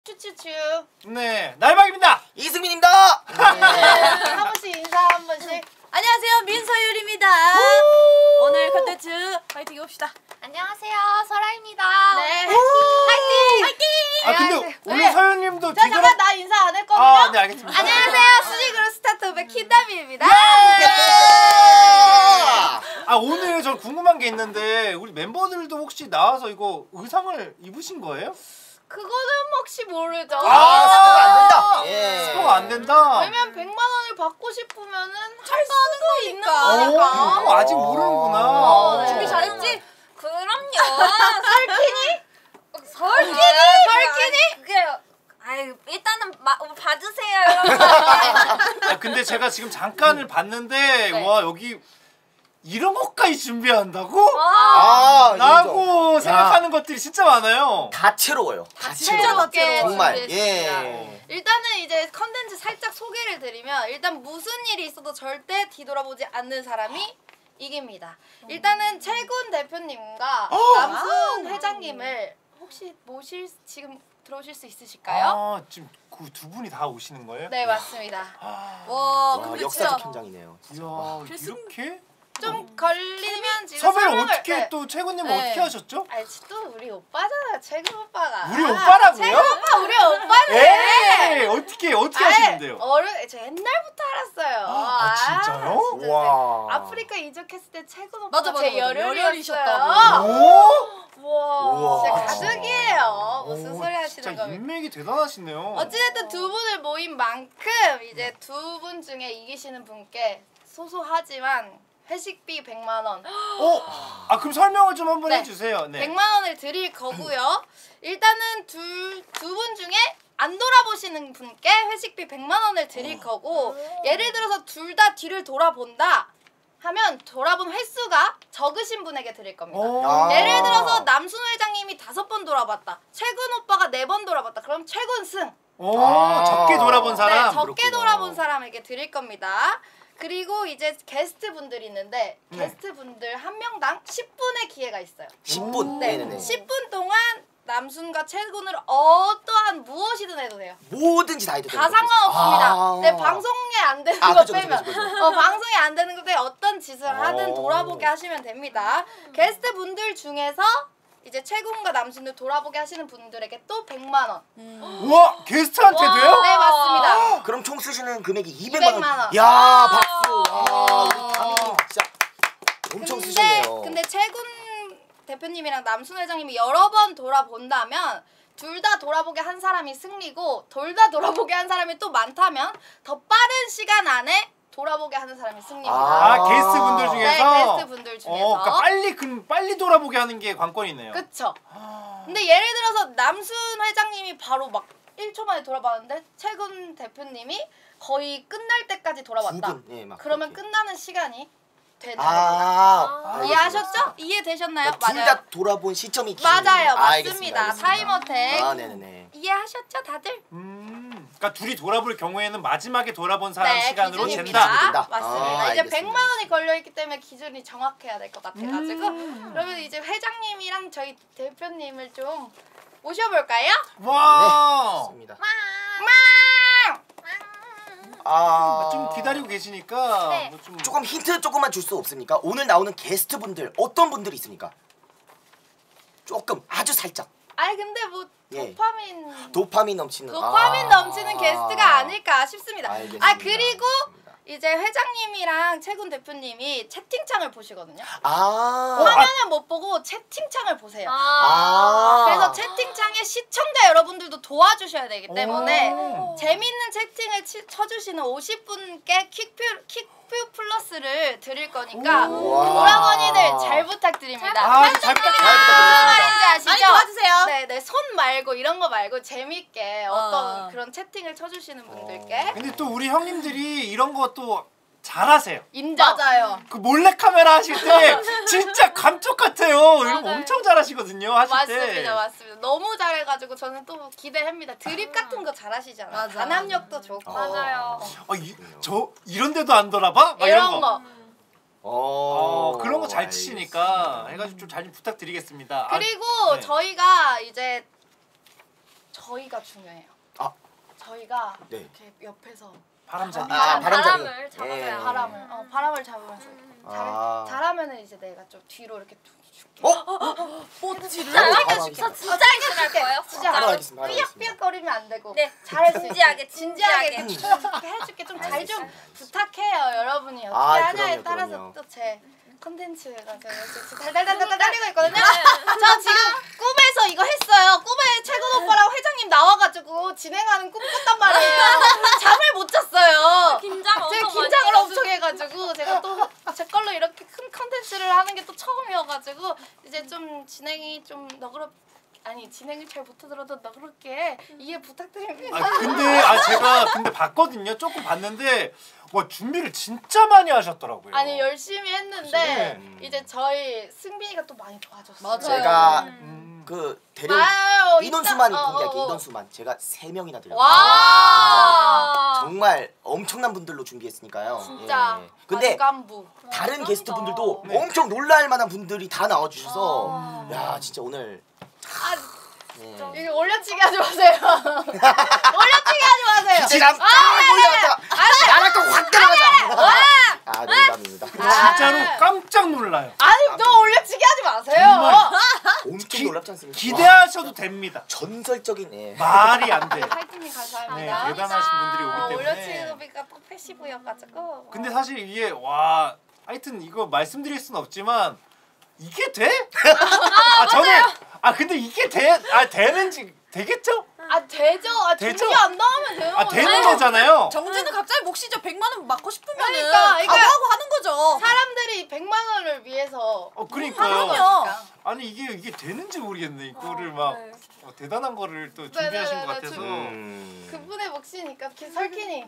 추추추. 네, 날박입니다. 이승민입니다. 네. 한 번씩 인사 한 번씩. 안녕하세요, 민서율입니다. 오늘 컨텐츠 파이팅 해봅시다. 안녕하세요, 설아입니다. 네. 파이팅! 파이팅! 아 근데 오늘 서윤님도 자, 잠깐 나 인사 안 했거든요. 아, 네 알겠습니다. 안녕하세요, 수직으로 스타트업의 킨다미입니다. 아 오늘 저 궁금한 게 있는데 우리 멤버들도 혹시 나와서 이거 의상을 입으신 거예요? 그거는 혹시 모르죠. 스포가 안 된다. 예. 스포가 안 된다. 왜냐면 100만 원을 받고 싶으면은 할 수도 있는 오, 거니까. 그거 아직 모르는구나. 네. 준비 잘했지? 그럼요. 설키니? 설키니? 그게 아이 일단은 봐주세요. 아, 근데 제가 지금 잠깐을 봤는데 네. 와 여기 이런 것까지 준비한다고? 라고 생각하는 것들이 진짜 많아요. 다채로워요. 다채롭게 정말. 준비했습니다. 예. 일단은 이제 컨텐츠 살짝 소개를 드리면 일단 무슨 일이 있어도 절대 뒤돌아보지 않는 사람이 이깁니다. 일단은 최군 대표님과 남순 회장님을 혹시 지금 들어오실 수 있으실까요? 아 지금 그 두 분이 다 오시는 거예요? 네, 맞습니다. 와, 근데 역사적 진짜 현장이네요. 이야 이렇게? 좀 걸리면 지금 섭외를 설명을 어떻게 네. 또 최군님은 네. 어떻게 하셨죠? 아니 또 우리 오빠잖아, 최군 오빠가. 우리 오빠라고요? 최군 오빠 우리 오빠네. 에이 어떻게 하시는데요? 저 옛날부터 알았어요. 아, 진짜요? 진짜 와. 아프리카 이적했을 때 최군 오빠 맞아, 제 맞아. 열혈이셨다고. 오? 우와, 진짜 우와. 가족이에요. 무슨 오, 소리 하시는 진짜 겁니까? 인맥이 대단하시네요. 어찌됐든 두 분을 모인 만큼 이제 두 분 중에 이기시는 분께 소소하지만 회식비 100만 원. 아 그럼 설명을 좀 한번 네. 해주세요. 네. 100만 원을 드릴 거고요. 일단은 두 분 중에 안 돌아보시는 분께 회식비 100만 원을 드릴 거고, 예를 들어서 둘 다 뒤를 돌아본다 하면 돌아본 횟수가 적으신 분에게 드릴 겁니다. 오. 예를 들어서 남순 회장님이 5번 돌아봤다, 최군 오빠가 4번 돌아봤다, 그럼 최군 승. 적게 돌아본 사람. 네, 적게 그렇구나. 돌아본 사람에게 드릴 겁니다. 그리고 이제 게스트 분들이 있는데 네. 게스트 분들 한 명당 10분의 기회가 있어요. 10분. 네, 네네네. 10분 동안 남순과 최군을 어떠한 무엇이든 해도 돼요. 뭐든지 다 해도 돼요. 다 상관없습니다. 아. 네, 방송에 안 되는 거 그죠, 빼면 그죠. 방송에 안 되는 거 빼면 어떤 짓을 하든 돌아보게 하시면 됩니다. 게스트 분들 중에서 이제 최군과 남순을 돌아보게 하시는 분들에게 또 100만 원. 우와 게스트한테도요? 네, 맞습니다. 그럼 총 쓰시는 금액이 200만 200만 원. 야, 박수. 와, 우리 담임 진짜 엄청 쓰셨네요. 근데 최군 대표님이랑 남순 회장님이 여러 번 돌아본다면 둘 다 돌아보게 한 사람이 승리고, 둘 다 돌아보게 한 사람이 또 많다면 더 빠른 시간 안에 돌아보게 하는 사람이 승리입니다. 아 게스트 분들 중에서. 네, 게스트 분들 중에서. 그러니까 빨리 돌아보게 하는 게 관건이네요. 그쵸. 근데 예를 들어서 남순 회장님이 바로 막 1초 만에 돌아봤는데 최군 대표님이 거의 끝날 때까지 돌아봤다. 9분. 예, 막 그러면 그렇게. 끝나는 시간이 되는 겁니다. 이해하셨죠? 이해되셨나요? 둘 맞아요. 다 돌아본 시점이 맞아요, 맞습니다. 알겠습니다. 타임어택. 네네네. 이해하셨죠, 다들? 그러니까 둘이 돌아볼 경우에는 마지막에 돌아본 사람 네, 시간으로 기준입니다. 잰다. 맞습니다. 이제 알겠습니다. 100만 원이 걸려있기 때문에 기준이 정확해야 될 것 같아가지고 그러면 이제 회장님이랑 저희 대표님을 좀 모셔볼까요? 와. 좋습니다. 좀 기다리고 계시니까 네. 뭐 좀 조금 힌트 조금만 줄 수 없습니까? 오늘 나오는 게스트 분들 어떤 분들이 있습니까? 조금 아주 살짝 아니 근데 뭐 예. 도파민 넘치는 넘치는 게스트가 아닐까 싶습니다. 알겠습니다. 그리고 이제 회장님이랑 최군 대표님이 채팅창을 보시거든요. 아. 화면을 못 보고 채팅창을 보세요. 그래서 채팅창에 시청자 여러분들도 도와주셔야 되기 때문에 재밌는 채팅을 쳐주시는 50분께 퀵뷰 플러스를 드릴 거니까 오라버니들 잘 부탁드립니다. 잘 부탁드립니다. 말인지 아시죠? 많이 도와주세요. 네네, 손 말고 이런 거 말고 재밌게 어떤 그런 채팅을 쳐주시는 분들께 근데 또 우리 형님들이 이런 것도 잘하세요. 인정. 맞아요. 그 몰래 카메라 하실 때 진짜 감쪽 같아요. 이런 거 엄청 잘하시거든요. 하실 때. 맞습니다. 너무 잘해가지고 저는 또 기대합니다. 드립 같은 거 잘하시잖아요. 맞아. 단합력도 좋고. 맞아요. 저 이런데도 안 돌아봐? 막 이런 거. 그런 거 잘 치시니까 해가지고 좀 잘 좀 부탁드리겠습니다. 그리고 네. 저희가 이제 저희가 중요해요. 아. 저희가 네. 이렇게 옆에서 바람잡이. 바람잡이. 바람을 잡아줘야 예. 돼요. 바람을 잡으면서 아. 잘하면은 이제 내가 좀 뒤로 이렇게 줄게. 뽀찌를? 바로 저 하겠습니다. 진짜 알겠습니다 거예요? 진짜 바로 하겠습니다. 바로 하겠습니다. 삐약삐약거리면 안 되고 네, 잘할 수 진지하게, 있게 진지하게 진지하게. 이렇게 해줄게. 좀 잘 좀 알겠습니다. 부탁해요 여러분이 어떻게 아, 하냐에 그럼요, 따라서 그럼요. 또 제 컨텐츠가 달달달달 달리고 있거든요. 저 지금 꿈에서 이거 했어요. 꿈에 최근 오빠랑 회장님 나와가지고 진행하는 꿈 꿨단 말이에요. 잠을 못 잤어요. 긴장 엄청 제가 많이 긴장을 해가지고. 엄청 해가지고 제가 또 제 걸로 이렇게 큰 컨텐츠를 하는 게 또 처음이어가지고 이제 좀 진행이 좀 진행을 잘 못하더라도 너그럽게 이해 부탁드립니다. 제가 봤거든요. 조금 봤는데 와 준비를 진짜 많이 하셨더라고요. 아니 열심히 했는데 네. 이제 저희 승빈이가 또 많이 도와줬어요. 맞아요. 제가 그 데려온 아유, 인원수만 이따- 공개할게요. 어. 인원수만 제가 3명이나 들렸어요. 와 정말 엄청난 분들로 준비했으니까요. 진짜 예. 근데 간부. 다른 게스트 분들도 네. 엄청 놀랄 만한 분들이 다 나와주셔서 야 진짜 오늘 예. 이거 올려치기 하지 마세요. 올려치기 하지 마세요. 기지람 딱 몰려왔다. 나랑 또확 들어가자. 아 농담입니다. 진짜로 깜짝 놀라요. 아니 너 올려치기 하지 마세요. 엄청 놀랍지 않습니까? 기대하셔도 됩니다. 전설적인 예. 말이 안 돼. 파이팅님 네, 감사합니다. 대단하신 분들이 오기 때문에. 올려치기가 또 패시브여가지고. 근데 사실 이게 하여튼 이거 말씀드릴 순 없지만 이게 돼? 근데 이게 되는지 되겠죠? 되죠. 되죠? 준비 안 나오면 되는 거죠. 되는 거잖아요. 정지는 갑자기 목 시죠 100만 원 맞고 싶으면은 그러니까, 각오하고 하는 거죠. 사람들이 100만 원을 위해서 그러니까요. 그럼요. 아니 이게 되는지 모르겠네. 이거를 막 대단한 거를 또 준비하신 것 같아서. 그분의 몫이니까 설키니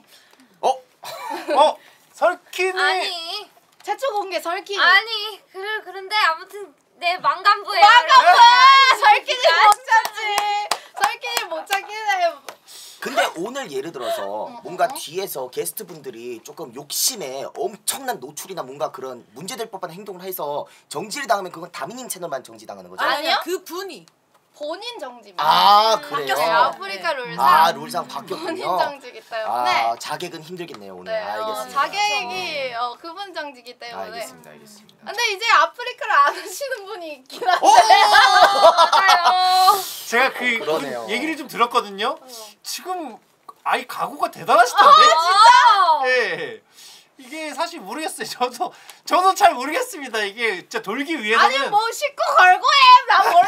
설키는 아니 최초 공개 설키니. 그런데 아무튼 내 망간부예요. 설키니 못 찾지. 설키니 못 찾긴 해. 근데 오늘 예를 들어서 뭔가 뒤에서 게스트 분들이 조금 욕심에 엄청난 노출이나 뭔가 그런 문제될 법한 행동을 해서 정지를 당하면 그건 다미님 채널만 정지당하는 거죠? 아니요? 그 분이 본인 정지입니다. 아 그래요? 네, 바뀌었어요. 아프리카 룰상. 룰상 바뀌었군요. 본인 정지기 때문에. 자객은 힘들겠네요 오늘. 네, 알겠습니다. 자객이 그분 정지기 때문에. 알겠습니다. 근데 이제 아프리카를 안 하시는 분이 있긴 한데. 맞아요. 제가 그러네요. 얘기를 좀 들었거든요. 지금 아이 각오가 대단하시던데. 예. 이게 사실 모르겠어요. 저도 잘 모르겠습니다. 이게 진짜 돌기 위해서는 아니 뭐 싣고 걸고 해. 나 몰라.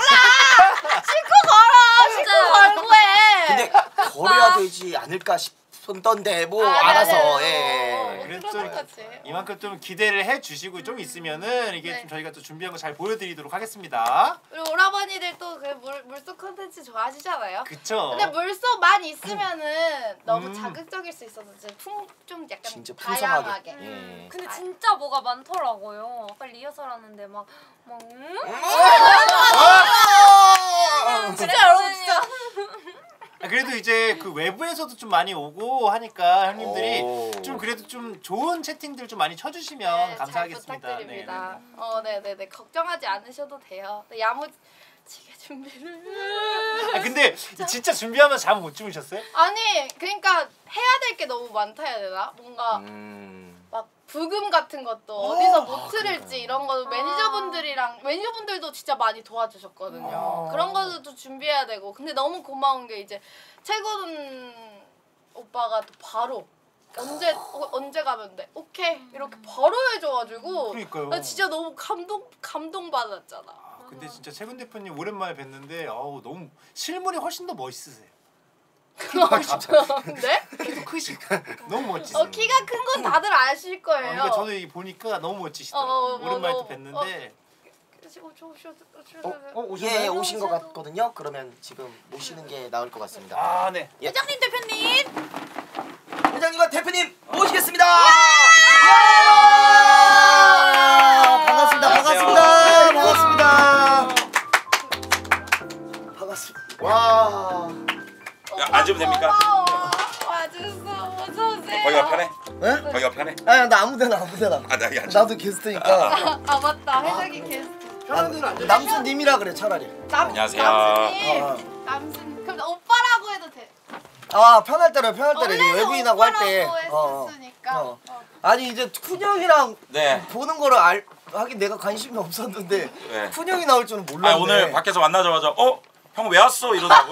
싣고 걸고 해. 근데 걸어야 되지 않을까 싶던데 뭐 알아서 예. 그래서 그런 거지. 이만큼 좀 기대를 해주시고 좀 있으면은 이게 네. 좀 저희가 또 준비한 거 잘 보여드리도록 하겠습니다. 우리 오라버니들 또 그 물속 컨텐츠 좋아하시잖아요. 그쵸? 근데 물속만 있으면은 너무 자극적일 수 있어서 좀 약간 진짜 다양하게. 풍성하게. 예. 근데 진짜 뭐가 많더라고요. 아까 리허설 하는데 막 진짜 여러분 진짜 그래도 이제 그 외부에서도 좀 많이 오고 하니까 형님들이 오. 좀 그래도 좀 좋은 채팅들 좀 많이 쳐주시면 네, 감사하겠습니다. 잘 부탁드립니다. 네네네 걱정하지 않으셔도 돼요. 야무지게 준비를. 근데 진짜 준비하면 잠 못 주무셨어요? 아니 그러니까 해야 될 게 너무 많다 해야 되나? 뭔가 막 부금 같은 것도 어디서 못 틀을지 이런 거 매니저분들도 진짜 많이 도와주셨거든요. 그런 것도 준비해야 되고 근데 너무 고마운 게 이제 최근 오빠가 또 바로 언제 가면 돼? 오케이 이렇게 바로 해줘가지고 그러니까요. 나 진짜 너무 감동 받았잖아. 근데 진짜 최근 대표님 오랜만에 뵀는데 너무 실물이 훨씬 더 멋있으세요. 근데? 키도 크시고 너무 멋지세요. 키가 큰 건 다들 아실 거예요. 그러니까 저도 보니까 너무 멋지시더라고요. 오랜만에 또 뵀는데 예 오신 것 같거든요. 그러면 지금 모시는 게 나을 것 같습니다. 네. 예. 회장님 대표님 회장님과 대표님 모시겠습니다. 반갑습니다. 와. 앉으면 됩니까? 와주셔서 어서오세요. 거기가 편해? 네? 거기가 편해? 아니 나 아무데나. 나 여기 앉아. 나도 게스트니까. 맞다. 회장님 게스트. 남수님이라 그래 차라리. 안녕하세요. 남수님. 남수님. 그럼 오빠라고 아 편할 때로 편할 때로 원래는 외부인하고 할 때. 오빠라고 했으니까. 아니 이제 쿤형이랑 네. 보는 거를 하긴 내가 관심이 없었는데 네. 쿤형이 나올 줄은 몰랐네. 아 오늘 밖에서 만나자마자 형 왜 왔어 이러더라고.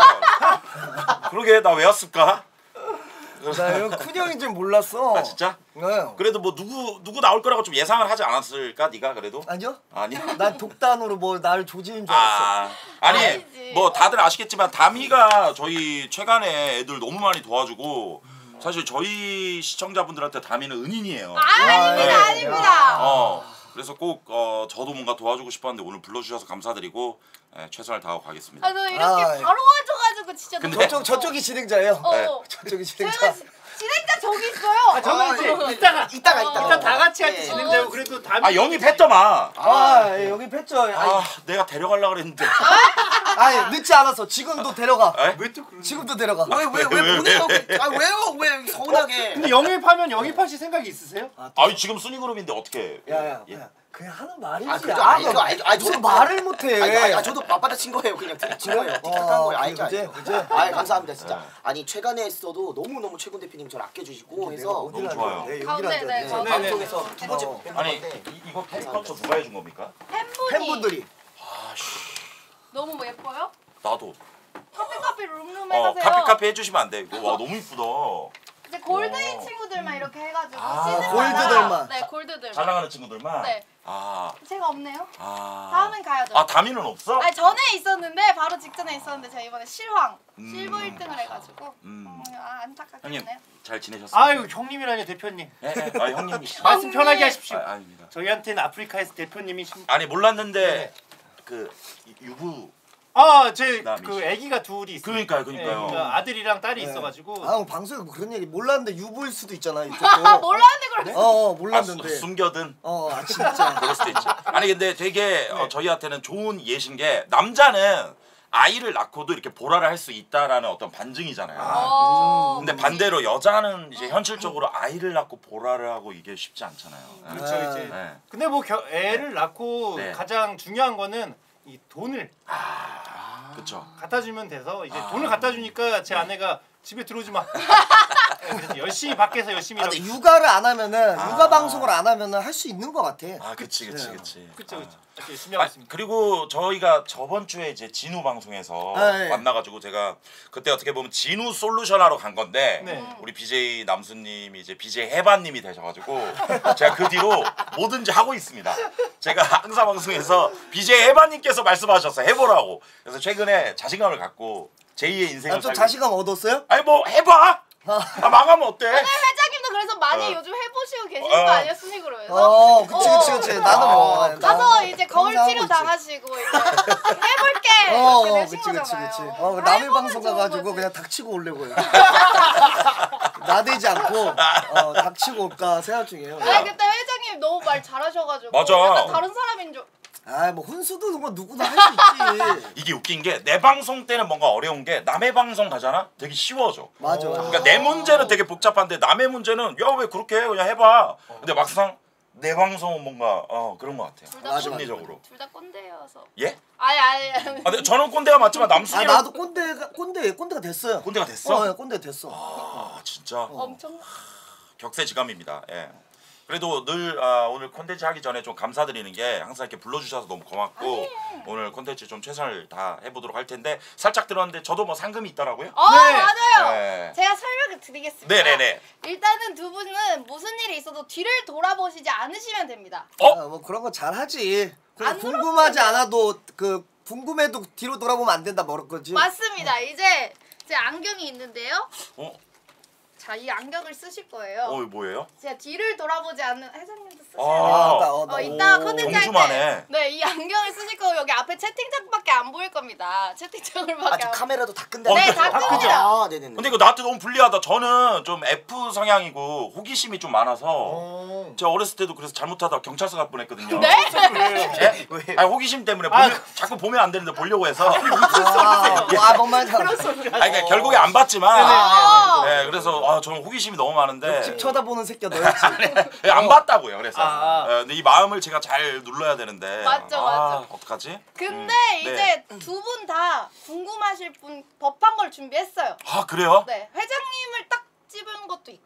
그러게 나 왜 왔을까? 나 이거 쿤형인 줄 몰랐어. 아 진짜? 네. 그래도 뭐 누구 나올 거라고 좀 예상을 하지 않았을까 네가 그래도? 아니요? 아니. 난 독단으로 뭐 나를 조지는 줄 알았어. 아니 아니지. 뭐 다들 아시겠지만 다미가 저희 최간에 애들 너무 많이 도와주고 사실 저희 시청자분들한테 다미는 은인이에요. 아닙니다, 네. 아닙니다. 그래서 꼭 저도 뭔가 도와주고 싶었는데 오늘 불러주셔서 감사드리고 최선을 다하고 가겠습니다. 아, 너 이렇게 아, 바로 와줘가지고 진짜 근데- 저쪽이 진행자예요. 네. 저쪽이 제가 진행자. 진행자 저기 있어요. 아 저는 이제 이따가 이따가 다 같이 할 때 네. 진행자고 그래도 다음 아 영입했더만. 예, 여기 뺐죠. 내가 데려가려 그랬는데. 아니 늦지 않았어. 지금도 데려가. 에? 왜또 그런 지금도 데려가. 왜 보내요? 아 왜요? 왜 서운하게? 근데 영입하면 영입하실 생각이 있으세요? 아니 지금 순위 그룹인데 어떻게? 야야. 예? 그냥 하는 말이지. 아 그죠? 아니 그거 알죠? 아니 무슨 저도 말을 못해. 저도 맞받아 친 거예요. 그냥 친 거예요. 틱탁한 거예요. 알죠? 그제, 알죠? 그제. 아 감사합니다 진짜. 아니 최근에 했어도 너무 최군 대표님 저를 아껴주시고 해서 너무 좋아요. 네, 가운데, 여기를 네, 앉아야 돼. 가운데. 방송에서 두 번째 뵌 아니 건데 이거 캐릭터 누가 해준 겁니까? 팬분들이. 너무 뭐 예뻐요? 나도. 카피 룸룸 해가세요. 카피 해주시면 안 돼? 이거 와 너무 이쁘다. 이제 골드인 친구들만 이렇게 해가지고 아, 시즌마다 골드들만. 네, 골드들만. 잘 나가는 친구들만. 네. 아. 제가 없네요. 아. 다음엔 가야죠. 아 다미는 없어? 아니 전에 있었는데 바로 직전에 있었는데 제가 이번에 실황 실버 1등을 해가지고 안타깝겠네요. 형님 잘 지내셨어요? 아유 형님이라니 대표님 네, 네. 아 형님. 말씀 편하게 하십시오. 아닙니다. 저희한테는 아프리카에서 대표님이신 아니 몰랐는데 네네. 그 유부. 아제 남이시. 그 아기가 둘이 있어요. 그러니까요. 그러니까 아들이랑 딸이 네. 있어가지고 아 방송에 뭐 그런 얘기 몰랐는데 유부일 수도 있잖아. 이쪽도. 몰랐는데 그래. 몰랐는데. 숨겨둔. 진짜. 그럴 수도 있지. 아니 근데 되게 저희한테는 좋은 예신 게 남자는 아이를 낳고도 이렇게 보라를 할 수 있다라는 어떤 반증이잖아요. 근데 반대로 여자는 이제 현실적으로 아이를 낳고 보라를 하고 이게 쉽지 않잖아요. 그렇죠 이제. 네. 근데 뭐 애를 낳고 네. 가장 중요한 거는 이 돈을 그렇죠. 갖다 주면 돼서 이제 돈을 갖다 주니까 제 아내가 집에 들어오지 마. 그래서 열심히 밖에서 열심히 근데 일하고. 육아를 안 하면은 육아 방송을 안 하면은 할 수 있는 것 같아. 아, 그치. 그렇죠. 이렇게 열심히 아, 하고 있습니다. 그리고 저희가 저번 주에 이제 진우 방송에서 네. 만나가지고 제가 그때 어떻게 보면 진우 솔루션 하러 간 건데 네. 우리 BJ 남수님이 이제 BJ 해바님이 되셔가지고 제가 그 뒤로 뭐든지 하고 있습니다. 제가 항상 방송에서 BJ 해바님께서 말씀하셨어요. 해보라고. 그래서 최근에 자신감을 갖고 제2의 인생을 좀 살고 자신감 얻었어요? 아니 뭐 해봐. 아, 망하면 어때? 회장님도 그래서 많이 요즘 해보시고 계시는 거 아니에요 수식으로 해서? 그치. 나도 뭐. 가서 이제 거울 항상 치료 하고 있지. 당하시고 이제 해볼게. 이렇게 그치. 내시는 남의 해보면 방송 좋은 가가지고 거지. 그냥 닥치고 오려고요. 나대지 않고 닥치고 올까 생각 중이에요. 아니 그때 회장님 너무 말 잘하셔가지고 맞아. 약간 다른 사람인 줄. 뭐 혼수도 뭐 누구나 할 수 있지. 이게 웃긴 게 내 방송 때는 뭔가 어려운 게 남의 방송 가잖아? 되게 쉬워져. 맞아. 그러니까 내 문제는 되게 복잡한데 남의 문제는 야 왜 그렇게 해 그냥 해봐. 근데 막상 내 방송은 뭔가 그런 것 같아요. 둘다 심리적으로. 둘 다 꼰대여서. 예? 아니. 아, 근데 저는 꼰대가 맞지만 남순이랑 나도 꼰대가 됐어요. 꼰대가 됐어? 꼰대 됐어. 아 진짜 엄청. 격세지감입니다. 예. 그래도 늘 오늘 콘텐츠 하기 전에 좀 감사드리는 게 항상 이렇게 불러주셔서 너무 고맙고 오늘 콘텐츠 좀 최선을 다 해보도록 할 텐데 살짝 들었는데 저도 뭐 상금이 있더라고요. 맞아요. 네. 제가 설명을 드리겠습니다. 네네네. 일단은 두 분은 무슨 일이 있어도 뒤를 돌아보시지 않으시면 됩니다. 뭐 그런 거 잘하지. 안 궁금하지 않아도 궁금해도 뒤로 돌아보면 안 된다 뭐 그런 거지. 맞습니다. 이제 제 안경이 있는데요. 자, 이 안경을 쓰실 거예요. 이거 뭐예요? 제가 뒤를 돌아보지 않는 회장님도 쓰셔야 돼요. 이따 컨텐츠 할 경주만해. 때, 이 안경을 쓰실 거고 여기 앞에 채팅창밖에 안 보일 겁니다. 채팅창을밖에 아직 카메라도 다 끈다. 네, 다 끄죠. 네네네. 근데 이거 나한테 너무 불리하다. 저는 좀 F 성향이고 호기심이 좀 많아서 제가 어렸을 때도 그래서 잘못하다 경찰서 갈 뻔했거든요. 네? 예? 아니 호기심 때문에 자꾸 보면 안 되는데 보려고 해서. 뭔 말인지 알아. 그러니까 결국에 안 봤지만. 네, 그래서 저는 호기심이 너무 많은데. 집 쳐다보는 새끼야 너였지. 안 봤다고요. 그래서. 근데 이 마음을 제가 잘 눌러야 되는데. 맞죠. 어떡하지? 근데 이제 네. 두 분 다 궁금하실 분 법한 걸 준비했어요. 아 그래요? 네, 회장님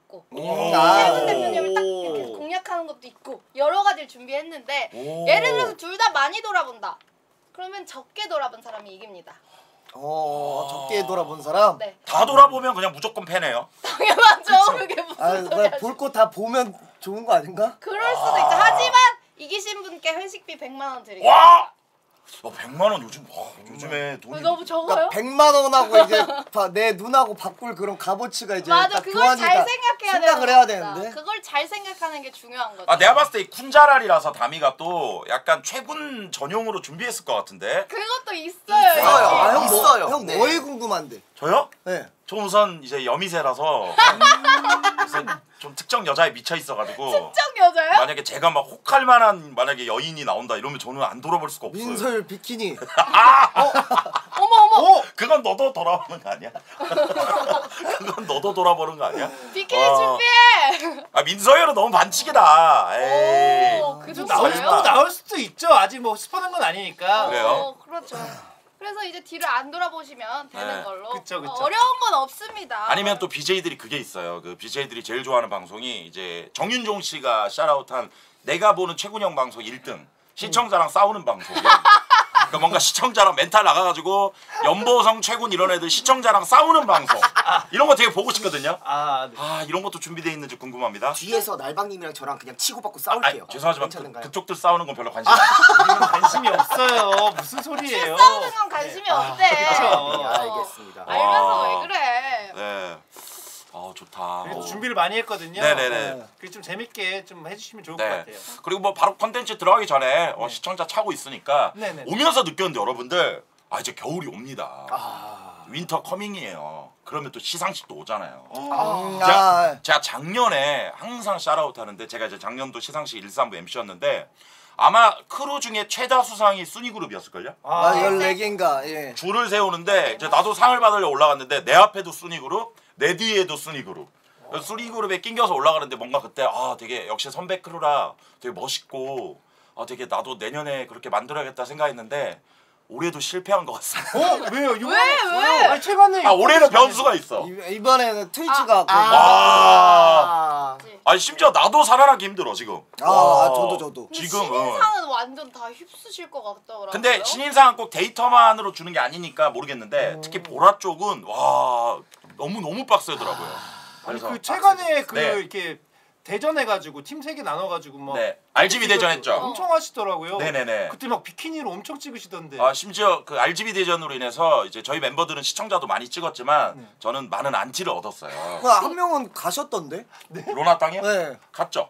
있고 아. 최군 대표님을 딱 이렇게 공략하는 것도 있고 여러 가지를 준비했는데 예를 들어서 둘 다 많이 돌아본다. 그러면 적게 돌아본 사람이 이깁니다. 적게 돌아본 사람. 네. 다 돌아보면 그냥 무조건 패네요. 당연하죠. 그게 무슨 소리야. 볼 거 다 보면 좋은 거 아닌가? 그럴 수도 있죠. 하지만 이기신 분께 회식비 100만 원 드릴게요. 와! 100만 원 요즘에 돈이 너무 적어요? 그러니까 100만 원하고 이제 내 눈하고 바꿀 그런 값어치가 이제 맞아. 딱 그걸 교환이 잘 다 생각해야 생각을 해야 되는데. 그걸 잘 생각하는 게 중요한 거죠. 아 내가 봤을 때 이 쿤자랄이라서 다미가 또 약간 최군 전용으로 준비했을 것 같은데. 그것도 있어요. 있어요. 여기. 형 있어요. 형 네. 뭐에 궁금한데? 저요? 네. 저 우선 이제 여미새라서 그래서 좀 특정 여자에 미쳐 있어가지고 특정 여자요? 만약에 제가 막 혹할 만한 만약에 여인이 나온다 이러면 저는 안 돌아볼 수가 없어요. 민설 비키니. 어머. 그건 너도 돌아보는 거 아니야? 그건 너도 돌아보는 거 아니야? 비키니 와. 준비해. 아 민서열은 너무 반칙이다. 에이. 오, 그 나올 수도 정도예요? 나올 수도 있죠. 아직 뭐 스포는 건 아니니까. 그래요? 그렇죠. 그래서 이제 뒤를 안 돌아보시면 되는 네. 걸로. 그쵸. 어려운 건 없습니다. 아니면 또 BJ들이 그게 있어요. 그 BJ들이 제일 좋아하는 방송이 이제 정윤종 씨가 샤라웃한 내가 보는 최군형 방송 1등 시청자랑 싸우는 방송. 그러니까 뭔가 시청자랑 멘탈 나가가지고 연보성 최군 이런 애들 시청자랑 싸우는 방송 이런 거 되게 보고 싶거든요. 네. 이런 것도 준비되어 있는지 궁금합니다. 뒤에서 날방님이랑 저랑 그냥 치고받고 싸울게요. 죄송하지만 괜찮은가요? 그쪽들 싸우는 건 별로 관심 없어요. 우리는 관심이 없어요. 무슨 소리예요? 싸우는 건 관심이 없대. 그쵸. 알겠습니다. 알면서 와. 왜 그래? 네. 좋다. 그래도 준비를 많이 했거든요. 네네네. 그게 좀 재밌게 좀 해주시면 좋을 네. 것 같아요. 그리고 뭐 바로 컨텐츠 들어가기 전에 시청자 차고 있으니까 네네. 오면서 느꼈는데 여러분들 이제 겨울이 옵니다. 윈터 커밍이에요. 그러면 또 시상식도 오잖아요. 제가 작년에 항상 샤라웃 하는데 제가 이제 작년도 시상식 1, 3부 MC였는데 아마 크루 중에 최다 수상이 순위그룹이었을걸요? 14개인가. 예. 줄을 세우는데 이제 나도 상을 받으려 올라갔는데 내 앞에도 순위그룹, 내 뒤에도 순위그룹. 순위그룹에 낑겨서 올라가는데 뭔가 그때 되게 역시 선배 크루라 되게 멋있고 되게 나도 내년에 그렇게 만들어야겠다 생각했는데 올해도 실패한 것 같습니다. 왜요? 왜? 아니 최근에 올해는 변수가 있어. 이번에는 트위치가 아니 심지어 나도 살아나기 힘들어 지금. 저도. 지금 신인상은 완전 다 휩쓰실 것 같더라고요. 근데 신인상은 꼭 데이터만으로 주는 게 아니니까 모르겠는데 특히 보라 쪽은 와 너무 빡세더라고요. 아니 그래서 그 최근에 그 네. 이렇게 대전해가지고 팀 3개 나눠가지고 막 네 RGB 대전했죠. 엄청 하시더라고요. 네네네. 그때 막 비키니로 엄청 찍으시던데. 심지어 그 RGB 대전으로 인해서 이제 저희 멤버들은 시청자도 많이 찍었지만 저는 많은 안티를 얻었어요. 한 명은 가셨던데? 로나 땅이요? 네. 갔죠.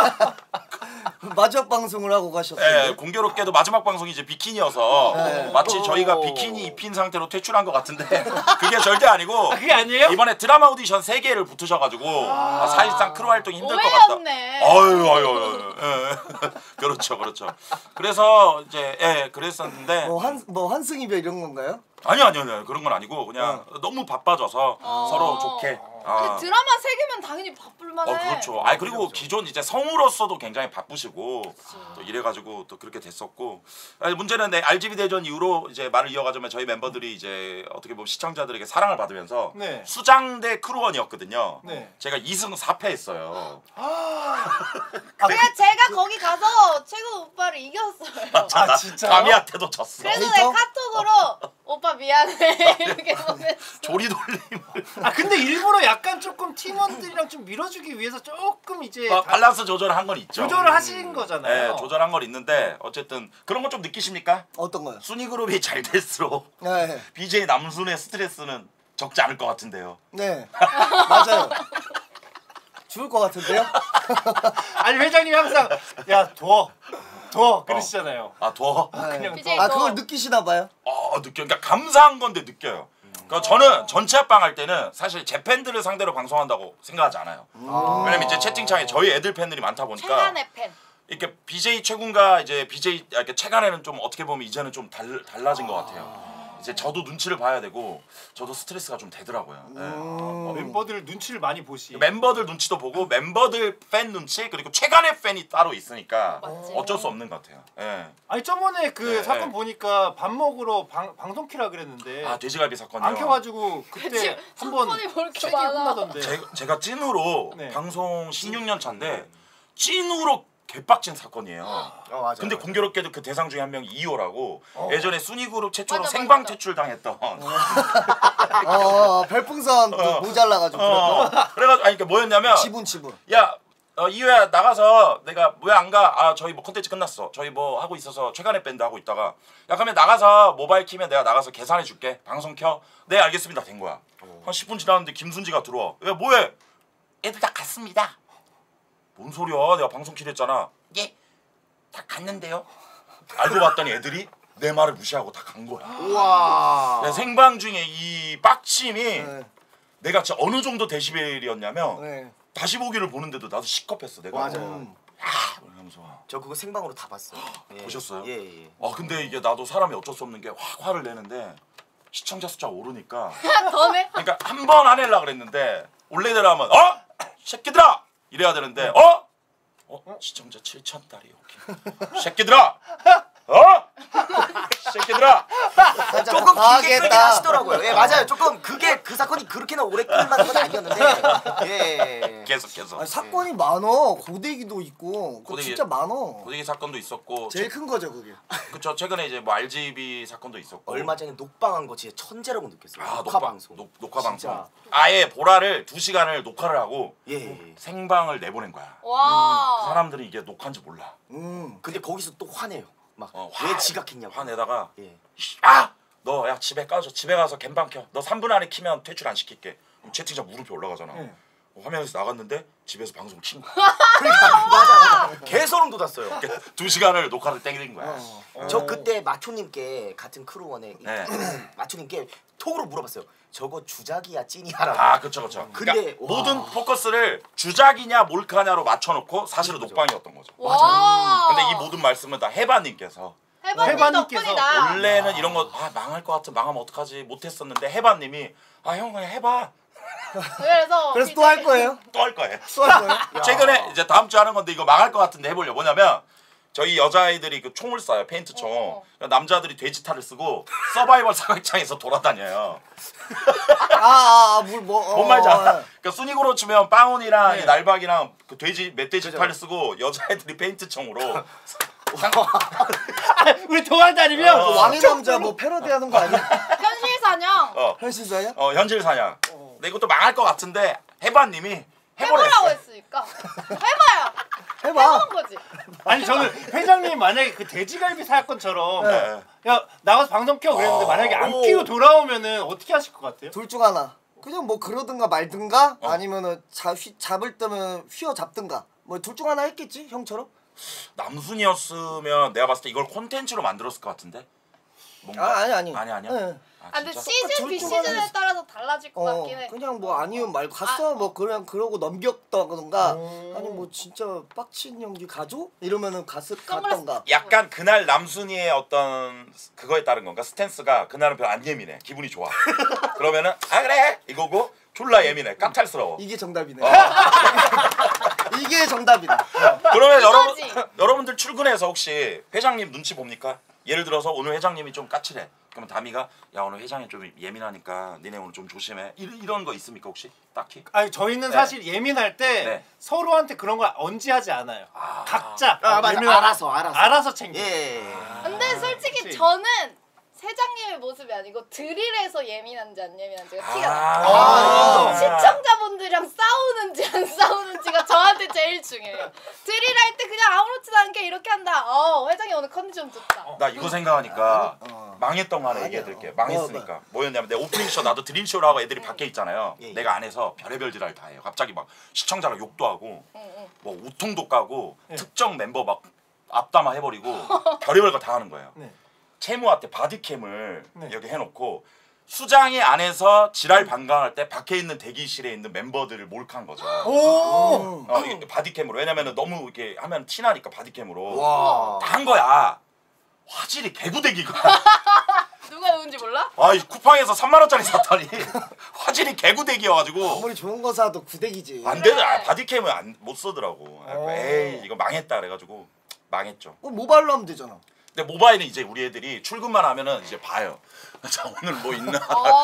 마지막 방송을 하고 가셨어요. 네, 공교롭게도 마지막 방송이 이제 비키니여서 네. 마치 저희가 비키니 입힌 상태로 퇴출한 것 같은데 그게 절대 아니고 그게 아니에요? 이번에 드라마 오디션 3개를 붙으셔가지고 사실상 크루 활동이 힘들 것 같다. 오해였네. 아유. 그렇죠. 그래서 이제 그랬었는데 뭐 환승이별 이런 건가요? 아니요 그런 건 아니고 그냥 너무 바빠져서 서로 좋게. 근데 드라마 3개면 당연히 바쁠만해. 그렇죠. 그리고 기존 이제 성우로서도 굉장히 바쁘시고 또 이래가지고 또 그렇게 됐었고 문제는 RGB 대전 이후로 이제 말을 이어가자면 저희 멤버들이 이제 어떻게 보면 시청자들에게 사랑을 받으면서 네. 수장대 크루원이었거든요. 네. 제가 2승 4패했어요. 제가 거기 가서 최군 오빠를 이겼어요. 진짜요? 다미한테도 졌어. 그래서 내 데이터? 카톡으로 오빠 미안해 이렇게 보냈어. 조리돌림을. 근데 일부러 약간 조금 팀원들이랑 좀 밀어주기 위해서 조금 이제 밸런스 조절한 건 있죠. 조절을 하신 거잖아요. 네, 조절한 건 있는데 어쨌든 그런 건 좀 느끼십니까? 어떤 거요? 순위 그룹이 잘 될수록 네. BJ 남순의 스트레스는 적지 않을 것 같은데요. 네. 맞아요. 죽을 것 같은데요? 아니 회장님이 항상 야 둬 그러시잖아요. 더? 그냥 BJ 그걸 느끼시나 봐요? 느껴. 그러니까 감사한 건데 느껴요. 그러니까 저는 전체 합방 할 때는 사실 제 팬들을 상대로 방송한다고 생각하지 않아요. 왜냐면 이제 채팅창에 저희 애들 팬들이 많다 보니까 최간의 팬. 이렇게 BJ 최군과 이제 BJ 이렇게 최간에는 좀 어떻게 보면 이제는 좀 달라진 것 같아요. 이제 저도 눈치를 봐야 되고 저도 스트레스가 좀 되더라고요. 네. 멤버들 눈치를 많이 보시. 멤버들 눈치도 보고 멤버들 팬 눈치 그리고 최간의 팬이 따로 있으니까 어쩔 수 없는 것 같아요. 예. 아니 저번에 그 네, 사건 네. 보니까 밥 먹으러 방송 키라 그랬는데 아 돼지갈비 사건이요. 안 켜가지고 그때 한번 사건이 뭐 이렇게 세게 많아. 혼나던데. 제가 찐으로 네. 방송 16년 차인데 찐으로 개빡친 사건이에요. 맞아. 근데 공교롭게도 그 대상 중에 한 명이 2호라고 예전에 순위그룹 최초로 맞아, 생방 맞아. 퇴출당했던 별풍선 모자라가지고 그래가지고 아니 그러니까 뭐였냐면 지분. 야 이호야 나가서 내가 왜 안 가? 아 저희 뭐 콘텐츠 끝났어. 저희 뭐 하고 있어서 최간의 밴드 하고 있다가 야 그러면 나가서 모바일 키면 내가 나가서 계산해 줄게. 방송 켜. 네 알겠습니다. 된 거야. 한 10분 지났는데 김순지가 들어와. 야 뭐해? 애들 다 갔습니다. 뭔 소리야? 내가 방송 키려 했잖아. 예. 다 갔는데요. 알고 봤더니 애들이 내 말을 무시하고 다 간 거야. 우와. 생방 중에 이 빡침이 네. 내가 진짜 어느 정도 데시벨이었냐면 네. 다시 보기를 보는데도 나도 시겁했어. 내가 맞아요. 이러면서 저 그거 생방으로 다 봤어요. 예. 보셨어요? 예. 근데 이게 나도 사람이 어쩔 수 없는 게 확 화를 내는데 시청자 숫자가 오르니까 더네. 그러니까 한 번 안 하려고 그랬는데 원래대로 하면 새끼들아 이래야 되는데 시청자 7,000달이요. 새끼들아 새끼들아 조금 길게 과하겠다. 끌긴 하시더라고요. 예, 맞아요. 조금 그게 그 사건이 그렇게나 오래 끌 만한 건 아니었는데. 예. 계속 아니, 사건이 많어. 고데기도 있고. 그거 고데기- 진짜 많어. 고데기 사건도 있었고 제일 큰 거죠 그게. 그쵸 최근에 이제 뭐 RGB 사건도 있었고 얼마 전에 녹방한 거 진짜 천재라고 느꼈어요. 녹화 방송. 녹화 방송 진짜. 아예 보라를 2시간을 녹화를 하고 예. 생방을 내보낸 거야. 와. 그 사람들은 이게 녹화인지 몰라. 근데 거기서 또 화내요. 막 왜 화- 지각했냐고. 화내다가 예. 너 야 집에 가서 갬방 켜. 너 3분 안에 키면 퇴출 안 시킬게. 그럼 채팅창 물음표 올라가잖아. 화면에서 나갔는데 집에서 방송 킨 거야. 그러니까 맞아. 개소름 돋았어요. 2시간을 녹화를 땡긴 거야. 저 그때 마초님께 같은 크루원에 네. 마초님께 톡으로 물어봤어요. 저거 주작이야 찐이야라고. 그쵸. 근데, 그러니까 와. 모든 포커스를 주작이냐 몰카냐로 맞춰놓고 사실은 녹방이었던 거죠. 와. 근데 이 모든 말씀은 다 해바님께서 해바님 해바님께서 덕분이다. 원래는 이런 거 망할 것 같아 망하면 어떡하지 못했었는데 해바님이 형 그냥 해봐 그래서 또 할 거예요? 또 할 거예요. 또 할 거예요? 최근에 이제 다음 주 하는 건데 이거 망할 것 같은데 해보려. 뭐냐면 저희 여자아이들이 그 총을 쏴요. 페인트 총. 남자들이 돼지탈을 쓰고 서바이벌 사격장에서 돌아다녀요. 뭔 말인지 알아? 그러니까 순위고로 치면 빵훈이랑 이 날박이랑 그 돼지 멧돼지 탈을 쓰고 여자애들이 페인트 총으로 우리 돌아다니면 왕의 남자 뭐 패러디하는 거 아니야? 현실 사냥 현실사야? 현실 사냥. 근데 이것도 망할 것 같은데 해바님이 해보라고 했으니까 해봐요. 해봐. 해보는 거지. 아니 저는 회장님 만약에 그 돼지갈비 사건처럼 네. 야 나가서 방송 켜 그랬는데 만약에 안 키고 돌아오면은 어떻게 하실 것 같아요? 둘 중 하나. 그냥 뭐 그러든가 말든가 아니면은 잡을 때면 휘어 잡든가. 뭐 둘 중 하나 했겠지 형처럼? 남순이었으면 내가 봤을 때 이걸 콘텐츠로 만들었을 것 같은데. 뭔가 아니야. 아니야. 네. 근데 진짜? 시즌 비 시즌에 따라서 달라질 것 같긴 해. 그냥 뭐 아니면 말고 갔어 뭐 그냥 그러고 넘겼다던가 아니 뭐 진짜 빡친 연기 가죠? 이러면은 갔던가. 약간 그날 남순이의 어떤 그거에 따른 건가? 스탠스가 그날은 별로 안 예민해. 기분이 좋아. 그러면은 그래 이거고 졸라 예민해. 깜탈스러워. 이게 정답이네. 이게 정답이다. 그러면 이거지. 여러분들 출근해서 혹시 회장님 눈치 봅니까? 예를 들어서 오늘 회장님이 좀 까칠해. 그러면 다미가 야 오늘 회장이 좀 예민하니까 니네 오늘 좀 조심해. 이런 거 있습니까 혹시? 딱히? 아니 저희는 네. 사실 예민할 때 네. 서로한테 그런 걸 언지하지 않아요. 각자 맞아. 알아서 챙겨. 예. 근데 솔직히 그치. 저는 세장님의 모습이 아니고 드릴에서 예민한지 안 예민한지가 티가 아. 나요. 시청자분들이랑 싸우는지 안 싸우는지가 저한테 제일 중요해요. 드릴할 때 그냥 아무렇지도 않게 이렇게 한다. 회장이 오늘 컨디션 좋다. 나 이거 생각하니까 망했던 거 하나 얘기해드릴게. 망했으니까 뭐였냐면 내 오프닝 쇼 나도 드림 쇼를 하고 애들이 밖에 있잖아요. 예. 내가 안에서 별의별 짓을 다 해요. 갑자기 막 시청자랑 욕도 하고 뭐 우통도 까고 특정 멤버 막 앞담화 해버리고 별의별 거 다 하는 거예요. 네. 채무한테 바디캠을 네. 여기 해놓고 수장이 안에서 지랄 방강할 때 밖에 있는 대기실에 있는 멤버들을 몰카한 거죠. 이게 바디캠으로. 왜냐면은 너무 이렇게 하면 티나니까 바디캠으로 와. 다 한 거야. 화질이 개구대기가. 누가 누군지 몰라? 아, 이 쿠팡에서 3만 원짜리 샀더니 화질이 개구대기여가지고 아무리 좋은 거 사도 구대기지. 안 되는 바디캠을 못 쓰더라고. 에이 이거 망했다 그래가지고 망했죠. 모바일로 하면 되잖아. 근데 모바일은 이제 우리 애들이 출근만 하면은 이제 봐요. 자 오늘 뭐 있나.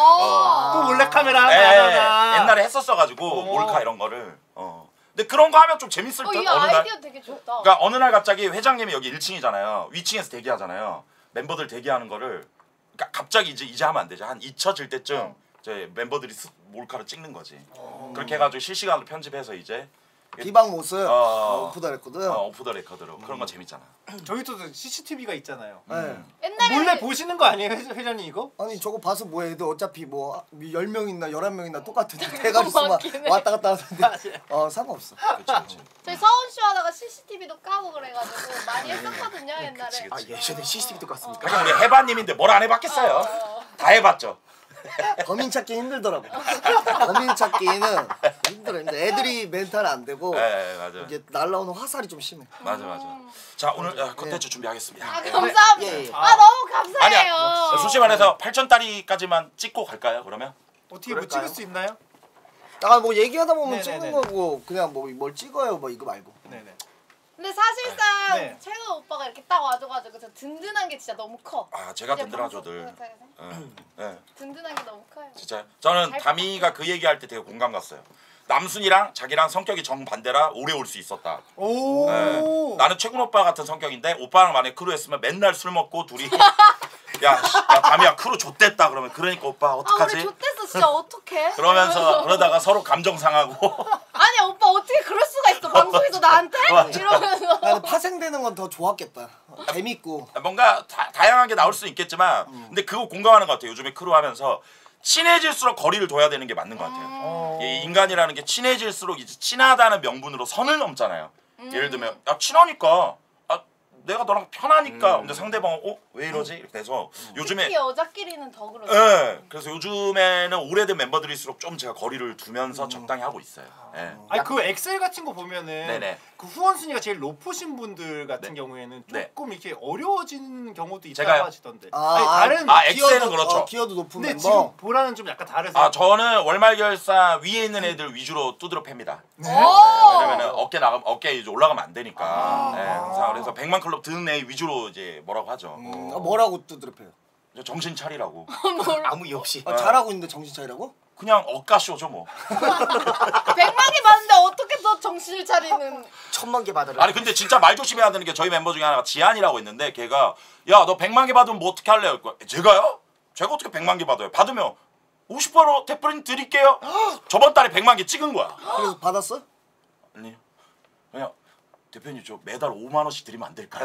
또 몰래카메라 예, 하나. 옛날에 했었어가지고 몰카 이런 거를. 근데 그런 거 하면 좀 재밌을 듯. 이 어느 날. 아이디어 되게 좋다. 그러니까 어느 날 갑자기 회장님이 여기 1층이잖아요. 위층에서 대기하잖아요. 멤버들 대기하는 거를 그러니까 갑자기 이제 하면 안 되죠. 한 잊혀질 때쯤 이제 멤버들이 몰카를 찍는 거지. 그렇게 해가지고 실시간으로 편집해서 이제 비방 모습 오프 더 레코드. 오프 더 레코드로 그런 거 재밌잖아. 저희도 CCTV가 있잖아요. 네. 옛날에 몰래 보시는 거 아니에요, 회장님 이거? 아니 저거 봐서 뭐해? 애들 어차피 뭐 10명 있나 11명 있나 똑같은데 대가리수만 맞긴 해. 왔다 갔다 하는데 상관없어. 그렇지. 저희 서울쇼 하다가 CCTV도 까고 그래가지고 많이 했었거든요 옛날에. 아 예전에 CCTV도 갔습니까? 그냥 우리 해바님인데 뭘 안 해봤겠어요. 다 해봤죠. 범인 찾기 힘들더라고. 범인 찾기는 힘들어. 근데 애들이 멘탈 안 되고 네 맞아. 이게 날라오는 화살이 좀 심해. 맞아. 자 오늘 컨텐츠 준비하겠습니다. 아 감사합니다. 예, 예. 아 너무 감사해요. 아니야. 솔직히 말해서 8천다리까지만 찍고 갈까요? 그러면? 어떻게 뭐 찍을 수 있나요? 뭐 얘기하다 보면 네네네. 찍는 거고 그냥 뭐 뭘 찍어요 뭐 이거 말고. 네네. 근데 사실상 네. 최근 오빠가 이렇게 딱 와줘가지고 저 든든한 게 진짜 너무 커. 아 제가 이제 든든하죠 방송 늘. 프로젝트에서. 네. 든든한 게 너무 커요. 진짜 저는 다미가 그 얘기할 때 되게 공감 갔어요. 남순이랑 자기랑 성격이 정반대라 오래 올 수 있었다. 오. 네. 나는 최군 오빠 같은 성격인데 오빠랑 만약에 크루 했으면 맨날 술 먹고 둘이 야 다미야 크루 좆됐다 그러면 그러니까 오빠 아 어떡하지? 우리 좆됐어 진짜 어떡해? 그러면서 그러다가 서로 감정 상하고 아니 오빠 어떻게 그럴 수가 있어 방송에서 나한테? 이러면서 나는 파생되는 건 더 좋았겠다. 재밌고. 뭔가 다양한 게 나올 수 있겠지만 근데 그거 공감하는 것 같아요. 요즘에 크루 하면서 친해질수록 거리를 둬야 되는 게 맞는 것 같아요. 이 인간이라는 게 친해질수록 이제 친하다는 명분으로 선을 넘잖아요. 예를 들면 야 친하니까 내가 너랑 편하니까 근데 상대방은 왜 이러지? 이렇게 해서 요즘에 특히 여자끼리는 더 그러죠. 예. 그래서 요즘에는 오래된 멤버들일수록 좀 제가 거리를 두면서 적당히 하고 있어요. 예. 아니 그 엑셀 같은 거 보면은 네네. 그 후원 순위가 제일 높으신 분들 같은 네. 경우에는 네. 조금 이렇게 어려워지는 경우도 있다고 제가요? 하시던데. 아, 아니, 다른 엑셀은 그렇죠. 기어도 높은 근데 멤버. 지금 보라는 좀 약간 다르세요. 아 저는 월말 결산 위에 있는 애들 위주로 두드려 팹니다. 오! 왜냐면은 어깨 이제 올라가면 안 되니까. 네, 항상 그래서 100만 클럽 드는 애 위주로 이제 뭐라고 하죠. 뭐라고 두드려패요? 정신 차리라고. 아무 이유 없이. 잘하고 있는데 정신 차리라고? 그냥 억가쇼죠 뭐. 100만 개 받는데 어떻게 더 정신을 차리는 1000만 개 받으라. 아니 근데 진짜 말 조심해야 되는 게 저희 멤버 중에 하나가 지한이라고 있는데 걔가 야 너 100만 개 받으면 뭐 어떻게 할래요? 제가요? 제가 어떻게 100만 개 받아요? 받으면 50% 태프린 드릴게요. 저번 달에 100만 개 찍은 거야. 그래서 받았어? 아니 그냥 대표님 저 매달 5만 원씩 드리면 안 될까요?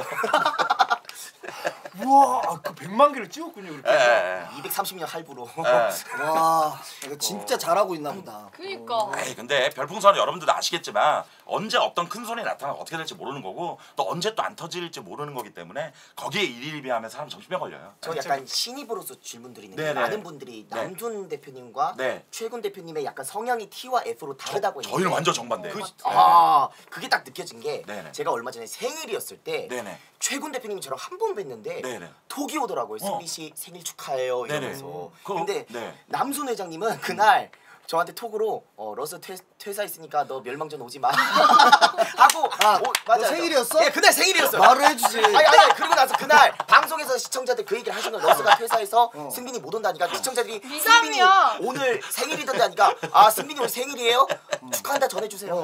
우와, 그 100만 개를 찍었군요, 그렇게. 예. 230년 할부로. 와 이거 진짜 잘하고 있나 보다. 그니까 에이 근데 별풍선은 여러분들도 아시겠지만 언제 어떤 큰 손이 나타나고 어떻게 될지 모르는 거고 또 언제 또 안 터질지 모르는 거기 때문에 거기에 일일비하면 사람 정신병 걸려요. 저 약간 신입으로서 질문 드리는데 네네. 많은 분들이 네. 남준 대표님과 네. 최군 대표님의 약간 성향이 T와 F로 다르다고 했는데 저희는 완전 정반대예요. 그게 딱 느껴진 게 네네. 제가 얼마 전에 생일이었을 때 네네. 최군 대표님이 저랑 한 번 뵀는데 네네. 톡이 오더라고요. 승리 씨 생일 축하해요 네네. 이러면서. 그거- 근데 네. 남순 회장님은 그날 저한테 톡으로 러스 퇴사했으니까 너 멸망전 오지 마 하고 너 생일이었어? 네 그날 생일이었어요. 말을 해주지. 아니 그리고 나서 그날 방송에서 시청자들 그 얘기를 하시는 거예요. 러스가 퇴사해서 승빈이 못 온다니까 시청자들이 승빈이 미담이야. 오늘 생일이던데 하니까 아 승빈이 오늘 생일이에요? 축하한다 전해주세요.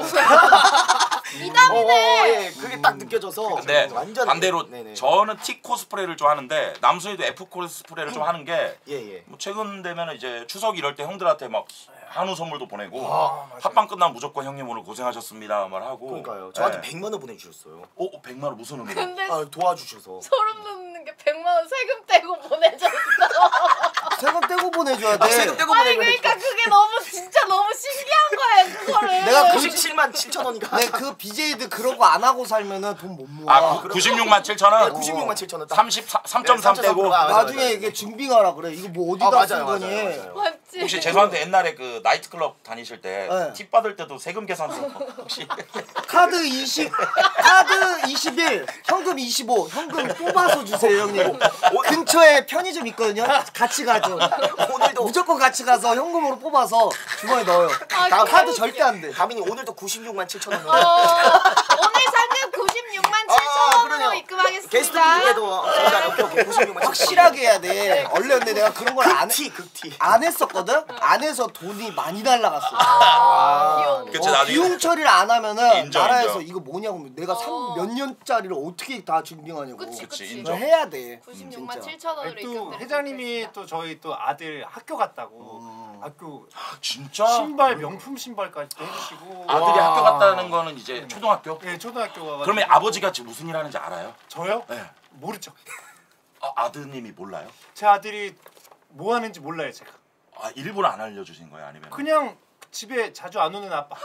미담이네. 예, 그게 딱 느껴져서 근데 완전 반대로 네네. 저는 T 코스프레를 좀 하는데 남순이도 F 코스프레를 좀 하는 게 예. 뭐 최근 되면 이제 추석 이럴 때 형들한테 막 한우 선물도 보내고 합방 끝나면 무조건 형님 오늘 고생하셨습니다 말하고. 그러니까요. 저한테 네. 100만 원 보내주셨어요. 100만 원 무슨 의미로? 근데 도와주셔서. 소름 돋는 게 100만 원 세금 떼고 보내줬어. 세금 떼고 보내줘야 돼. 세금 떼고 아니 보내면 그러니까 그게 너무 진짜 너무 신기한 거야 그거를. 내가 97만 7천 원인가? 네, 그 BJ들 그런 거 안 하고 살면은 돈 못 모아. 아 96만 7천 원? 96만 7천 원. 3.3 떼고. 맞아요, 나중에 맞아요. 이게 증빙하라 그래. 이거 뭐 어디다 맞아요, 쓴 거니? 맞아요. 와 그치. 혹시 죄송한데 옛날에 그 나이트클럽 다니실 때 네. 팁 받을 때도 세금 계산서 혹시 카드 20, 카드 21, 현금 25, 현금 뽑아서 주세요 형님. 근처에 편의점 있거든요. 같이 가죠. 오늘도 무조건 같이 가서 현금으로 뽑아서 주머니에 넣어요. 아, 카드 개웃겨. 절대 안 돼. 다민이 오늘도 96만 7천 원. 오늘 상금 96만 7천 원으로 그러네요. 입금하겠습니다. 게스트 분께도 오케이 96만 7천 확실하게 해야 돼. 원래 근데 내가 그런 걸 극티. 안 했었거든. 안 해서 돈이 많이 날라갔어. 귀여워. 그치, 나중에- 비용 처리를 안 하면은 인정, 나라에서 인정. 이거 뭐냐고 내가 몇 년짜리를 어떻게 다 증빙하냐고. 그치, 그치, 그치. 인정. 그걸 해야 돼. 96만 진짜. 7천 원으로 아니, 또 입금드리도록 회장님이 하겠습니다. 또 저희 또 아들 학교 갔다고 학교 진짜 신발 명품 신발까지 또 해주시고 아들이 와. 학교 갔다는 거는 이제 초등학교? 예 초등학교 가가지고 그러면 아버지가 지금 무슨 일 하는지 알아요? 저요? 네. 모르죠. 아드님이 몰라요? 제 아들이 뭐 하는지 몰라요 제가. 아 일부러 안 알려주신 거예요? 아니면 그냥 집에 자주 안 오는 아빠.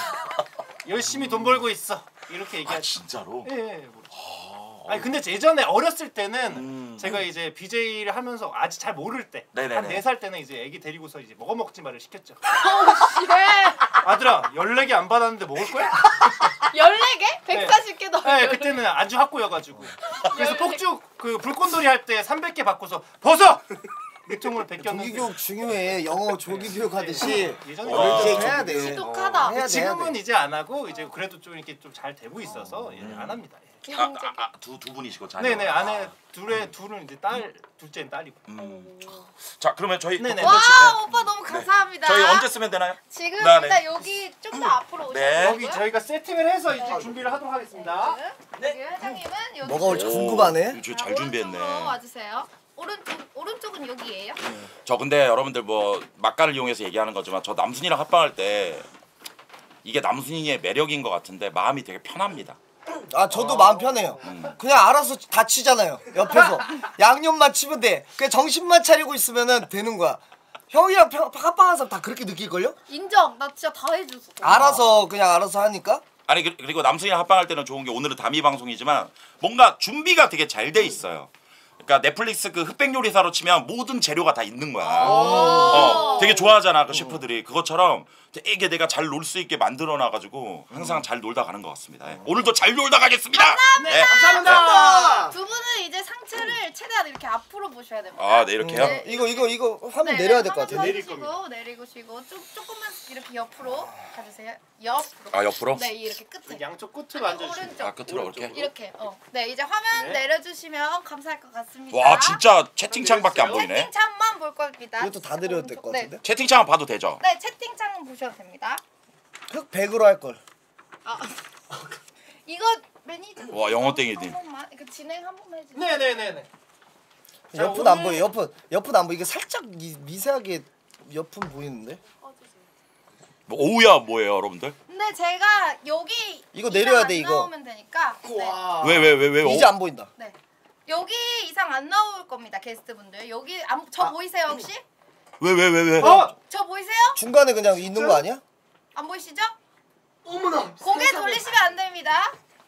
열심히 돈 벌고 있어 이렇게 아 얘기하지. 진짜로? 예. 모르죠. 아니 근데 예전에 어렸을 때는 음. 제가 이제 BJ를 하면서 아직 잘 모를 때 네네네. 한 4살 때는 이제 애기 데리고서 이제 먹어먹지 마를 시켰죠. 네. 아들아 14개 안 받았는데 먹을 거야? 14개? 140개 더. 네 그때는 아주 학고여가지고 그래서 폭죽 그 불꽃놀이 할 때 300개 받고서 벗어! 밑통을 벗겼는데 조기교육 중요해. 영어 조기교육 하듯이 예전에 와. 이제 그랬죠. 해야 돼. 지독하다. 해야 돼, 지금은 해야 돼. 이제 안 하고 이제 그래도 좀 이렇게 좀 잘 되고 있어서 예, 안 합니다. 예. 두 분이시고 자녀. 네네 아내 둘은 이제 딸 둘째는 딸이고. 자 그러면 저희 네네. 콘텐츠- 와 오빠 너무 감사합니다. 저희 언제 쓰면 되나요? 지금 네, 일단 네. 여기 좀 더 앞으로 오셔야 네. 여기 저희가 세팅을 해서 이제 준비를 하도록 하겠습니다. 여기 회장님은 여기 뭐가 올지 오, 궁금하네. 이거 잘 준비했네. 오른쪽으로 와주세요. 오른쪽은 여기예요. 저 근데 여러분들 뭐 막간을 이용해서 얘기하는 거지만 저 남순이랑 합방할 때 이게 남순이의 매력인 것 같은데 마음이 되게 편합니다. 아 저도 마음 편해요. 그냥 알아서 다 치잖아요. 옆에서 양념만 치면 돼. 그냥 정신만 차리고 있으면은 되는 거야. 형이랑 합방한 사람 다 그렇게 느낄걸요? 인정. 나 진짜 다 해줬어. 알아서 그냥 알아서 하니까. 아니 그리고 남순이랑 합방할 때는 좋은 게 오늘은 다미 방송이지만 뭔가 준비가 되게 잘 돼 있어요. 그러니까 넷플릭스 그 흑백 요리사로 치면 모든 재료가 다 있는 거야. 되게 좋아하잖아 그 셰프들이. 그것처럼 되게 내가 잘 놀 수 있게 만들어 놔가지고 항상 잘 놀다 가는 것 같습니다. 예. 오늘도 잘 놀다 가겠습니다. 네. 감사합니다. 두 분은 이제 상체를 최대한 이렇게 앞으로 보셔야 됩니다. 아, 네 이렇게요? 네. 이거 화면 네, 내려야 될 것 한번 같아. 내릴 펴주시고, 내리시고 조금만 이렇게 옆으로 가주세요. 옆으로. 아 옆으로? 네 이렇게 끝에. 양쪽 끝으로 앉아주시면 오른쪽. 아 끝으로 이렇게? 이렇게. 네 이제 화면 네. 내려주시면 감사할 것 같습니다. 와 진짜 채팅창밖에 안 보이네. 채팅창만 볼 겁니다. 이것도 다 내려야 될 것 같은데. 채팅창 봐도 되죠? 네 채팅창 보셔도 됩니다. 흑백으로 할 걸. 아 이거 매니저. 와, 영어 땡이님. 한 번만 이거 진행 한 번만 해주세요. 네네네네. 자, 옆은 안 오늘- 보여. 옆은 안 보여. 이게 살짝 미세하게 옆은 보이는데. 뭐, 오우야 뭐예요 여러분들? 근데 제가 여기 이거 이상 내려야 안 돼, 이거. 나오면 되니까. 네. 왜? 이제 안 보인다. 네. 여기 이상 안 나올 겁니다 게스트분들. 여기 저 보이세요 혹시? 왜? 어! 저 보이세요? 중간에 그냥 있는 거 아니야? 안 보이시죠? 어머나. 고개 돌리시면 안 됩니다.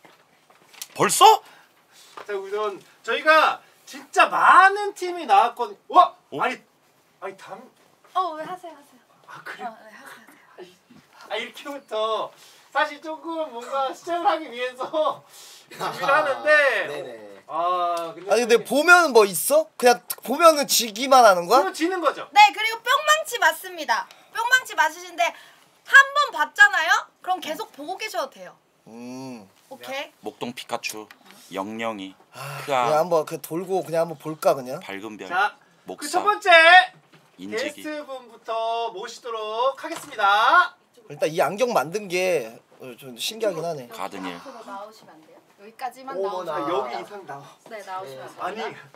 벌써? 자 우선 저희가 진짜 많은 팀이 나왔거든요. 와! 어? 아니 담. 왜 하세요. 아 그래? 네, 하세요. 아 이렇게부터 사실 조금 뭔가 시작을 하기 위해서 준비를 하는데. 네네. 근데 근데 보면 뭐 있어? 그냥 보면은 지기만 하는 거야? 그럼 지는 거죠. 네 그리고 뿅망치 맞습니다. 뿅망치 맞으신데 한 번 봤잖아요? 그럼 계속 보고 계셔도 돼요. 오케이? 목동 피카츄, 영영이, 그냥 크아, 한번 그 돌고 그냥 한번 볼까 그냥. 밝은 별, 자, 그 목사, 첫 번째 인지기. 게스트분부터 모시도록 하겠습니다. 일단 이 안경 만든 게 좀 신기하긴 하네. 가드니엘. 앞으로 나오시면 안 돼요? 여기까지만 어머나. 나오시면 여기 돼요. 이상 나와. 네 나오시면 안 아니. 됩니다.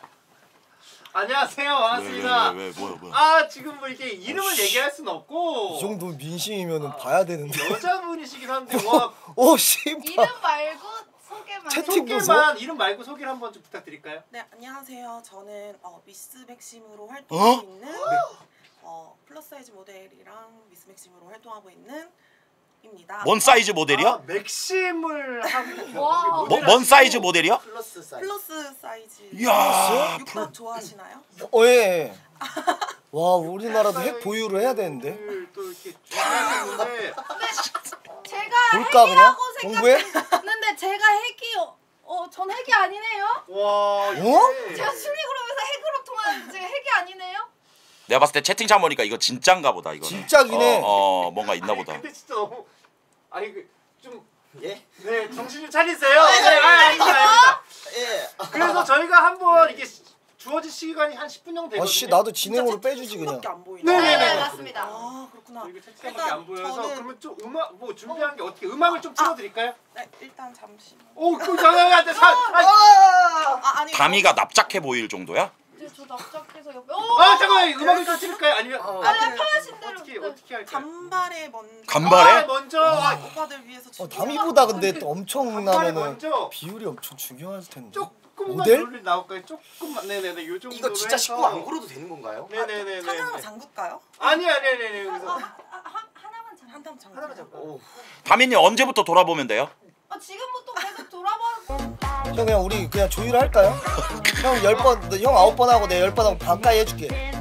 안녕하세요. 반갑습니다. 왜 뭐야? 아 지금 뭐 이렇게 이름을 얘기할 순 없고 이 정도 민심이면은 봐야 되는데. 여자분이시긴 한데 와 오 씨. 이름 말고 소개만 채팅 해주세요. 소개만 이름 말고 소개를 한번 좀 부탁드릴까요? 네, 안녕하세요. 저는 미스 맥심으로 활동하고 있는 플러스 사이즈 모델이랑 미스 맥심으로 활동하고 있는 입니다. 뭔 사이즈 모델이요? 아, 맥심을 하고 와. 뭔 사이즈 모델이요? 플러스 사이즈. 플러스 사이즈. 이야. 육각 좋아하시나요? 예. 와 우리나라도 핵 보유를 해야 되는데. 또 이렇게 준비하셨는데 제가 볼까, 그냥? 핵이라고 공부해? 생각했는데 제가 핵이 전 핵이 아니네요. 와 제가 순위그룹에서 핵으로 통하는 제가 핵이 아니네요. 내가 봤을 때 채팅창 보니까 이거 진짠가 보다 이거. 진짜긴 해. 뭔가 있나 보다. 근데 진짜 너무 좀 예? 네, 정신 좀 차리세요. 알겠습니다. 예. 그래서 저희가 한번 이게 주어진 시간이 한 10분 정도 되거든요. 아씨 나도 진행으로 빼주지 그냥. 밖에 안 보이네. 네네네. 맞습니다. 아 그렇구나. 이게 채팅밖에 안 보여서 저는- 그러면 좀 음악 뭐 준비한 게 어떻게 음악을 좀 틀어드릴까요? 네 일단 잠시만. 오, 잠깐만, 아니. 다미가 납작해 보일 정도야? 저 납작해서 옆에. 잠깐만, 음악을 좀 틀을까요? 아니면 편하신 대로. 어떻게 할까요? 간발에 먼저. 간발에? 먼저 오빠들 위해서. 담이보다 근데 또 엄청 간발에 나면은 먼저 비율이 엄청 중요할 텐데. 조금만 모델? 노래 나올까요? 조금만, 네네네, 요 정도. 이거 진짜 식구 안 걸어도 되는 건가요? 네네네. 하나만 잠글까요? 아니. 그래서 하나만 잠. 하나만 잡고. 다미님 언제부터 돌아보면 돼요? 지금부터 계속 돌아봐. 형 그냥 우리 그냥 조율 할까요? 형 10번, 형 9번 하고 내가 10번 하고 반가이 해줄게.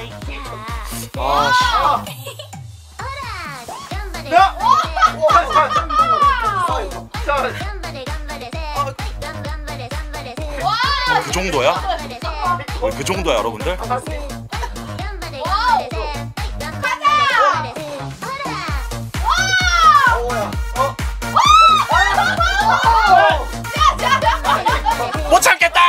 그 정도야? 그 정도야 여러분들? 못 참겠다!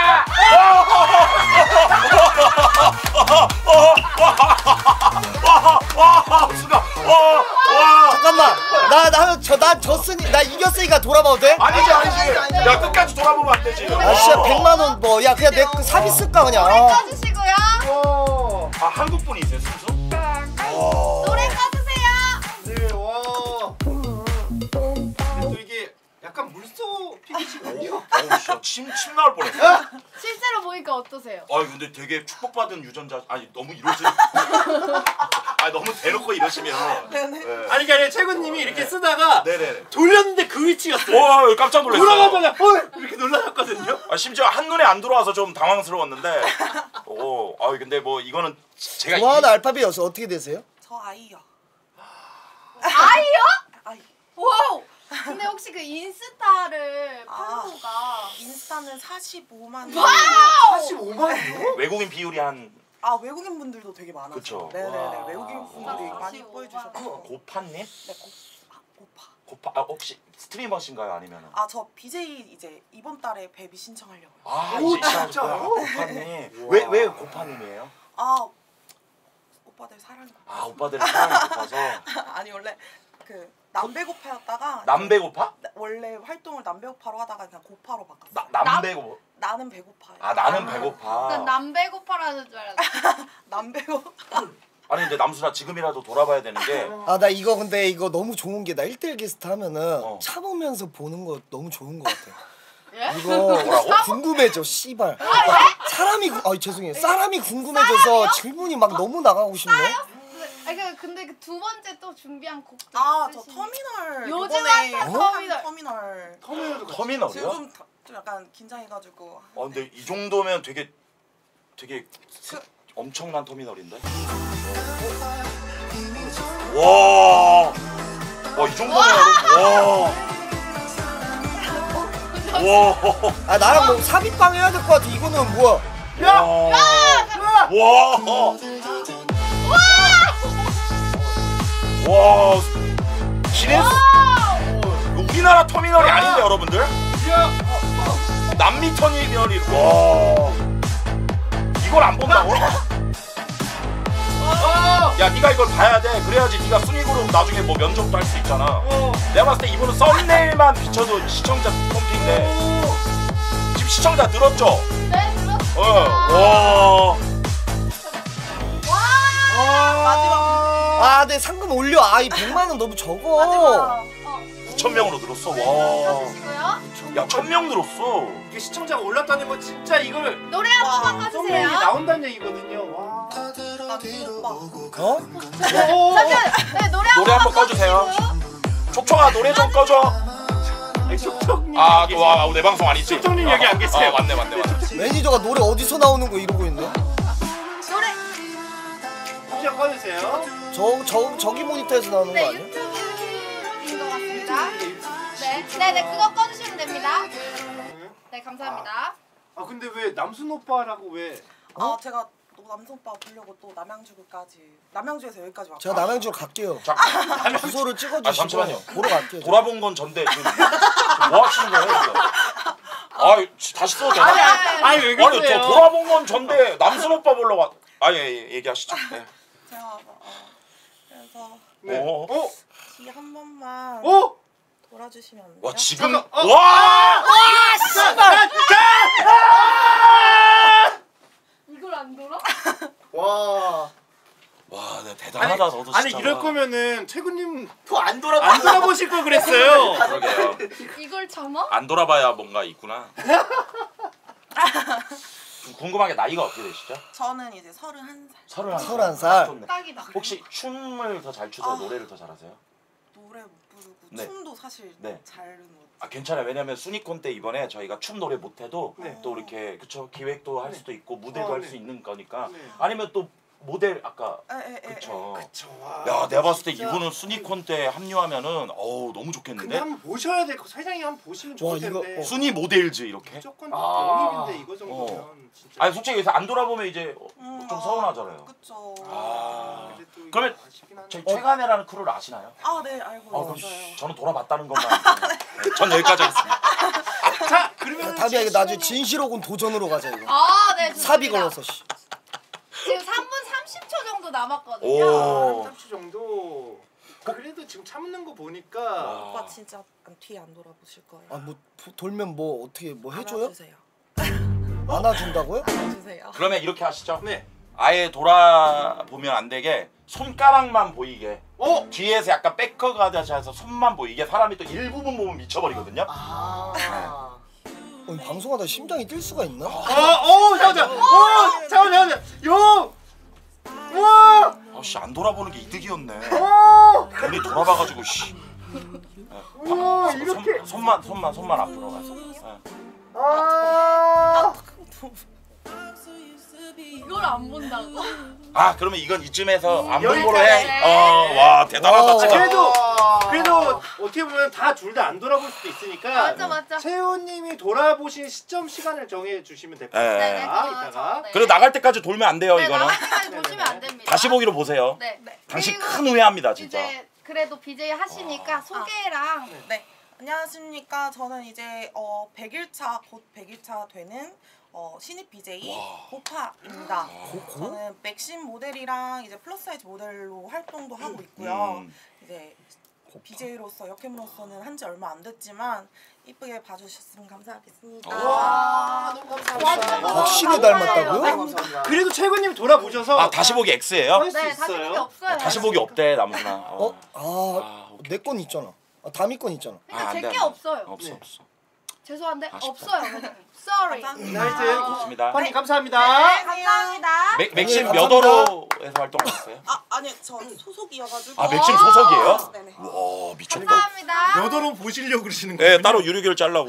잠깐만, 나 졌으니, 나 이겼으니까 돌아봐도 돼? 아니지. 야 끝까지 돌아보면 안 되지. 아 진짜 100만 원 뭐, 야 그냥 내 사비 쓸까 그냥. 꺼주시고요. 한국 분이 있어요 순수? 노래 꺼주세요. 네, 와. 근데 또 이게 약간 물소 피기치거든요. 침 나올 뻔했어. 실제로 보니까 어떠세요? 근데 되게 축복받은 유전자. 아니 너무 이러지. 아니 너무 대놓고 이러시면. 네. 아니, 그러니까 최군님이 이렇게 쓰다가 네네네. 돌렸는데 그 위치였어요. 와 깜짝 놀랐어요. 돌아가자마자 이렇게 놀라셨거든요. 심지어 한 눈에 안 들어와서 좀 당황스러웠는데. 근데 뭐 이거는 제가 좋아하는 알파벳이었어. 어떻게 되세요? 저 아이요. 아이요? 아이. 와우. 근데 혹시 그 인스타를 팔로우가 인스타는 45만. 45만이요? 외국인 비율이 한 외국인 분들도 되게 많아요. 그쵸. 네네네. 와. 외국인 분들이 많이 45만. 보여주셨고. 고파님? 네, 고파. 고파 혹시 스트리머신가요 아니면은? 저 BJ 이제 이번 달에 베비 신청하려고요. 오, 이제 진짜요? 시작하셨구나. 고파님. 왜 고파님이에요? 오빠들 사랑해. 오빠들의 사랑이 고파서. 아니 원래 그 남배고파였다가 남배고파? 원래 활동을 남배고파로 하다가 그냥 고파로 바꿨어. 남배고. 나는 배고파요. 나는 배고파. 난 남배고파라는 줄 알았어. 남배고파. 아니 근데 남순아 지금이라도 돌아봐야 되는 게 아 나 이거 근데 이거 너무 좋은 게 나 1대1 게스트 하면은 참으면서 보는 거 너무 좋은 거 같아. 이거 궁금해져 씨발. 사람이 죄송해요. 사람이 궁금해져서 질문이 막 너무 나가고 싶네. 근데 그 두 번째 또 준비한 곡도 저 있으시니? 터미널 요즘 이번에 핫한 터미널. 터미널이요? 지금 좀 약간 긴장해가지고. 근데 이 정도면 되게 엄청난 터미널인데? 와, 이 정도면 와. 나랑 뭐 삽입방 해야 될 것 같아. 이거는 뭐야? 와, 기네스. 우리나라 터미널이 아닌데 여러분들? 남미 터미널이. 와, 이걸 안 본다고? 야, 네가 이걸 봐야 돼. 그래야지 네가 순위그룹 나중에 뭐 면접도 할 수 있잖아. 내가 봤을 때 이분은 썸네일만 비춰도 시청자 펌핑인데 지금 시청자 늘었죠? 네, 들었어요. 마지막. 내 상금 올려. 이 100만 원 너무 적어. 9,000명으로 늘었어. 와. 야, 1,000명 늘었어. 이게 시청자가 올랐다는 건 진짜 이걸 노래 한 번만 꺼주세요. 나온다는 얘기거든요. 와. 네, 노래 한 번 꺼주세요. 촉촉아 노래 좀 꺼줘. 촉촉님. 내 방송 아니지? 촉촉님 여기 안 계세요. 맞네. 매니저가 노래 어디서 나오는 거 이러고 있네. 노래. 모니터 꺼주세요. 저기 모니터에서 나오는 거 네, 아니야? 유튜브인 것 같습니다. 네, 그거 꺼주시면 됩니다. 네, 감사합니다. 아 근데 왜 남순 오빠라고 왜? 제가 또 남성 오빠 보려고 또 남양주에서 여기까지 왔고. 제가 남양주로 갈게요. 주소를 아, 찍어주시고 잠시만요. 보러 갈게요. 돌아본 건 전데 지금 뭐 하시는 거예요? 지금? 다시 써도 되나? 아니 왜 아니 그러세요? 저 돌아본 건 전데 남순 오빠 보려고 예, 얘기하시죠. 네. 제가 그래서 네. 뒤 한 번만 어? 돌아주시면 안 돼요? 와 지금 잠깐, 와! 이걸 안 돌아? 와. 와, 네, 대단하다 너도 진짜. 아니 이럴 거면은 최군님 또 안 돌아봐. 안 돌아보실 걸 그랬어요. 그러게요. 이걸 참아? 안 돌아봐야 뭔가 있구나. 좀 궁금한 게 나이가 어떻게 되시죠? 저는 이제 31살. 31살. 좋네. 딱이다. 혹시 춤을 더 잘 추세요? 노래를 더 잘하세요? 노래 못 부르고 네. 춤도 사실 네. 잘은 못. 아 괜찮아요. 왜냐면 순위콘 때 이번에 저희가 춤 노래 못해도 네. 또 이렇게 그쵸 기획도 할 수도 있고 무대도 할 수 네. 있는 거니까 네. 아니면 또 모델 아까 에. 그쵸. 와, 야 내가 봤을 때 진짜. 이분은 순위콘 때 합류하면은 어우 너무 근데 좋겠는데? 한번 보셔야 될 거. 사장님 한번 보시면 와, 좋을 이거, 텐데. 순위 모델즈 이렇게? 무조건 아. 영입인데 이거 정도면 진짜. 아니 솔직히 여기서 안 돌아보면 이제 좀 서운하잖아요. 그쵸. 아. 근데 또 이거 그러면 아쉽긴 하네. 저희 최간애라는 크루를 아시나요? 네 알고 그럼 있어요. 저는 돌아봤다는 것만 네, 전 여기까지 하겠습니다. 자 그러면 답이야 이거 나중에 진실옥은 도전으로 가자 이거. 네. 삽이 좋습니다. 걸려서 씨. 지금 3분 30초 정도 남았거든요. 오. 30초 정도. 그래도 지금 참는 거 보니까 오빠 진짜 뒤에 안 돌아보실 거예요. 뭐 돌면 뭐 어떻게 뭐 해줘요? 안아주세요. 안아준다고요? 안아주세요. 그러면 이렇게 하시죠. 네. 아예 돌아보면 안 되게 손가락만 보이게 뒤에서 약간 백허가드해서 손만 보이게 사람이 또 일부분 보면 미쳐버리거든요. 방송하다 심장이 뛸 수가 있나? 잠깐만. 요. 우와. 아씨 안 돌아보는 게 이득이었네. 오. 우리 돌아봐가지고 씨. 우와 이렇게. 손만 앞으로 가서. 이걸 안 본다고? 그러면 이건 이쯤에서 안 본 거로 여기까지. 해. 와 대단하다 진짜. 그래도 어떻게 보면 둘 다 안 돌아볼 수도 있으니까. 맞죠. 채우님이 돌아보신 시점 시간을 정해 주시면 될 것 네. 같아요. 네, 이따가. 네. 그리고 나갈 때까지 돌면 안 돼요 네, 이거는. 나갈 때까지 보시면 안 됩니다. 다시 보기로 보세요. 네. 당신 그리고 큰 후회합니다 진짜. 이제 그래도 BJ 하시니까 소개랑 네. 안녕하십니까. 저는 이제 100일차 곧 100일차 되는 신입 BJ 고파입니다. 저는 맥심 모델이랑 이제 플러스 사이즈 모델로 활동도 하고 있고요. 이제 BJ로서 역캠으로서는 한지 얼마 안 됐지만 이쁘게 봐주셨으면 감사하겠습니다. 너무 감사합니다. 확실히 닮았다고요? 감사합니다. 그래도 최군님 돌아보셔서 다시 보기 X예요? 할 수 네, 다시 보기 있어요. 없어요. 다시 보기 없대 남준아. 내 건 있잖아. 담이 건 있잖아. 근데 안 돼, 제게 안 돼. 없어요. 없어. 죄송한데 아쉽다. 없어요. Sorry. 하여튼 좋습니다. 환님 감사합니다. 감사합니다. 맥심 네, 몇 감사합니다. 호로에서 활동하셨어요? 아니요. 저 소속이어가지고. 맥심 소속이에요? 네네. 와 미쳤다. 감사합니다. 몇 호로 보시려고 그러시는 거예요? 네 따로 유료결 짜려고.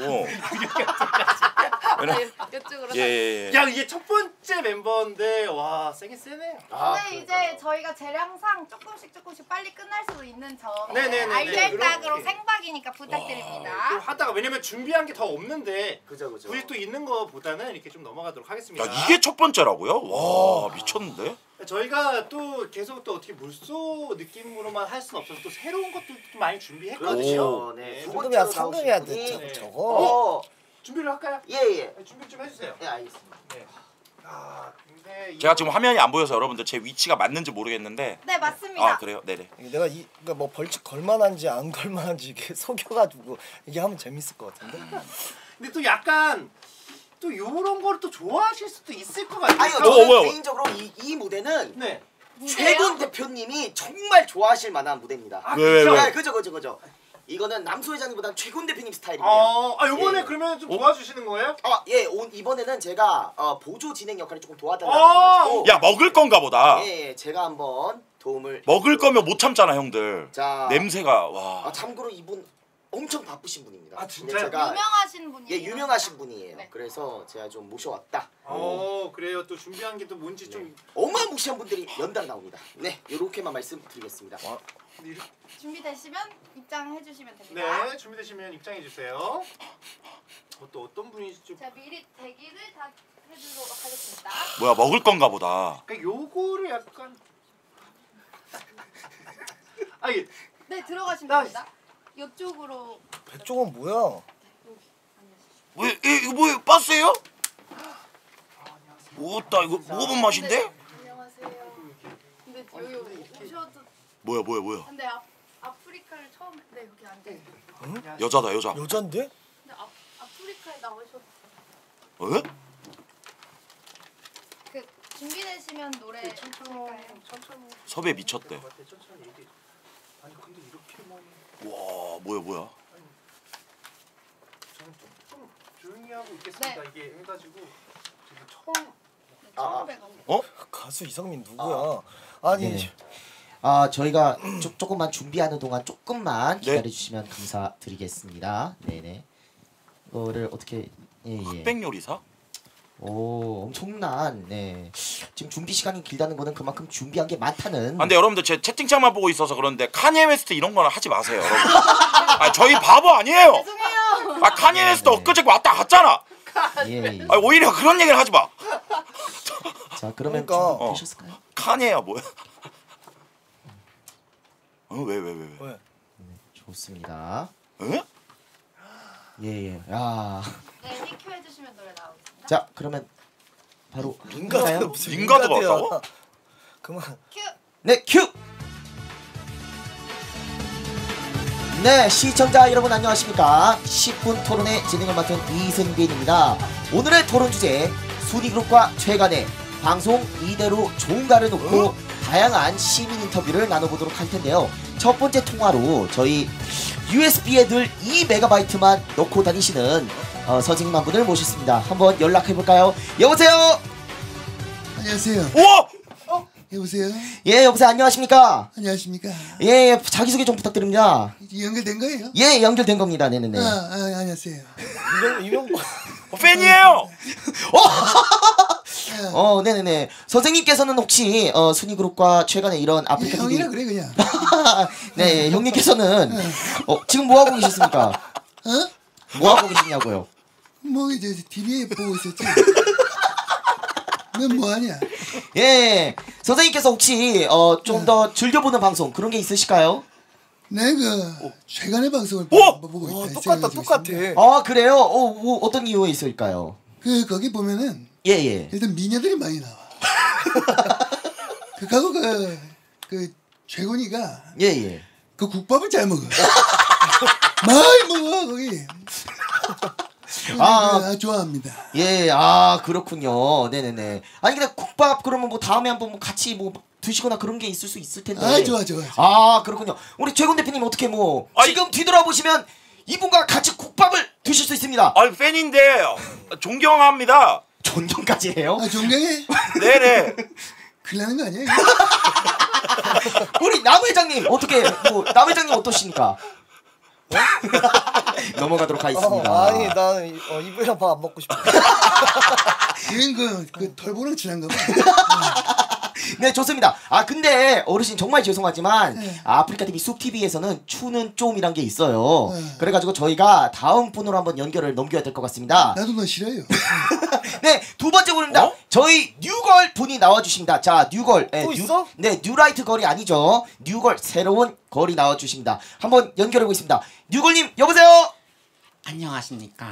이쪽으로. 예. 야 이게 첫 번째 멤버인데 와 세긴 세네요. 근데 이제 저희가 재량상 조금씩 빨리 끝날 수도 있는 점 네네네네. 알잘딱으로 그렇게. 생박이니까 또 부탁드립니다. 하다가 왜냐면 준비한 게 더 없는데 그죠. 굳이 또 있는 거보다는 이렇게 좀 넘어가도록 하겠습니다. 야 이게 첫 번째라고요? 와 미쳤는데? 저희가 또 계속 또 어떻게 물소 느낌으로만 할 수는 없어서 또 새로운 것도 좀 많이 준비했거든요. 그렇죠. 네. 두 방금이야 번째로 상금해야 나오신 돼. 분이 저거. 준비를 할까요? 예. 네, 준비 좀 해주세요. 네, 알겠습니다. 네. 근데 제가 지금 화면이 안 보여서 여러분들 제 위치가 맞는지 모르겠는데. 네 맞습니다. 그래요? 네네. 내가 그러니까 뭐 벌칙 걸만한지 안 걸만한지 이게 속여가지고 이게 하면 재밌을 것 같은데. 근데 또 약간 또 요런 거를 또 좋아하실 수도 있을 것 같아요. 아니요, 뭐야? 저는 개인적으로 이 무대는 네. 최군 대표님이 정말 좋아하실 만한 무대입니다. 왜? 네, 그죠. 이거는 남소 회장님보다는 최군 대표님 스타일이에요. 요번에 예. 그러면 좀 도와주시는 거예요? 이번에는 제가 보조 진행 역할을 조금 도와달라고 하셔가지고 야 먹을 건가 보다. 예, 제가 한번 도움을 먹을 거면 못 참잖아 형들. 자, 냄새가 와. 참고로 이분 엄청 바쁘신 분입니다. 아, 근데 진짜요? 제가 유명하신 분이에요. 예 유명하신 분이에요. 네. 그래서 제가 좀 모셔왔다. 그래요. 또 준비한 게 또 뭔지 좀. 어마무시한 분들이 연달아 나옵니다. 네, 이렇게만 말씀드리겠습니다. 준비되시면 입장해 주시면 됩니다. 네, 준비되시면 입장해 주세요. 또 어떤 분이 좀. 제가 미리 대기를 다 해주도록 하겠습니다. 뭐야 먹을 건가 보다. 그러니까 요거를 약간. 아니. 네, 들어가시면 됩니다. 이쪽으로. 배쪽은 뭐야? 이거 뭐예요? 빠스예요? 오따 이거 먹어본 맛인데? 안녕하세요. 근데 여기 오셔도. 뭐야? 근데 아프리카를 처음. 네, 여기 앉아. 여자다 여자. 여잔데? 근데 아프리카에 나오셔도. 에? 그 준비되시면 노래 할까요? 섭외 미쳤대. 천천히 얘기. 아니 근데 이렇게만. 와 뭐야? 저는 좀 조용히 하고 있겠습니다. 네. 이게 해가지고 지금 처음. 처음 뵈가지고. 가수 이성민 누구야? 아니 네. 저희가 조금만 준비하는 동안 조금만 네. 기다려주시면 감사드리겠습니다. 네네. 이거를 어떻게 흑백 요리사? 오 엄청난 네 지금 준비 시간이 길다는 거는 그만큼 준비한 게 많다는. 근데 여러분들 제 채팅창만 보고 있어서 그런데 카니에 웨스트 이런 거는 하지 마세요. 여러분. 저희 바보 아니에요. 죄송해요. 카니에 웨스트 엊그제 왔다 갔잖아. 예. 오히려 그런 얘기를 하지 마. 자 그러면 그러니까. 준비되셨을까요? 카니에야 뭐야? 왜? 왜? 좋습니다. 에? 예예. 야. 네, 히큐 해주시면 노래 나오겠습니다. 자 그러면 바로 링가드가 할까요? 무슨 링가드가 링가드야. 왔다고? 그만. 큐. 네 큐. 네 시청자 여러분 안녕하십니까. 10분 토론의 진행을 맡은 이승빈입니다. 오늘의 토론 주제 순위그룹과 최간의 방송 이대로 좋은가를 놓고 다양한 시민 인터뷰를 나눠보도록 할 텐데요. 첫 번째 통화로 저희 USB에 늘 2MB만 넣고 다니시는 선생님 한 분을 모셨습니다. 한번 연락해볼까요? 여보세요? 안녕하세요. 우와! 여보세요. 예 여보세요 안녕하십니까? 안녕하십니까. 예 자기소개 좀 부탁드립니다. 연결된 거예요? 예 연결된 겁니다. 네네네. 안녕하세요. 이명 팬이에요. 네네네. 선생님께서는 혹시 순위그룹과 최근에 이런 아프리카 TV 형이라 그래 그냥. 네 형님께서는 지금 뭐 하고 계셨습니까? 뭐 하고 계시냐고요? 뭐 이제 TV에 보고 있었지. 넌 뭐하냐? 예 선생님께서 혹시 좀 더 즐겨보는 방송 그런 게 있으실까요? 내가 최근의 방송을 보고 있다. 똑같다 똑같아. 아 그래요? 뭐 어떤 이유에 있을까요? 거기 보면은 예예. 일단 미녀들이 많이 나와. 그하고 그 최곤이가 예예. 그 국밥을 잘 먹어. 많이 먹어 거기. 좋아합니다. 예, 그렇군요. 네네네. 아니 근데 국밥 그러면 뭐 다음에 한번 뭐 같이 뭐 드시거나 그런 게 있을 수 있을 텐데. 좋아. 그렇군요. 우리 최곤 대표님 어떻게 뭐 지금 뒤돌아보시면 이분과 같이 국밥을 드실 수 있습니다. 팬인데 존경합니다. 존경까지 해요? 존경해? 네네. 큰일 나는 거 아니야? 우리 남 회장님 어떻게 남 회장님 어떠십니까? 넘어가도록 하겠습니다. 아니 난 이분이랑 밥 안 먹고 싶어. 이건 그 털보랑 친한 거 봐. 네 좋습니다. 근데 어르신 정말 죄송하지만 아프리카 TV 숲 TV에서는 추는 좀이란 게 있어요. 그래가지고 저희가 다음 분으로 한번 연결을 넘겨야 될 것 같습니다. 나도 너 싫어요. 네 두 번째 분입니다. 저희 뉴걸 분이 나와주십니다. 자 뉴걸. 또 있어? 네 뉴라이트 걸이 아니죠. 뉴걸 새로운 걸이 나와주십니다. 한번 연결해 보겠습니다. 뉴걸님 여보세요. 안녕하십니까.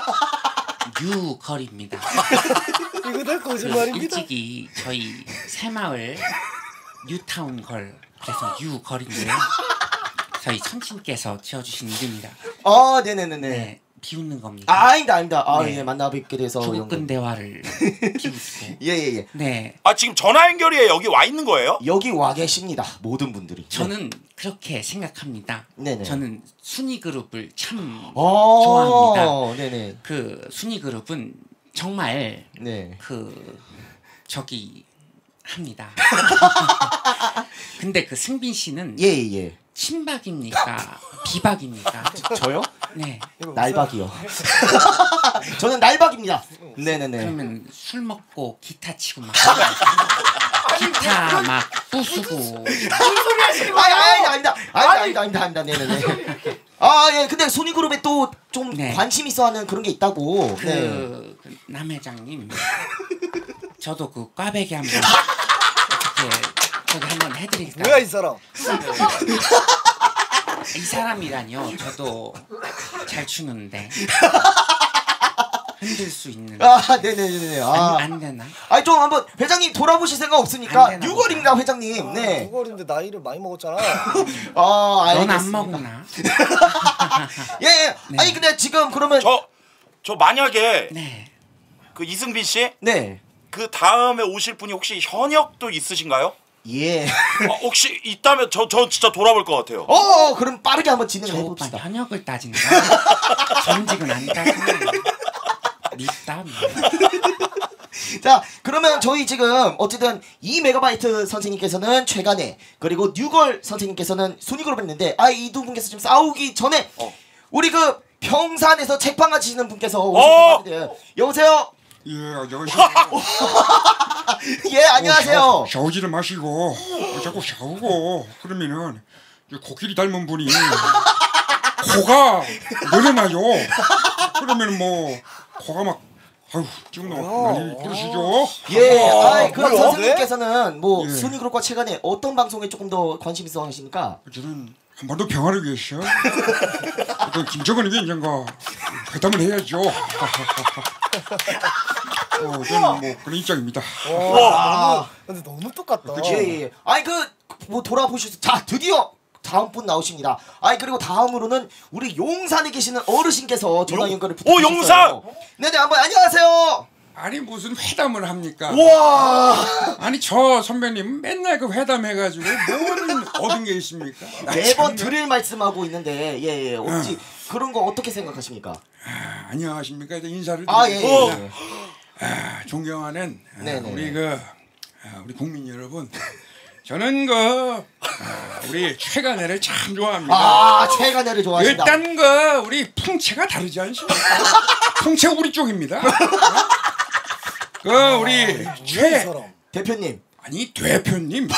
뉴걸입니다. 이거 다 거짓말입니다. 일찍이 저희 새마을 뉴타운 걸 그래서 뉴걸인데요. 저희 선친께서 지어주신 이름이라. 네네네네. 네, 비웃는 겁니다. 아닙니다. 네. 예, 만나 뵙게 돼서 조급근 대화를 비웃고. 예예예. 네. 지금 전화 연결이 여기 와 있는 거예요? 여기 와 계십니다. 모든 분들이. 저는 그렇게 생각합니다. 네네. 저는 순위 그룹을 참 좋아합니다. 네네. 그 순위 그룹은 정말 네. 합니다. 근데 그 승빈 씨는 예예. 친박입니까? 비박입니까? 저요? 네. 날박이요. 저는 날박입니다. 네네네. 그러면 술 먹고 기타 치고 막 기타 막 부수고 아닙니다. 네네네. 아, 예, 근데 소니그룹에 또 좀 네. 관심 있어 하는 그런 게 있다고. 그 남 회장님, 저도 그 꽈배기 한번 이렇게 저기 한번 해드릴까요? 뭐야 이 사람? 이 사람이라뇨. 저도 잘 추는데 흔들 수 있는. 아, 네네네. 아, 안 되나? 아니 좀 한번 회장님 돌아보실 생각 없습니까? 안 되나 6월입니다, 회장님. 네. 6월인데 나이를 많이 먹었잖아. 아, 넌 안 알겠습니다. 먹나? 예, 예. 네. 아니 근데 지금 그러면 저 만약에 네. 그 이승빈 씨 네. 그 다음에 오실 분이 혹시 현역도 있으신가요? 예. 혹시 있다면 저 진짜 돌아볼 것 같아요. 그럼 빠르게 한번 진행을 저 오빠 해봅시다. 현역을 따진다. 전직은 안 따지네. 밉다. 자, 그러면 저희 지금 어쨌든 2MB 선생님께서는 최간에 그리고 뉴걸 선생님께서는 순위그룹 했는데 이 두 분께서 지금 싸우기 전에 우리 그 평산에서 책방아 치시는 분께서 오셨는데 여보세요? 예, 안녕하세요. 예, 안녕하세요. 샤오지를 마시고 자꾸 샤오고 그러면은 코끼리 닮은 분이 코가 늘어나요. 그러면 뭐 코가 막 아유 지금 많이 부르시죠? 예, 그럼 뭐요? 선생님께서는 뭐 예. 순위그룹과 최간에 어떤 방송에 조금 더 관심 있어 하십니까? 저는 한반도 평화를 위해서 어떤 김정은 위원장과 회담을 해야죠. 저는 뭐 그런 입장입니다. 근데 너무 똑같다. 예. 아니 뭐 돌아보셔서 자 드디어 다음 분 나오십니다. 그리고 다음으로는 우리 용산에 계시는 어르신께서 전화 연결을 부탁드렸어요. 용산! 네네, 한번 안녕하세요. 아니 무슨 회담을 합니까? 우와. 아니 저 선배님 맨날 그 회담해가지고 뭐는 얻은 게 있습니까? 매번 드릴 말씀하고 있는데 예 어찌 그런 거 어떻게 생각하십니까? 안녕하십니까? 인사를 예. 드리고 존경하는 네네. 우리 국민 여러분, 저는 우리 최간애를 참 아, 좋아합니다. 최간애를 좋아하신다. 일단 우리 풍채가 다르지 않습니까? 풍채 우리 쪽입니다. 우리 최 대표님. 아니 대표님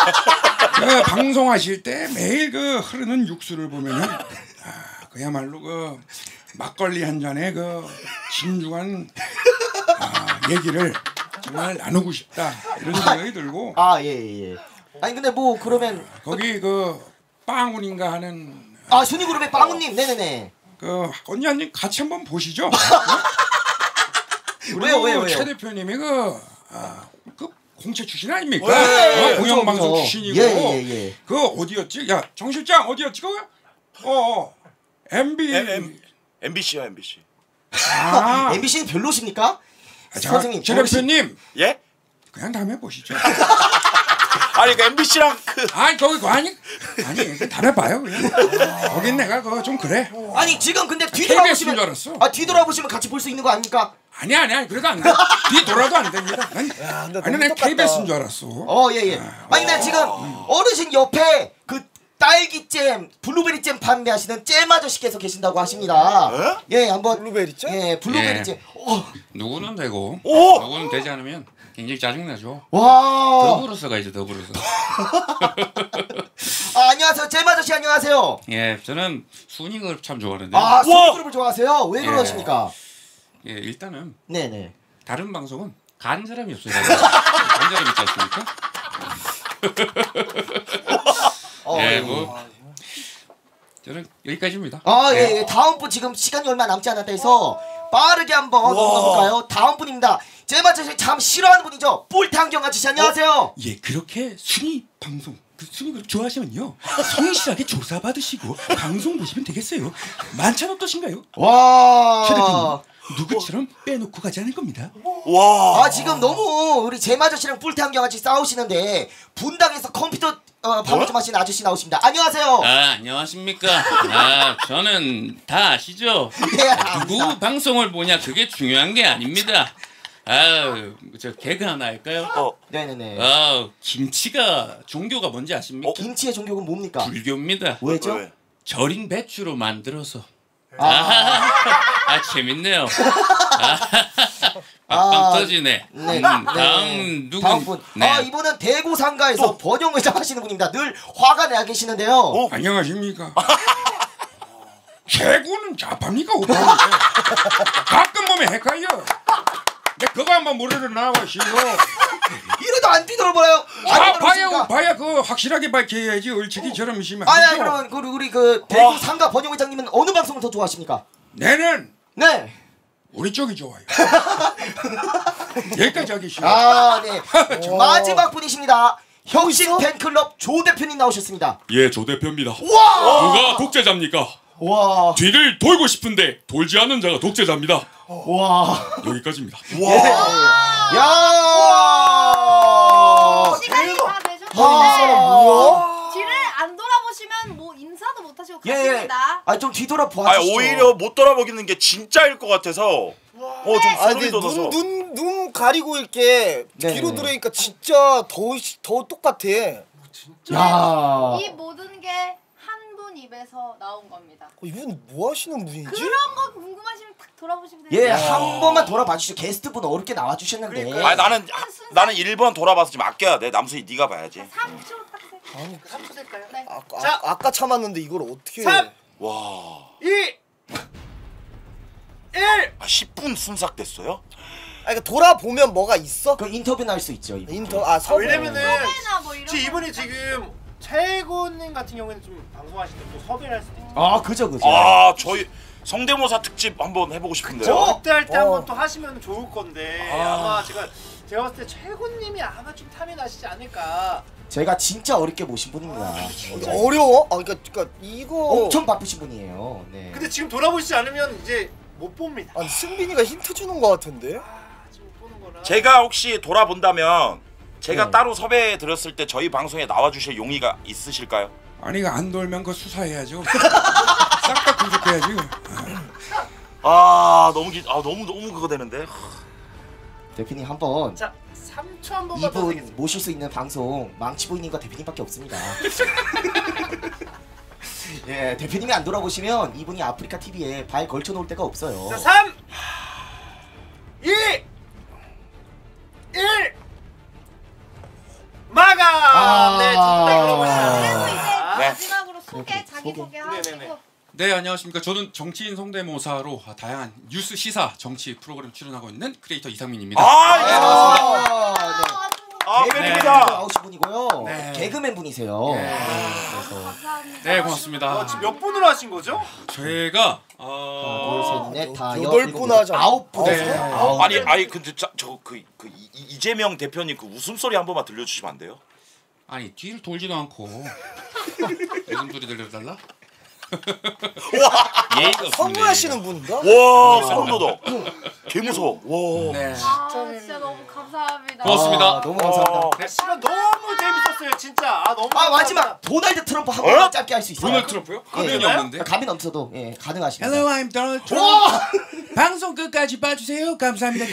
방송하실 때 매일 흐르는 육수를 보면은 그야말로 막걸리 한 잔에 진중한 얘기를 정말 나누고 싶다 이런 생각이 들고. 예. 아니 근데 뭐 그러면 거기 빵운인가 하는 순위그룹의 빵운님. 네네네. 언니 같이 한번 보시죠. 왜요? 최 대표님이 공채 출신 아닙니까? 예, 공영방송 그쵸. 출신이고. 예. 어디였지? 야, 정 실장 어디였지? MBC요, MBC. MBC는 별로십니까? 선생님, 최 대표님. 예? 그냥 다음에 보시죠. 아니 MBC랑 거기 다음에 봐요. 거긴 내가 그좀 그래. 아니 지금 근데 KBS인 줄 뒤돌아보시면 알았어. 뒤돌아보시면 같이 볼 수 있는 거 아닙니까? 아니야 그래도 안 돼. 뒤돌아도 안 됩니다. 아니 난 KBS인 줄 알았어. 예. 아니 근데 지금 어르신 옆에 딸기잼, 블루베리잼 판매하시는 잼 아저씨께서 계신다고 하십니다. 예, 한번 블루베리잼? 예, 블루베리잼. 누구는 되고 누구는 되지 않으면 굉장히 짜증나죠. 와. 더불어서 가야죠. 더불어서. 안녕하세요. 잼 아저씨 안녕하세요. 예, 저는 순위그룹 참 좋아하는데. 순위그룹을 좋아하세요? 왜 그러십니까? 예, 일단은 네네. 다른 방송은 간 사람이 없어요. 간 사람이 있지 않습니까? 뭐 저는 여기까지입니다. 예. 다음 분 지금 시간이 얼마 남지 않았다 해서 빠르게 한번 넘어가볼까요? 다음 분입니다. 잼 아저씨 참 싫어하는 분이죠. 뿔테 안경 아저씨 안녕하세요. 예, 그렇게 순위 방송 순위그룹 좋아하시면요 성실하게 조사받으시고 방송 보시면 되겠어요. 만찬 어떠신가요? 와. 최 대표님 누구처럼 빼놓고 가지 않을 겁니다. 와. 지금 너무 우리 잼 아저씨랑 뿔테 안경 아저씨 싸우시는데 분당에서 컴퓨터 방송 좀 하시는 아저씨 나오십니다. 안녕하세요. 안녕하십니까. 저는 다 아시죠? 누구 방송을 보냐 그게 중요한 게 아닙니다. 저 개그 하나 할까요? 네네네. 김치가 종교가 뭔지 아십니까? 김치의 종교가 뭡니까? 불교입니다. 왜죠? 절인 배추로 만들어서. 재밌네요. 빵 터지네. 네. 다음 누구? 다음 분. 네. 이분은 대구 상가에서 번영회장 하시는 분입니다. 늘 화가 나 계시는데요. 안녕하십니까? 개구는 좌파입니까 우파입니까? 가끔 보면 헷갈려. 근데 그거 한번 물으러 나와시고. 이래도 안 뒤돌아봐요. 봐야 우파야 그 확실하게 밝혀야지 얼치기처럼 있으면. 그럼 우리 그 대구 상가 번영회장님은 어느 방송을 더 좋아하십니까? 내는 네. 우리 쪽이 좋아요. 여기까지 하겠습니다. 네. 마지막 분이십니다. 혁신 팬클럽 조 대표님 나오셨습니다. 예, 조 대표입니다. 와! 누가 독재자입니까? 와. 뒤를 돌고 싶은데 돌지 않는 자가 독재자입니다. 와. 여기까지입니다. 와. 야! 시간이 다 되셨는데 이 사람 뭐야? 뒤를 안 돌아보시면 뭐 인사도 못 하시고 가십니다. 좀 뒤돌아 봐주시죠. 오히려 못 돌아보기는 게 진짜일 것 같아서 좀 소름이 돋아서. 눈 가리고 이렇게 뒤로 들으니까 진짜 더 똑같아. 야. 이 모든 게 한 분 입에서 나온 겁니다. 이분 뭐 하시는 분이지? 그런 거 궁금하시면 딱 돌아보시면 돼요. 한 번만 돌아봐 주시죠. 게스트분 어렵게 나와 주셨는데. 나는 1번 돌아봐서 좀 아껴야 돼. 남순이 네가 봐야지. 3초 딱 세요. 3초 될까요? 네. 아까 참았는데 이걸 어떻게? 3 와. 2 1 10분 순삭됐어요? 그러니까 돌아보면 뭐가 있어? 그 인터뷰나 할 수 있죠. 왜냐면은 뭐 이런 이분이 지금 최고님 같은 경우에는 좀 방송하실 때 또 섭외를 할 수도 있죠. 그죠. 저희 성대모사 특집 한번 해보고 싶은데요. 그때 할 때 한번 또 하시면 좋을 건데 아마 제가 봤을 때 최고님이 아마 좀 탐이 나시지 않을까. 제가 진짜 어렵게 모신 분입니다. 어려워? 그러니까 이거 엄청 바쁘신 분이에요. 네. 근데 지금 돌아보시지 않으면 이제 못 봅니다. 승빈이가 힌트 주는 것 같은데? 제가 혹시 돌아본다면 제가 따로 섭외 드렸을 때 저희 방송에 나와주실 용의가 있으실까요? 아니 안 돌면 그 수사해야죠. 싹 다 분석해야지. 너무 그거 되는데. 대표님 한번. 자 3초 한 번만 더 이분 드리겠습니다. 모실 수 있는 방송 망치보이님과 대표님밖에 없습니다. 예, 대표님이 안 돌아보시면 이분이 아프리카 TV에 발 걸쳐 놓을 데가 없어요. 자 3 2 1 마감. 네, 그리고 이제 마지막으로 자기 소개하시고. 네, 안녕하십니까. 저는 정치인 성대모사로 다양한 뉴스, 시사, 정치 프로그램 출연하고 있는 크리에이터 이상민입니다. 개그맨 나오신 분이고요. 개그맨 분이세요. 네, 고맙습니다. 지금 몇 분으로 하신 거죠? 저희가 하나, 둘, 셋, 넷, 다 8분 하자. 9분. 아니 근데 이재명 대표님 그 웃음소리 한 번만 들려주시면 안 돼요? 아니 뒤를 돌지도 않고 무슨 소리 들려달라? 예의가 없네. 선물하시는 분인가? 와 소름 돋아. 개 무서워. 와. 네. 진짜 너무 감사합니다. 고맙습니다. 너무 감사합니다. 시간 너무 재밌었어요 진짜. 너무 마지막 도널드 트럼프 한 번만 짧게 할 수 있어요. 도널드 트럼프요? 가면이 없는데? 가면 없어도 가능하십니다. Hello, I'm Donald Trump. 방송 끝까지 봐주세요. 감사합니다.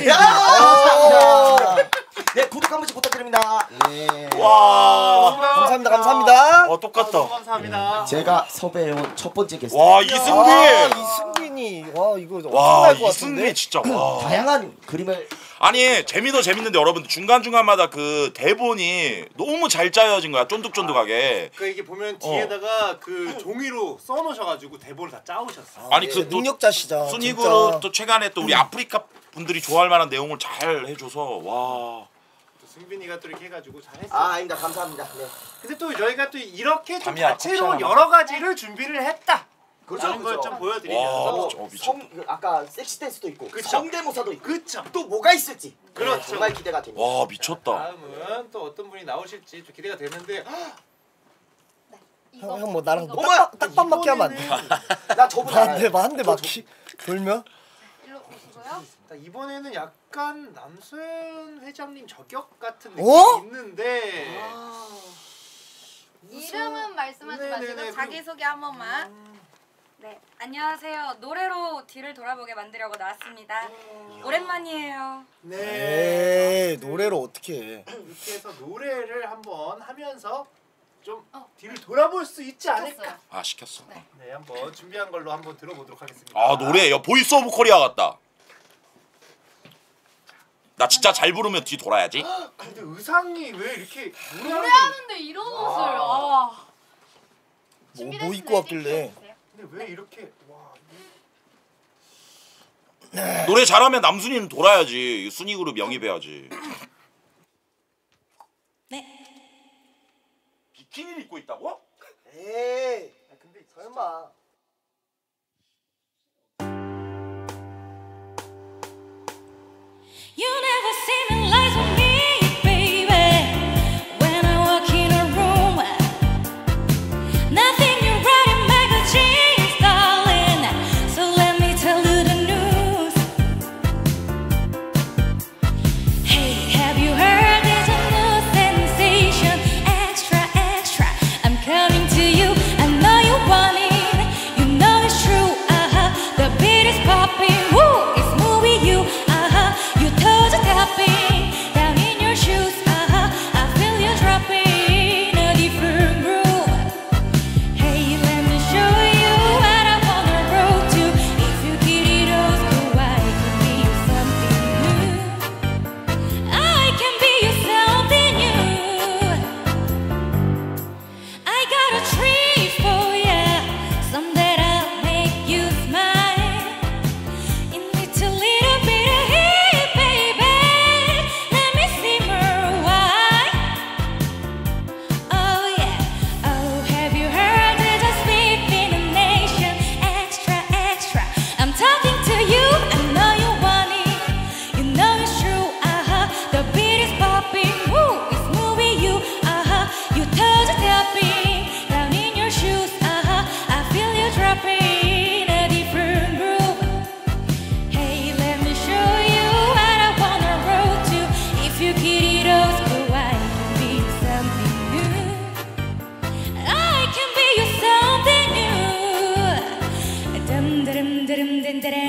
네, 구독 한 번씩 부탁드립니다. 네. 와. 감사합니다. 똑같다. 감사합니다. 제가 섭외해온 첫 번째 게스트. 와 이승빈. 이승빈이 이거 와 엄청날 것 이승빈 같은데? 진짜. 와. 다양한 그림을. 아니 재미도 재밌는데 여러분들 중간중간마다 그 대본이 너무 잘 짜여진 거야. 쫀득쫀득하게. 이게 보면 뒤에다가 그 종이로 써놓으셔가지고 대본을 다 짜오셨어. 아니 그 능력자시죠. 순익으로 또 최근에 또 우리 아프리카 분들이 좋아할 만한 내용을 잘 해줘서 와. 승빈이가 또 이렇게 해가지고 잘했어. 아닙니다. 감사합니다. 네. 근데 또 저희가 또 이렇게 좀 담이야, 다채로운 컵 여러 가지를 준비를 했다. 그렇죠, 라는 걸 그렇죠. 좀 보여드리면서 아까 섹시 댄스도 있고 그쵸. 성대모사도 있고 그쵸. 또 뭐가 있을지 그렇죠. 정말 기대가 됩니다. 와 미쳤다. 다음은 또 어떤 분이 나오실지 좀 기대가 되는데 형 뭐 나랑 뭐 어머야! 딱밤 맞게 하면 안 돼? 나 저분 알아요. 한 대 맞기 돌면? 일로 오시고요. 이번에는 약간 남소연 회장님 저격 같은 어? 느낌이 있는데 이름은 말씀하지 네네네, 마시고 자기 소개 한 번만. 네, 안녕하세요. 노래로 뒤를 돌아보게 만들려고 나왔습니다. 오랜만이에요. 네, 노래로 어떻게 해? 이렇게 해서 노래를 한번 하면서 좀 뒤를 돌아볼 수 있지 않을까? 아 시켰어. 네, 한번 준비한 걸로 한번 들어보도록 하겠습니다. 아 노래요. 보이스 오브 코리아 같다. 나 진짜 잘 부르면 뒤 돌아야지. 근데 의상이 왜 이렇게 노래하는데 이런 옷을 뭐 입고 왔길래? 근데 왜 이렇게 와 노래 잘하면 남순이는 돌아야지. 순위 그룹 영입해야지. 네. 비키니를 입고 있다고? 에이, 근데 설마. You never see me lies on me, baby. When I walk in a room, nothing you write in magazines, darling. So let me tell you the news. Hey, have you heard there's a new sensation? Extra, extra, I'm coming to you. I know you want it, you know it's true. The beat is popping, woo, it's moving you. You toes are tapping down in your shoes. I feel you dropping a different groove. Hey, let me show you what I wanna roll to. If you get it all, go I can be you something new. I can be you something new. I got a treat for ya, some that'll make you smile. In it a little bit of heat, baby. Let me simmer why. Oh yeah. Oh, have you heard there's a sleep in the nation? Extra, extra. I'm talking to you. I know you want it. You know it's true. The beat is popping. Woo, it's moving you. You toes are tapping down in your shoes. I feel you dropping a different groove. Hey, let me show you what I wanna roll to. If you get it all, so I can be you something new. I can be you something new. Dum dum dum dum dum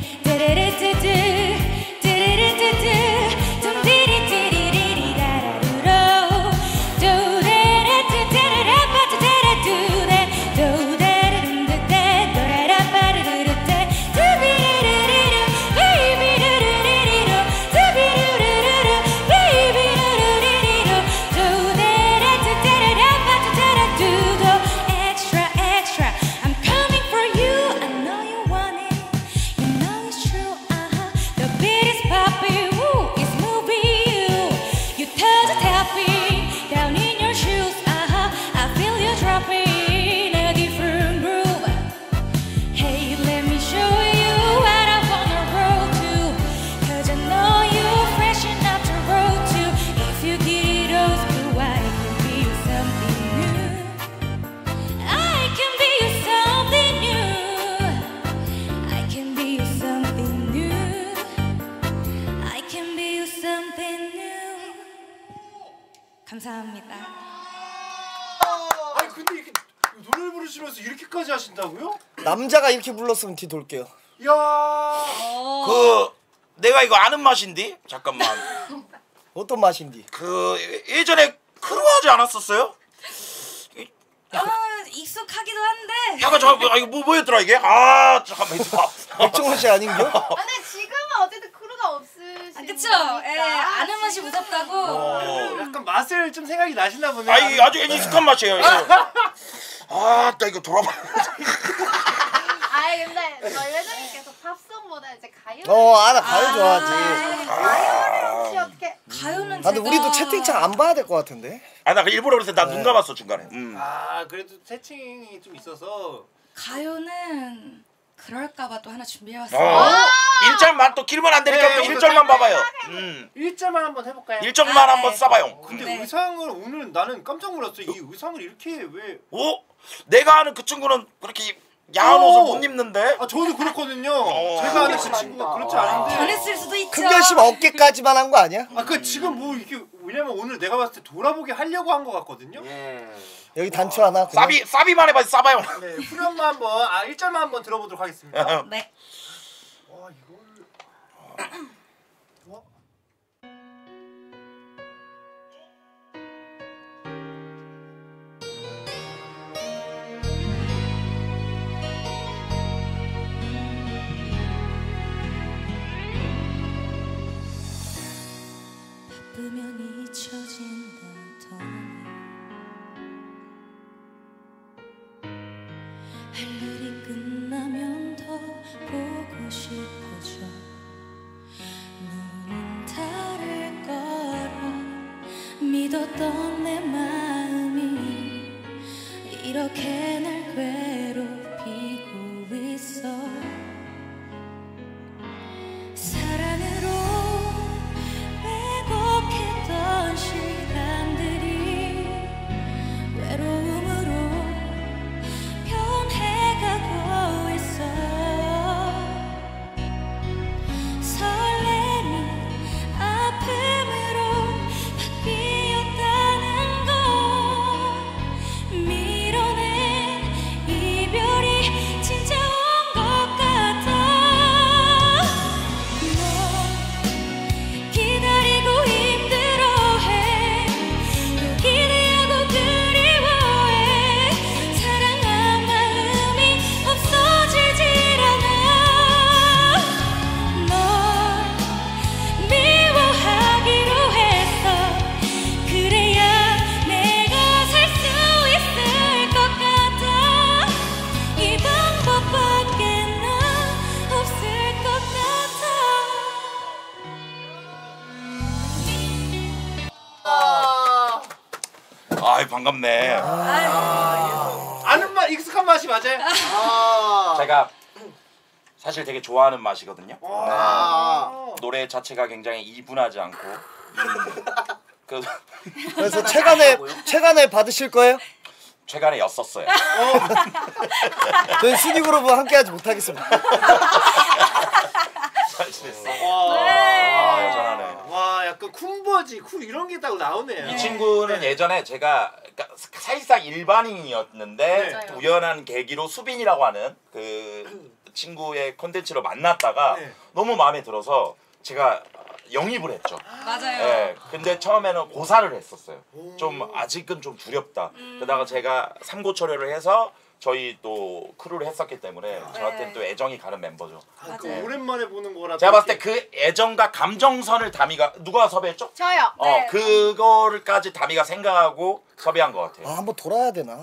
extra, extra. I'm coming for you. I know you want it. You know it's true. The beat is popping. Woo, it's moving you. You toes are tapping down in your shoes. I feel you dropping a different groove. Hey, let me show you what I wanna roll to. 'Cause I know you're fresh enough to roll to. If you get it all, so I can be you something new. I can be you something new. I can be you something new. I can be you something new. 감사합니다. 아니 근데 이렇게 노래를 부르시면서 이렇게까지 하신다고요? 남자가 이렇게 불렀으면 뒤 돌게요. 이야. 그 내가 이거 아는 맛인데 잠깐만. 어떤 맛인디? 그 예전에 크루하지 않았었어요? 익숙하기도 한데. 약간 이거 뭐였더라 이게? 아 잠깐만 있어. 백종원 씨 아닌겨? 근데 지금은 어쨌든 크루가 없으신 그쵸? 예, 아는 맛이 무섭다고. 약간 맛을 좀 생각이 나시나 보네. 아 이게 아주 익숙한 맛이에요. 이거. 아, 나 이거 돌아봐. 아이 근데 저희 회장님께서 팝송보다 이제 가요. 알아, 가요 좋아하지. 가요를 혹시 어떻게? 가요는 근데 우리도 채팅창 안 봐야 될 것 같은데. 나 일부러 그래서 나 눈 감았어 중간에. 아 그래도 채팅이 좀 있어서. 가요는 그럴까봐 또 하나 준비해왔어요. 1절만 또 길면 안 되니까 또 1절만 봐봐요. 1절만 한번 해볼까요? 1절만 한번 써봐요. 근데 의상을 오늘 나는 깜짝 놀랐어. 이 의상을 이렇게 왜? 내가 아는 그 친구는 그렇게 야한 옷을 못 입는데. 아 저도 그렇거든요. 제가 아는 그 친구가 그렇지 않은데. 변했을 수도 있죠. 큰 결심 어깨까지만 한 거 아니야? 아 그 지금 뭐 이게 왜냐면 오늘 내가 봤을 때 돌아보기 하려고 한 것 같거든요. 여기 단추 하나. 그냥. 사비만 해봐 싸봐요. 네, 후렴만 한번 1절만 한번 들어보도록 하겠습니다. 네. 와 이걸 바쁘면 잊혀진다더니 할 일이 끝나면 더 보고 싶어져 너는 다를 거라 믿었던 내 마음이 이렇게 날 괴롭히고 있어 사랑으로 왜곡했던 시간들이 외로움으로 변해가고 있어 설렘이 아픔으로 바뀌었다는 걸 밀어낸 이별이 진짜 온 것 같아 기다리고 힘들어해 또 기대하고 그리워해 사랑한 마음이 없어지질 않아 널 미워하기로 했어 그래야 내가 살 수 있을 것 같아 이 방법밖에 난 없을 것 같아 아이 반갑네. 아는 맛 익숙한 맛이 맞아요. 제가 사실 되게 좋아하는 맛이거든요. 와. 노래 자체가 굉장히 이분하지 않고 그래서 체간에 받으실 거예요? 최근에 였었어요. 저희 순위 그룹은 함께하지 못하겠습니다. 잘 지냈어. 와, 여전하네. 와 약간 쿵버지 쿵 이런 게 딱 나오네요. 이 친구는 예전에 제가 그러니까 사실상 일반인이었는데 맞아요. 우연한 계기로 수빈이라고 하는 그 친구의 콘텐츠로 만났다가 너무 마음에 들어서 제가 영입을 했죠. 맞아요. 예, 근데 처음에는 고사를 했었어요. 좀 아직은 좀 두렵다. 그러다가 제가 삼고초려를 해서 저희 또 크루를 했었기 때문에 저한테는 또 애정이 가는 멤버죠. 그 오랜만에 보는 거라. 제가 봤을 때 그 애정과 감정선을 다미가 누가 섭외했죠? 저요. 네. 그거를까지 다미가 생각하고 섭외한 것 같아요. 아 한번 돌아야 되나?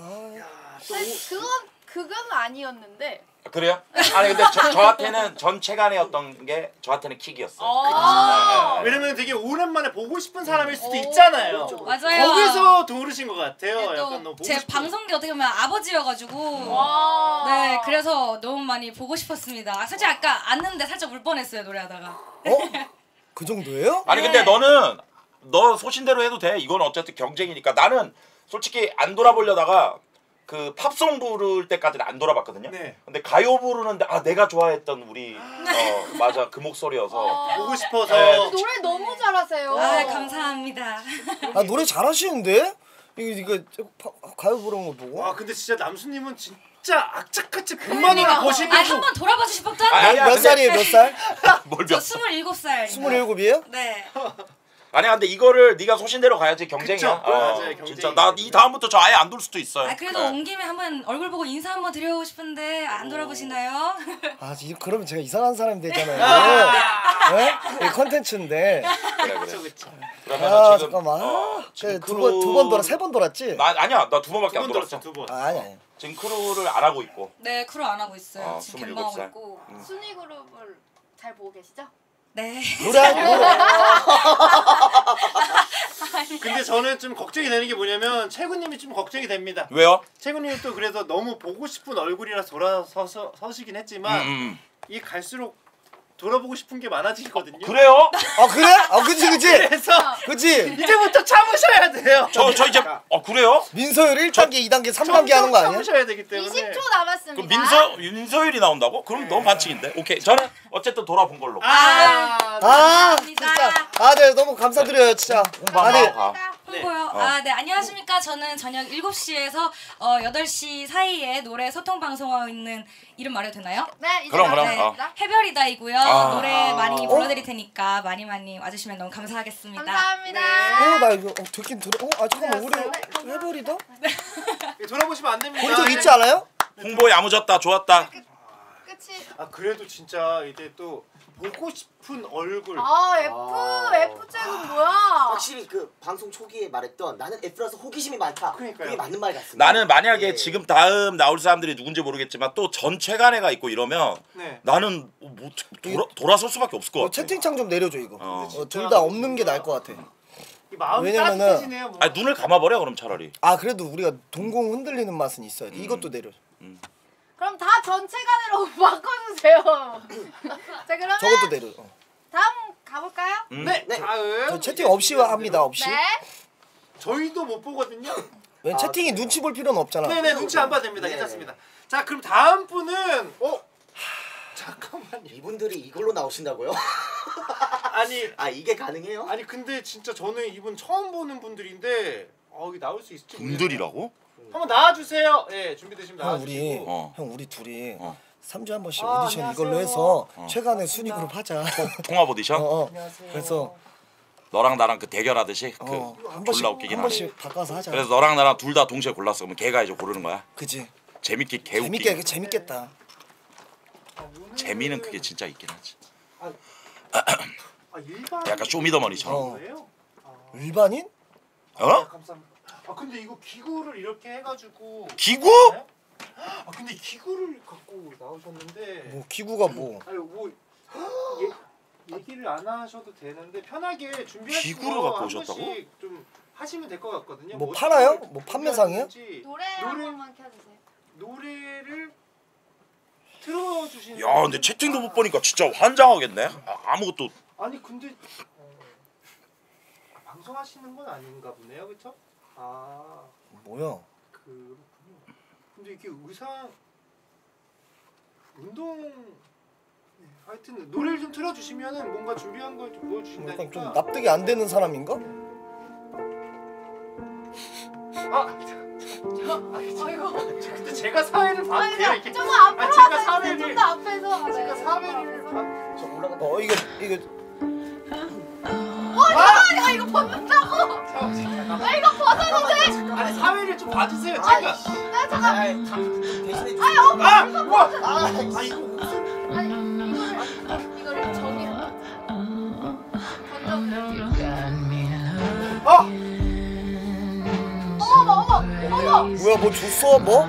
그건 아니었는데. 그래요? 아니 근데 저한테는 전 체간이었던 게 저한테는 킥이었어요. 왜냐면 되게 오랜만에 보고 싶은 사람일 수도 있잖아요. 맞아요. 거기서 도우르신 것 같아요. 약간 너무 보고 제 싶은. 방송계 어떻게 보면 아버지여가지고 와. 네 그래서 너무 많이 보고 싶었습니다. 사실 아까 앉는데 살짝 울 뻔했어요 노래하다가. 그 정도예요? 아니 근데 너는 너 소신대로 해도 돼. 이건 어쨌든 경쟁이니까. 나는 솔직히 안 돌아보려다가 그 팝송 부를 때까지는 안 돌아봤거든요. 근데 가요 부르는데 아 내가 좋아했던 우리 맞아 그 목소리여서 보고 싶어서. 노래 너무 잘하세요. 아 감사합니다. 아 노래 잘하시는데? 이거 가요 부르는 거 보고? 아 근데 진짜 남수님은 진짜 악착같이 100만 원 거시고. 아 한번 돌아봐 주실 법도 한데. 몇 살이에요? 몇 살? 뭘 저 27살. 27이에요? 네. 아니야 근데 이거를 네가 소신대로 가야지 경쟁이야. 그쵸? 맞아요, 경쟁이니까. 진짜 나 이 다음부터 저 아예 안 돌 수도 있어요. 아 그래도 온 김에 한번 얼굴 보고 인사 한번 드려보고 싶은데 안 돌아보시나요? 아 지금 그러면 제가 이상한 사람이 되잖아요. 네? 이 컨텐츠인데. 그래. 그러면 아 지금 잠깐만. 두 번 돌아, 세 번 돌았지? 아니야 나 두 번밖에 안 돌았어. 아니. 지금 크루를 안 하고 있고. 네 크루 안 하고 있어요. 지금 27살. 개방하고 있고. 순위 그룹을 잘 보고 계시죠? 네. 근데 저는 좀 걱정이 되는 게 뭐냐면 채구님이 좀 걱정이 됩니다. 왜요? 채구님은 또 그래서 너무 보고 싶은 얼굴이라 돌아서시긴 했지만 이 갈수록 돌아보고 싶은 게 많아지거든요. 그래요? 아 그래? 아 그치. 그래서 그치. 이제부터 참으셔야 돼요. 저 이제 그래요? 민서율 1단계, 2단계, 3단계 하는 거 아니야? 참으셔야 되기 때문에. 20초 남았습니다. 그럼 민서율이 나온다고? 그럼 너무 반칙인데. 오케이. 저는 어쨌든 돌아본 걸로. 진짜. 네, 너무 감사드려요, 진짜. 아니, 홍보요. 네, 안녕하십니까. 저는 저녁 7시에서 8시 사이에 노래 소통 방송하고 있는 이름 말해도 되나요? 네, 이제 그럼. 해별이다이고요. 노래 많이 불러드릴 테니까 많이 와주시면 너무 감사하겠습니다. 감사합니다. 나 이거 듣긴 들어. 잠깐만, 우리 해별이다? 돌아보시면 안 됩니다. 본 적 있지 않아요? 홍보 야무졌다. 좋았다. 끝이. 그래도 진짜 이제 또 보고 싶은 얼굴. F잭은 뭐야? 확실히 그 방송 초기에 말했던 나는 F라서 호기심이 많다. 그러니까요. 그게 맞는 말 같습니다. 나는 만약에 지금 다음 나올 사람들이 누군지 모르겠지만 또 전 최간애가 있고 이러면 나는 뭐 돌아설 수밖에 없을 것 같아. 채팅창 좀 내려줘 이거. 둘 다 없는 게 나을 것 같아. 왜냐면은 눈을 감아버려 그럼 차라리. 그래도 우리가 동공 흔들리는 맛은 있어야 돼. 이것도 내려. 그럼 다 전체 간으로 바꿔주세요. 자 그러면 저것도 내려. 다음 가볼까요? 네. 다음. 저 채팅 없이 합니다. 없이. 네. 저희도 못 보거든요. 왜 채팅이 눈치 볼 필요는 없잖아. 네네 눈치 안 봐도 됩니다. 괜찮습니다. 자 그럼 다음 분은 잠깐만요. 이분들이 이걸로 나오신다고요? 아니 이게 가능해요? 아니 근데 진짜 저는 이분 처음 보는 분들인데 이게 나올 수 있을지 분들이라고? 한번 나와주세요. 네 준비되시면 나와주시고. 형 우리 둘이 3주에 한 번씩 안녕하세요. 오디션 이걸로 해서 최간의 순위 그룹 하자. 통합 오디션? 그래서 너랑 나랑 그 대결하듯이 한 번씩 졸라 웃기긴 한 번씩 바꿔서 하자. 그래서 너랑 나랑 둘 다 동시에 골랐어. 그러면 걔가 이제 고르는 거야. 그지. 재밌겠다. 재미는 그게 진짜 있긴 하지. 약간 쇼미더머니처럼. 일반인? 감사합니다. 근데 이거 기구를 이렇게 해가지고. 기구? 근데 기구를 갖고 나오셨는데. 뭐 기구가 뭐? 아니 뭐 얘기를 안 하셔도 되는데 편하게 준비하시고 기구를 갖고 오셨다고? 좀 하시면 될 것 같거든요. 뭐 팔아요? 뭐 판매상이에요? 노래 한 번만 켜주세요. 노래를 틀어주시는. 야 근데 채팅도 못 보니까 진짜 환장하겠네. 아무것도. 아니 근데 방송하시는 건 아닌가 보네요, 그렇죠? 뭐야? 그렇군요. 근데 이게 의상 운동 하여튼 노래를 좀 틀어주시면은 뭔가 준비한 걸 좀 보여주신다니까. 약간 좀 납득이 안 되는 사람인가? 근데 제가 사회를 봐도 돼요 이게. 좀 앞으로 제가 하세요. 사회를 좀 더 앞에서. 제가 사회를 이거 벗는다고. 이거 벗어도 돼. 아니 사회를 좀 봐주세요 제가. 잠깐. 대신에 이거를 저기 어머. 뭐야 뭐 줬어 뭐?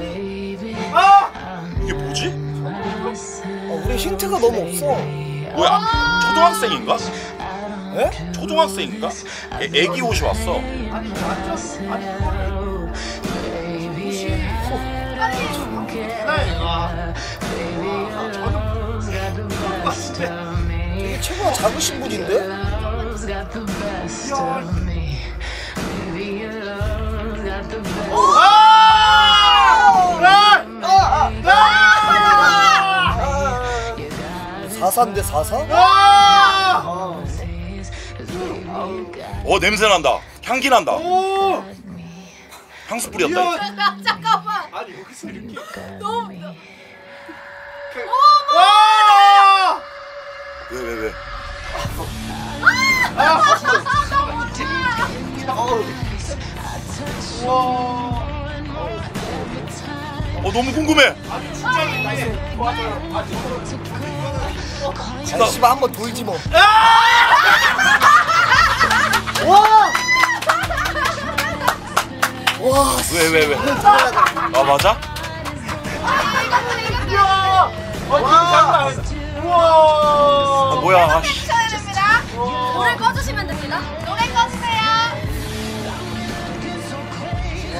이게 뭐지? 우리 힌트가 너무 없어. 뭐야? 초등학생인가? 에? 초등학생인가? 애기 옷이 왔어. 이게 체구가 작으신 분인데? 사사인데 사사? 냄새 난다. 향기 난다. 향수 뿌렸다. 잠깐만. 아니 여기서 이렇게. 너무. 왜? 너무 궁금해. 씨발 한번 돌지 뭐. 와. 왜? 맞아? 뭐야? 켜야 됩니다. 노래 꺼주시면 됩니다. 노래 꺼주세요.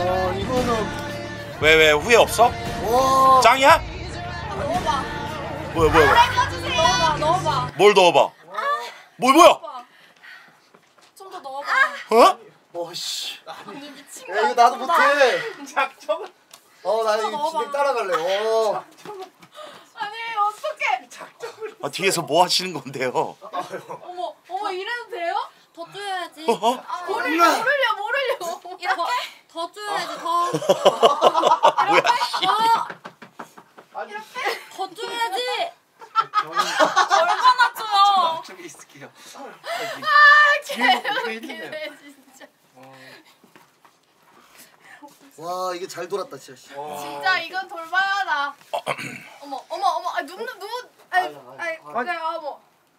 왜 후회 없어? 짱이야? 뭐야? 넣어봐. 뭘 넣어봐? 뭐야? 좀 더 넣어봐. 어? 씨. 미친 야, 이거 나도 못해. 작정을. 나 이거 진행 따라갈래. 아니 어떡해. 아, 뒤에서 뭐 하시는 건데요? 어머 이래도 돼요? 더 쪼여야지. 모르려. 이렇게? 더 쪼여야지 더. 뭐야? 더 쪼여야지. 얼마나 줘요? 저기 있을게요. 개웃기네 진짜. 와 이게 잘 돌았다 진짜. 진짜 이건 돌발하다. 어머. 아 누구? 아이 그래 어머.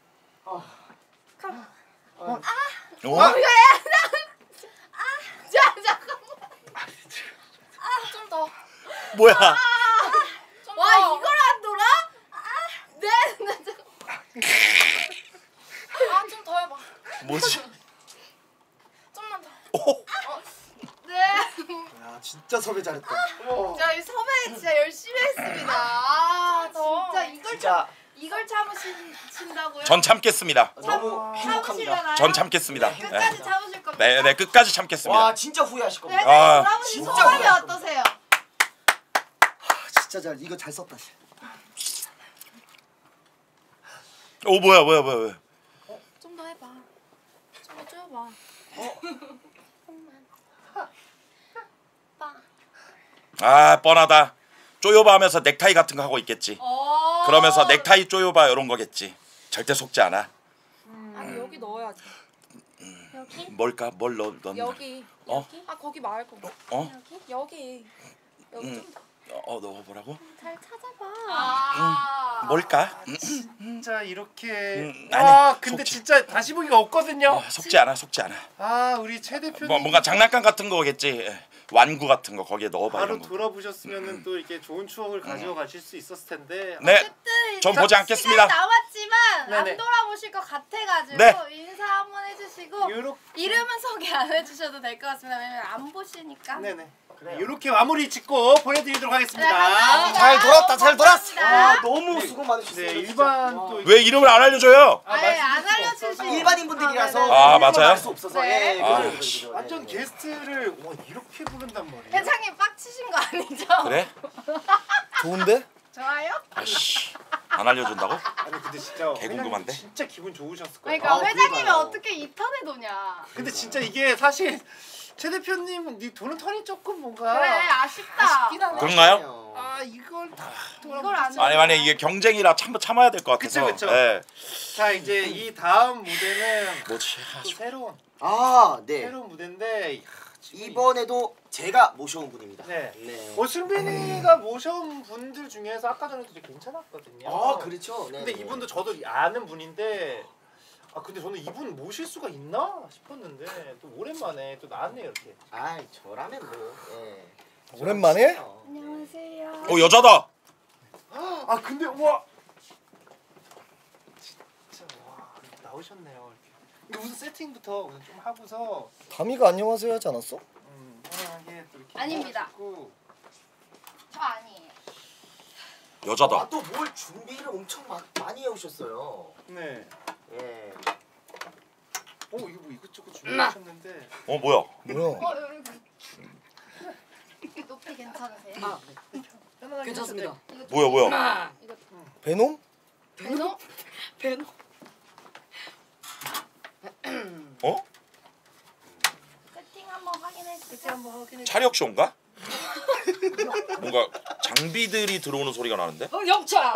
잠깐만. 좀 더. 뭐야? 와 이걸 안 돌아? 네. 좀 더 해봐. 뭐지? 좀만 더. 오. 네. 야 진짜 섭외 잘했다. 자, 이 섭외 진짜 열심히 했습니다. 진짜 이걸 참으신다고요? 전 참겠습니다. 너무 참으시려나요? 전 참겠습니다. 끝까지 참으실 겁니다. 네, 끝까지 참겠습니다. 와 진짜 후회하실 네, 겁니다. 돌아보신 소감이 어떠세요? 진짜 이거 잘 썼다. 오 뭐야? 좀 더 해봐. 좀 더 쪼여봐. 아 뻔하다. 쪼여봐 하면서 넥타이 같은 거 하고 있겠지. 그러면서 넥타이 쪼여봐 이런 거겠지. 절대 속지 않아. 아니 여기 넣어야지. 여기? 뭘까? 뭘 넣나? 여기. 여기? 아 거기 말고. 여기. 넣어보라고? 잘 찾아봐. 뭘까? 진짜 이렇게. 아니, 근데 진짜 다시 보기가 없거든요. 속지 않아. 아 우리 최 대표님. 뭔가 장난감 같은 거겠지. 완구 같은 거 거기에 넣어봐. 바로 이런 거. 돌아보셨으면은 또 이렇게 좋은 추억을 가지고 가실 수 있었을 텐데. 네, 전 보지 않겠습니다. 시간이 남았지만 네네. 안 돌아보실 것 같아가지고 네. 인사 한번 해주시고 이름은 소개 안 해주셔도 될 것 같습니다. 왜냐면 안 보시니까. 네네. 이렇게 마무리 짓고 보내드리도록 하겠습니다. 네, 감사합니다. 잘 돌았다 잘 돌았어. 감사합니다. 너무 수고 많으셨어요. 네, 일반 또 왜 이름을 안 알려줘요? 아예 안 알려주시고 일반인 분들이라서 아, 맞아요? 할수 없어서 네. 완전 게스트를 이렇게 부른단 말이에요. 회장님 빡치신 거 아니죠? 그래? 좋은데? 좋아요? 아씨, 안 알려준다고? 아니 근데 진짜 개 궁금한데? 진짜 기분 좋으셨을 거예요. 그러니까 회장님이 어떻게 이 턴에 도냐? 근데 진짜 이게 사실 최 대표님 네 도는 턴이 조금 뭔가 그래 아쉽다. 아쉽긴 하네. 그런가요? 아 이걸 다 이걸 안 아니 이게 경쟁이라 참아야 될 것 같아서. 그쵸. 네. 자 이제 이 다음 무대는 뭐지? 또 새로운 네. 새로운 무대인데 이번에도 제가 모셔온 분입니다. 네. 네. 승빈이가 모셔온 분들 중에서 아까 전에도 되게 괜찮았거든요. 아, 그렇죠. 네, 근데 네. 이분도 저도 아는 분인데 근데 저는 이분 모실 수가 있나 싶었는데 또 오랜만에 또 나왔네요 이렇게. 아이 저라면 뭐. 예. 오랜만에? 안녕하세요. 여자다. 아 근데 와 진짜 와 나오셨네요 이렇게. 근데 우선 세팅부터 우선 좀 하고서 다미가 안녕하세요 하지 않았어? 편하게 또 이렇게 아닙니다. 해가지고. 저 아니에요. 여자다. 또 뭘 준비를 엄청 많이 해오셨어요. 네. 예. 이거 뭐 이것저것 준비하셨는데. 뭐야? 여기 높이 괜찮으세요? 괜찮습니다. 뭐야? 베놈? 베노? 베노. 어? 세팅 한번 확인해 주세요. 차력 쇼인가? 뭔가 장비들이 들어오는 소리가 나는데? 영차.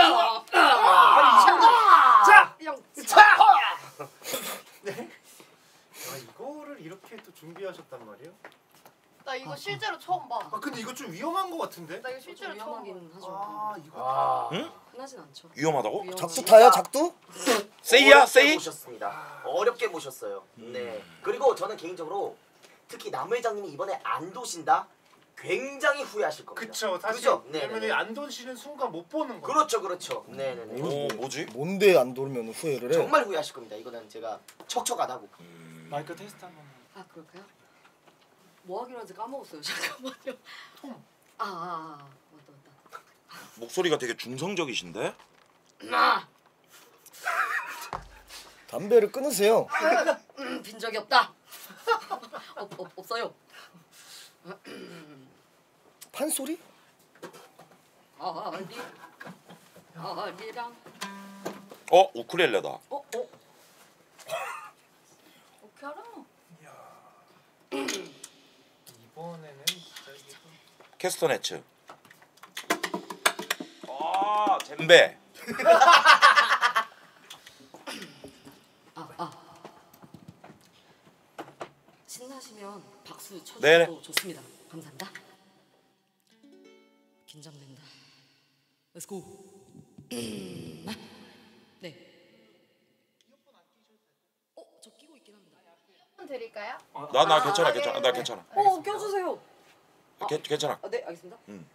네. 이거를 이렇게 또 준비하셨단 말이에요? 나 이거 실제로 처음 봐. 근데 이거 좀 위험한 거 같은데? 나 이거 실제로 처음 봐. 이거. 응? 흔하진 않죠. 위험하다고? 작두 타요 작두? 세이야 어렵게 세이? 모셨습니다. 어렵게 모셨어요. 네. 그리고 저는 개인적으로 특히 남 회장님이 이번에 안 도신다. 굉장히 후회하실 겁니다. 그쵸. 사실 그죠? 왜냐면 안 도시는 순간 못 보는 거. 그렇죠. 네네네. 뭐지? 뭔데 안 돌면 후회를 해? 정말 후회하실 겁니다. 이거는 제가 척척 안 하고. 마이크 테스트 한번. 아 그럴까요? 뭐 하기로 하는지 까먹었어요. 잠깐만요. 맞다. 목소리가 되게 중성적이신데? 담배를 끊으세요. 빈 적이 없다. 없어요. 판소리? 아리랑. 우쿨렐레다. 어떻게 알아? 이번에는 진짜 이게 캐스터네츠. 젬베. 신나시면 박수 쳐주셔도 네네. 좋습니다. 감사합니다. 긴장된다. Let's go. 네. 저 끼고 있긴 합니다. 드릴까요? 나 괜찮아, 네, 괜찮아. 네. 나 괜찮아. 껴주세요. 괜찮아. 네, 알겠습니다.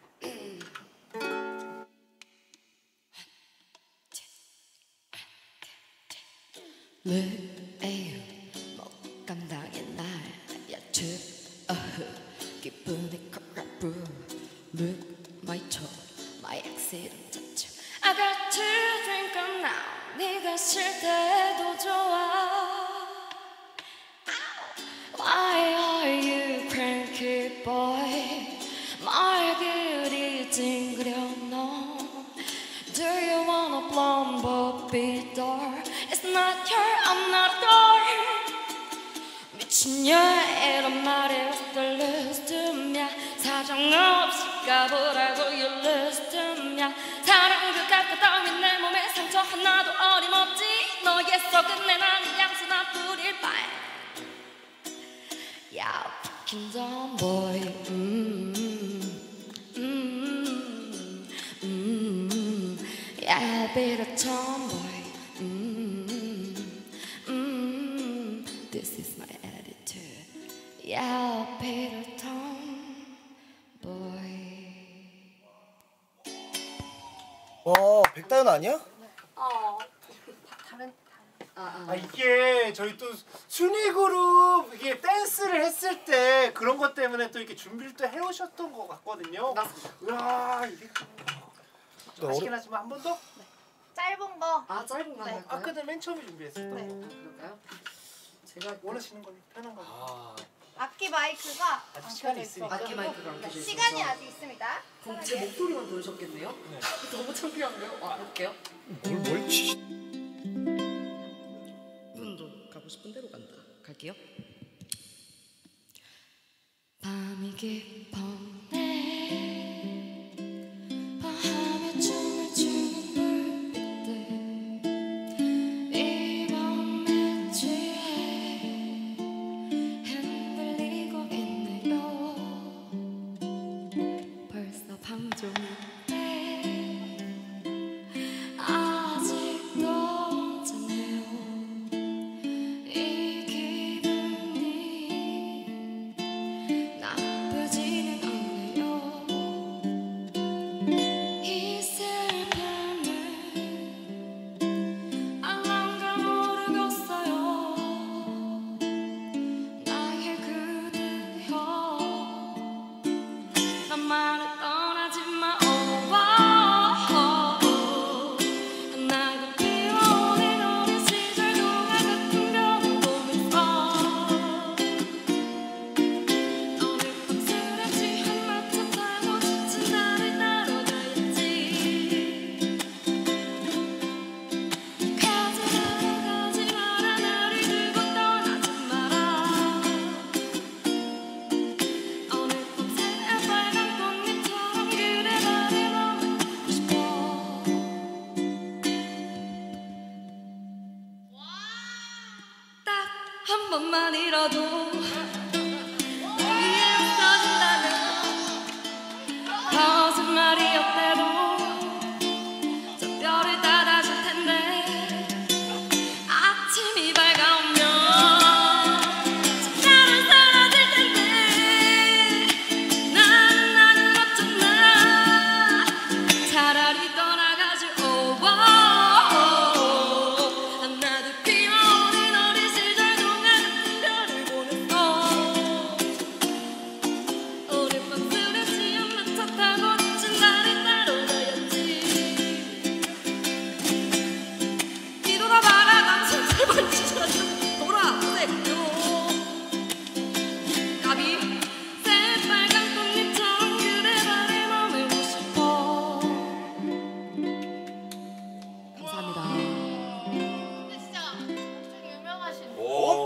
에휴 못 감당해 날 야채 기분이 crap Look my toe my accident touch I got to drink up now 네가 싫대도 좋아 Why are you cranky boy 말들이 찡그려 너 Do you wanna plumber be door It's not your I'm not door 미친년 이런 말에 What's the lose to me 사정없이 가보라고 You lose to me 사랑 그 가까운 내 몸에 상처 하나도 어림없지 너에서 끝내 나는 양수나 뿌릴 바에 Yeah fucking dumb boy Yeah, be the tomboy. This is my attitude. Yeah, be the tomboy. 백다연 아니야? 다른 이게 저희 또 순위 그룹 이게 댄스를 했을 때 그런 것 때문에 또 이렇게 준비를 또 해오셨던 것 같거든요. 우와 이게 좀 아쉽긴 하지만 한 번 더? 짧은 거. 짧은 거 네. 할까요? 아까도 맨 처음에 준비했었던 거. 그럴까요? 제가 원하시는 걸로 편한 걸로. 악기 마이크가 아직 시간이 있으니까. 악기 마이크가 안 켜져 있어서. 시간이 아직 있습니다. 그럼 제 목소리만 들으셨겠네요? 너무 창피한데요? 해볼게요. 뭘 치? 운동 가고 싶은 대로 간다. 갈게요. 밤이 깊었네 밤에 춤을 추는 불빛들 이 밤에 취해 흔들리고 있네요 벌써 밤종인데 아직도 언제네요 이 기분이 나쁘지는 않네요 이 슬픔을 알랑가 모르겠어요 나의 그대여 나만을 떠나지 마 나도 피어오는 어린 시절 동화 같은 별을 보면서 오늘 밤 술에 취한 마차 타고 지친 나를 따라가야지 가지 마라 나를 두고 떠나지 마라 오늘 밤새 빨간 꽃잎처럼 그대 나를 머물고 싶어 딱 한 번만이라도 위에 없어진다면 거짓말이었대도 저 별을 닫아줄 텐데 아침이 밝아오면 저 별은 사라질 텐데 나는 어쩌나 차라리 떠나가지 나도 피어오른 어린 시절 동안 같은 별을 보냈어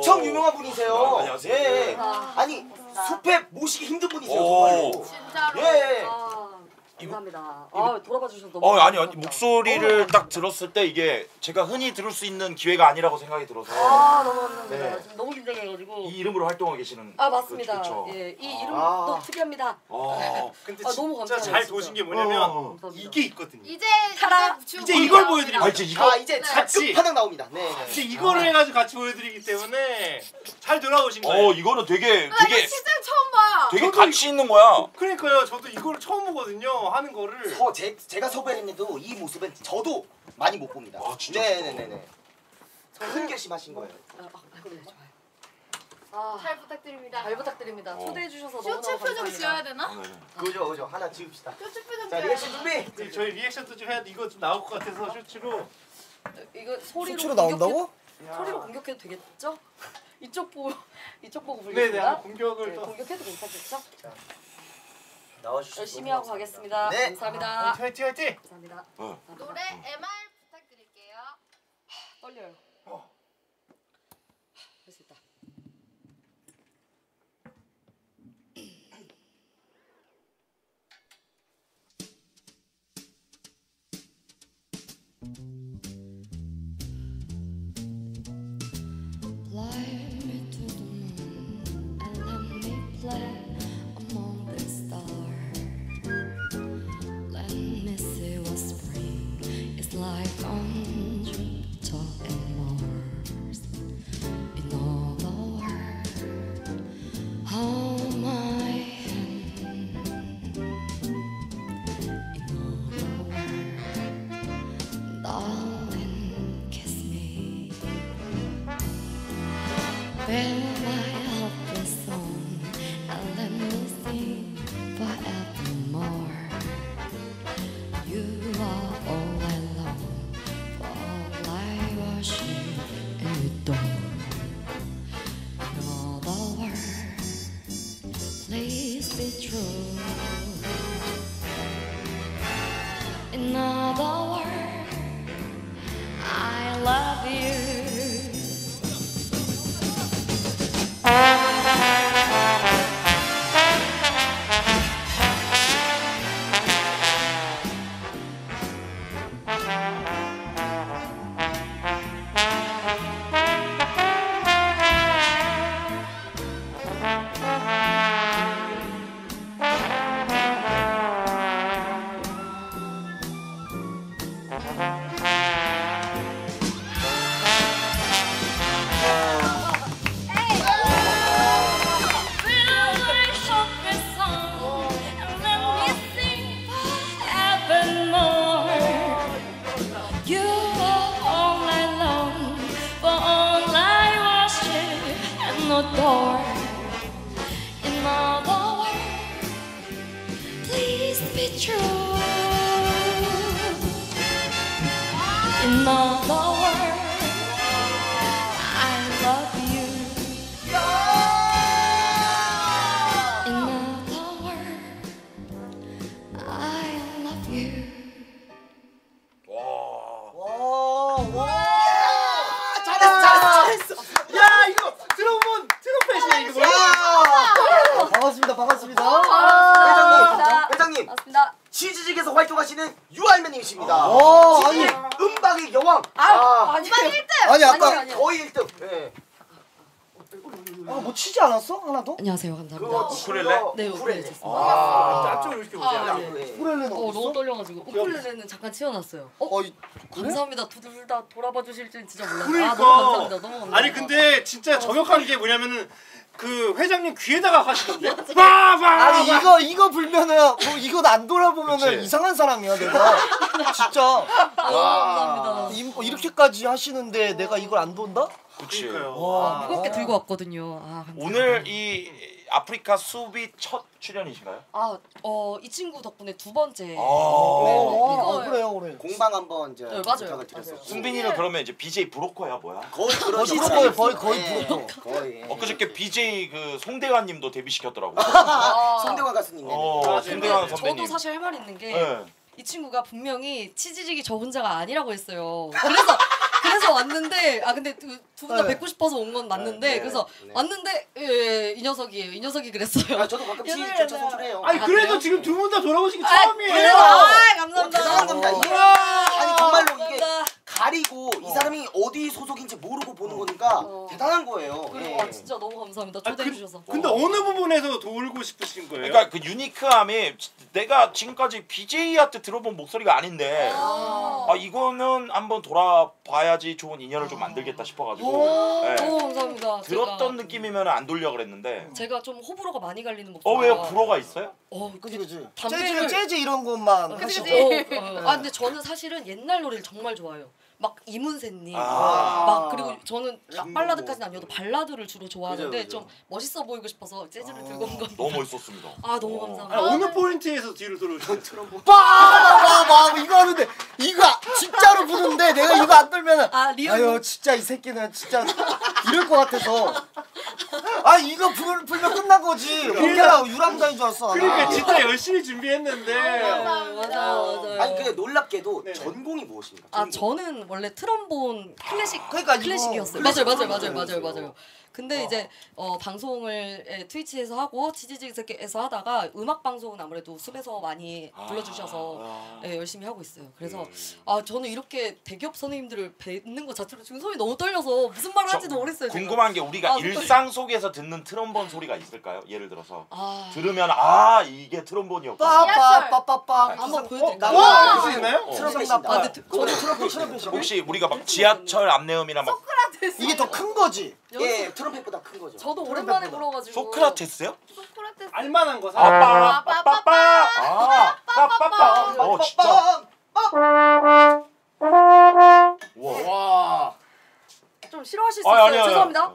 엄청 유명한 분이세요. 안녕하세요. 예. 아니 숲에 모시기 힘든 분이세요. 오. 정말로. 진짜로. 예. 감사합니다. 돌아봐 주셔서 너무 아니 목소리를 딱 들었을 때 이게 제가 흔히 들을 수 있는 기회가 아니라고 생각이 들어서. 너무 감사합니다. 네. 지금 너무 긴장해가지고. 이 이름으로 활동하고 계시는. 맞습니다. 그쵸. 예, 이 이름도 특이합니다. 근데 너무 진짜 감사해요. 잘 도신 게 뭐냐면 이게 있거든요. 이제 이제 이걸 보여드리고 이제 이거 이제 같이 끝판왕 나옵니다. 네. 이제 이거를 해가지고 같이 보여드리기 때문에 잘 돌아오신 거예요. 이거는 되게 진짜 처음 봐. 되게 가치 있는 거야. 그러니까요. 저도 이거를 처음 보거든요. 하는 거를. 제가 섭외했는데도 이 모습은 저도 많이 못 봅니다. 진짜? 네네네네. 큰 결심하신 거예요. 그래 좋아요. 잘 부탁드립니다. 잘 부탁드립니다. 초대해 주셔서 너무 쇼츠 표정 지어야 되나? 그죠. 하나 지읍시다. 쇼츠 표정 자, 지어야 리액션 되나? 준비. 저희 리액션도 좀 해야 돼. 이거 좀 나올 것 같아서 쇼츠로. 이거 쇼츠로 나온다고? 소리로 공격해도 되겠죠? 이쪽 보고 네네. 보겠습니다. 공격을 또. 공격해도 괜찮겠죠? 나와주시죠. 열심히 하고 가겠습니다. 네. 감사합니다. 화이팅 화이팅. 감사합니다. 노래 MR 부탁드릴게요. 떨려요. 할 수 있다. Fly me to the moon and let me play among the stars. Let me see what spring is like on Jupiter and Mars. In all the world, hold my hand. In all the world, darling, kiss me. Fill my helpless song and let me sing forevermore. You are all I long, for all I worship and adore. In all the world, please be true. In all the world, I love you. Door in all the world, please be true. In all the world, I love you. In all the world, I love you. 잘했어. 야 이거 트럼펫이네 이거. 반갑습니다. 회장님. 맞습니다. 치즈직에서 활동하시는 유알맨님이십니다. 아니. 음방의 여왕. 아니 1등. 아니 아까 아니. 거의 1등. 예. 뭐 치지 않았어? 하나도? 안녕하세요. 감사합니다. 그거 우쿨렐레? 네, 우쿨렐레 쳤습니다. 앞쪽으로 이렇게 오세요. 네. 우쿨렐레는 너무 어딨어? 떨려가지고 우쿨렐레는 잠깐 치워놨어요. 그래? 감사합니다. 둘 다 돌아봐 주실 줄 진짜 몰랐어요. 그러니까. 너무 감사합니다. 너무 감사합니다. 아니 근데 진짜 저격한 게 뭐냐면은 그 회장님 귀에다가 하시던데. 봐봐. 아니 이거 불면은 뭐 이거 안 돌아보면은 그치. 이상한 사람이야 내가. 진짜. 감사합니다. 이렇게까지 하시는데 내가 이걸 안 본다? 그치. 그러니까요. 무겁게 들고 왔거든요. 감사합니다. 오늘 이 아프리카 수비 첫 출연이신가요? 이 친구 덕분에 두 번째. 그래요. 공방 한번 이제 네, 맞아요. 부탁을 드렸어요. 승빈이는 그러면 이제 BJ 브로커야 뭐야? 거의 그런 거의 부럽고. 거의. 엊그저께 BJ 그 송대관님도 데뷔시켰더라고. 송대관 가수님. 송대관 저도 선배님. 사실 할 말 있는 게 네. 이 친구가 분명히 치즈직이 저 혼자가 아니라고 했어요. 그래서 그래서 왔는데 근데 두 분 다 네. 뵙고 싶어서 온 건 맞는데 네, 그래서 네. 왔는데 예, 이 녀석이에요. 이 녀석이 그랬어요. 저도 가끔씩 얘는 조차 송출해요. 아니 그래도 그래요? 지금 두 분 다 돌아오신 게 아, 처음이에요. 그래요? 감사합니다. 대단한 겁니다. 이게 우와. 아니 정말로 이게 감사합니다. 가리고 이 사람이 어디 소속인지 모르고 보는 거니까 대단한 거예요. 예. 진짜 너무 감사합니다. 초대해 주셔서. 근데 어느 부분에서 돌고 싶으신 거예요? 그러니까 그 유니크함이 내가 지금까지 BJ한테 들어본 목소리가 아닌데 이거는 한번 돌아봐야지 좋은 인연을 좀 만들겠다 싶어가지고 네. 너무 감사합니다. 들었던 느낌이면 안 돌려 그랬는데 제가 좀 호불호가 많이 갈리는 목소리. 왜요? 불어가 있어요? 그지. 담배를 재즈 이런 것만 하시고. 근데 저는 사실은 옛날 노래를 정말 좋아해요. 막 이문세님, 아. 막 그리고 저는 락 발라드까지는 아니어도 발라드를 주로 좋아하는데 그죠. 좀 멋있어 보이고 싶어서 재즈를 들고 온 겁니다. 너무 멋있었습니다. 너무 감사합니다. 아니, 어느 포인트에서 뒤로 돌아오셨어요? 이거 하는데 이거 진짜로 부는데 내가 이거 안 들면은 리얼. 아유 진짜 이 새끼는 진짜 이럴 것 같아서 이거 불면 끝난 거지. 오케라 유람단인 줄 알았어. 그러니까 진짜 열심히 준비했는데. 맞아요. 아니 근데 놀랍게도 전공이 무엇입니까? 저는 원래 트럼본 클래식 그러니까 클래식이었어요. 맞아요. 근데 이제 방송을 트위치에서 하고 치지직에서 하다가 음악 방송은 아무래도 숲에서 많이 불러주셔서 열심히 하고 있어요. 그래서 저는 이렇게 대기업 선생님들을 뵙는 것 자체로 지금 손이 너무 떨려서 무슨 말을 할지도 모르겠어요. 궁금한 게 우리가 손 일상 속에서 듣는 트럼본 소리가 있을까요? 예를 들어서 들으면 이게 트럼본이었구나. 빠빠빠빠빠 한번 보여드릴까요? 와, 할수 있나요? 트럼펫이다. 저는 트럼펫이고 혹시 우리가 막 지하철 안내음이나 막 이게 더 큰 거지. 예, 트럼펫보다 큰 거죠. 저도 오랜만에 불러가지고 소크라테스요? 알만한 거 빠빠빠빠. 빠빠빠. 진짜. 와. 좀 싫어하실 수 아니, 있어요. 아니, 아니. 죄송합니다.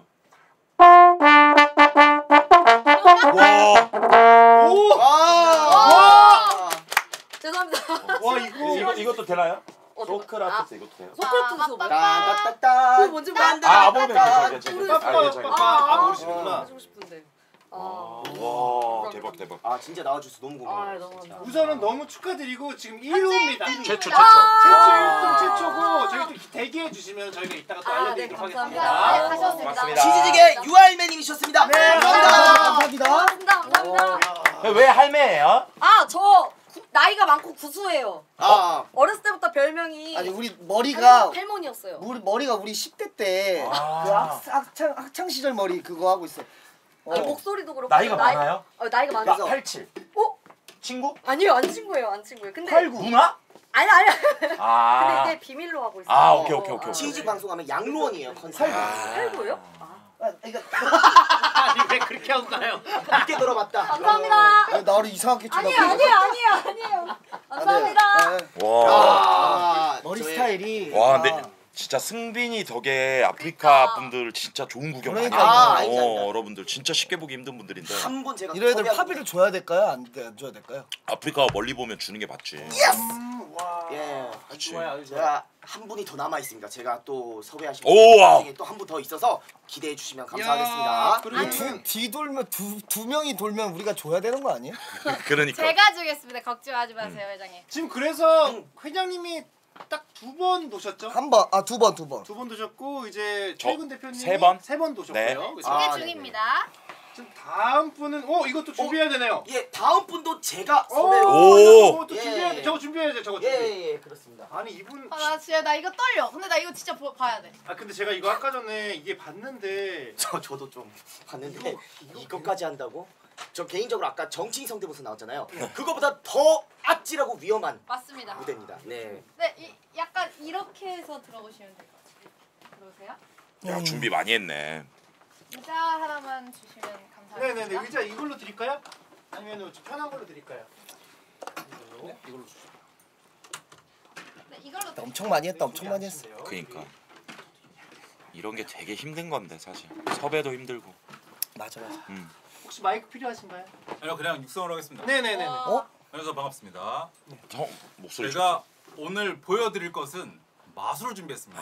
죄송합니다. 와 이것도 되나요? 소크라테스 이것도 돼요? 소크라테스 뭐? 따따따. 그거 뭔지 모르겠는데. 아무거나 괜찮아요. 모르시는구나. 해주고 싶은데. 와 대박. 진짜 나와줘서 너무 고마워요. 너무 감사합니다. 우선은 너무 축하드리고 지금 1호입니다. 최초. 최초고 저희 또 대기해 주시면 저희가 이따가 또 알려드리도록 하겠습니다. 맞습니다. 치즈직의 유알맨님이셨습니다. 네, 감사합니다. 왜 할매예요? 저 나이가 많고 구수해요. 어렸을 때부터 별명이 아니 우리 머리가 할머니였어요. 머리가 우리 10대 때 그 학창 시절 머리 그거 하고 있어. 목소리도 그렇고 나이가 많아요? 나이가 많아서 87. 친구? 아니요 안 친구예요. 근데 89. 누나? 아니. 근데 이게 비밀로 하고 있어요. 오케이. 치즈 방송하면 양로원이에요 컨셉. 89예요? 아니 왜 그렇게 하고 가요? 늦게 들어봤다. 감사합니다. 나를 이상하게 아니에요. 감사합니다. 와. 머리 스타일이. 와 근데 진짜 승빈이 덕에 아프리카 분들 진짜 좋은 구경 많이 그러니까. 했어요. 여러분들 진짜 쉽게 보기 힘든 분들인데 한 번 제가 이런 애들 팝비를 줘야 될까요? 안 줘야 될까요? 아프리카 멀리 보면 주는 게 맞지. 예. 그치. 제가 한 분이 더 남아 있습니다. 제가 또 섭외하신 오와. 분 또 한 분 더 있어서 기대해 주시면 감사하겠습니다. 그리고 뒤돌면 두 명이 돌면 우리가 줘야 되는 거 아니에요? 그러니까. 제가 주겠습니다. 걱정하지 마세요, 회장님. 지금 그래서 회장님이 딱 2번 도셨죠? 한 번, 두 번. 2번 도셨고 이제 저 최근 대표님이 세 번? 3번 도셨고요. 네. 그래서 소개 중입니다. 지금 다음 분은 이것도 준비해야 되네요. 예, 다음 분도 제가 오. 또 예. 준비해야 돼. 저거 준비해야죠. 저거 준비. 예, 그렇습니다. 아니 이분 나 진짜 나 이거 떨려. 근데 나 이거 진짜 봐야 돼. 근데 제가 이거 아까 전에 이게 봤는데 저도 좀 봤는데 이것까지 한다고? 저 개인적으로 아까 정치인 성대모사 나왔잖아요. 그거보다 더 아찔하고 위험한 맞습니다. 무대입니다. 네. 네, 약간 이렇게 해서 들어오시면 될 것 같아요. 들어오세요. 야 준비 많이 했네. 의자 하나만 주시면 감사하겠습니다. 네네네 의자 이걸로 드릴까요? 아니면 편한 걸로 드릴까요? 이걸로 주세요. 네, 이걸로 엄청 많이 했다. 엄청 많이 했어. 그러니까 이런 게 되게 힘든 건데 사실 섭외도 힘들고. 맞아. 혹시 마이크 필요하신가요? 아니요 그냥 육성으로 하겠습니다. 네네네네. 안녕하세요 반갑습니다. 목소리 제가 오늘 보여드릴 것은 마술을 준비했습니다.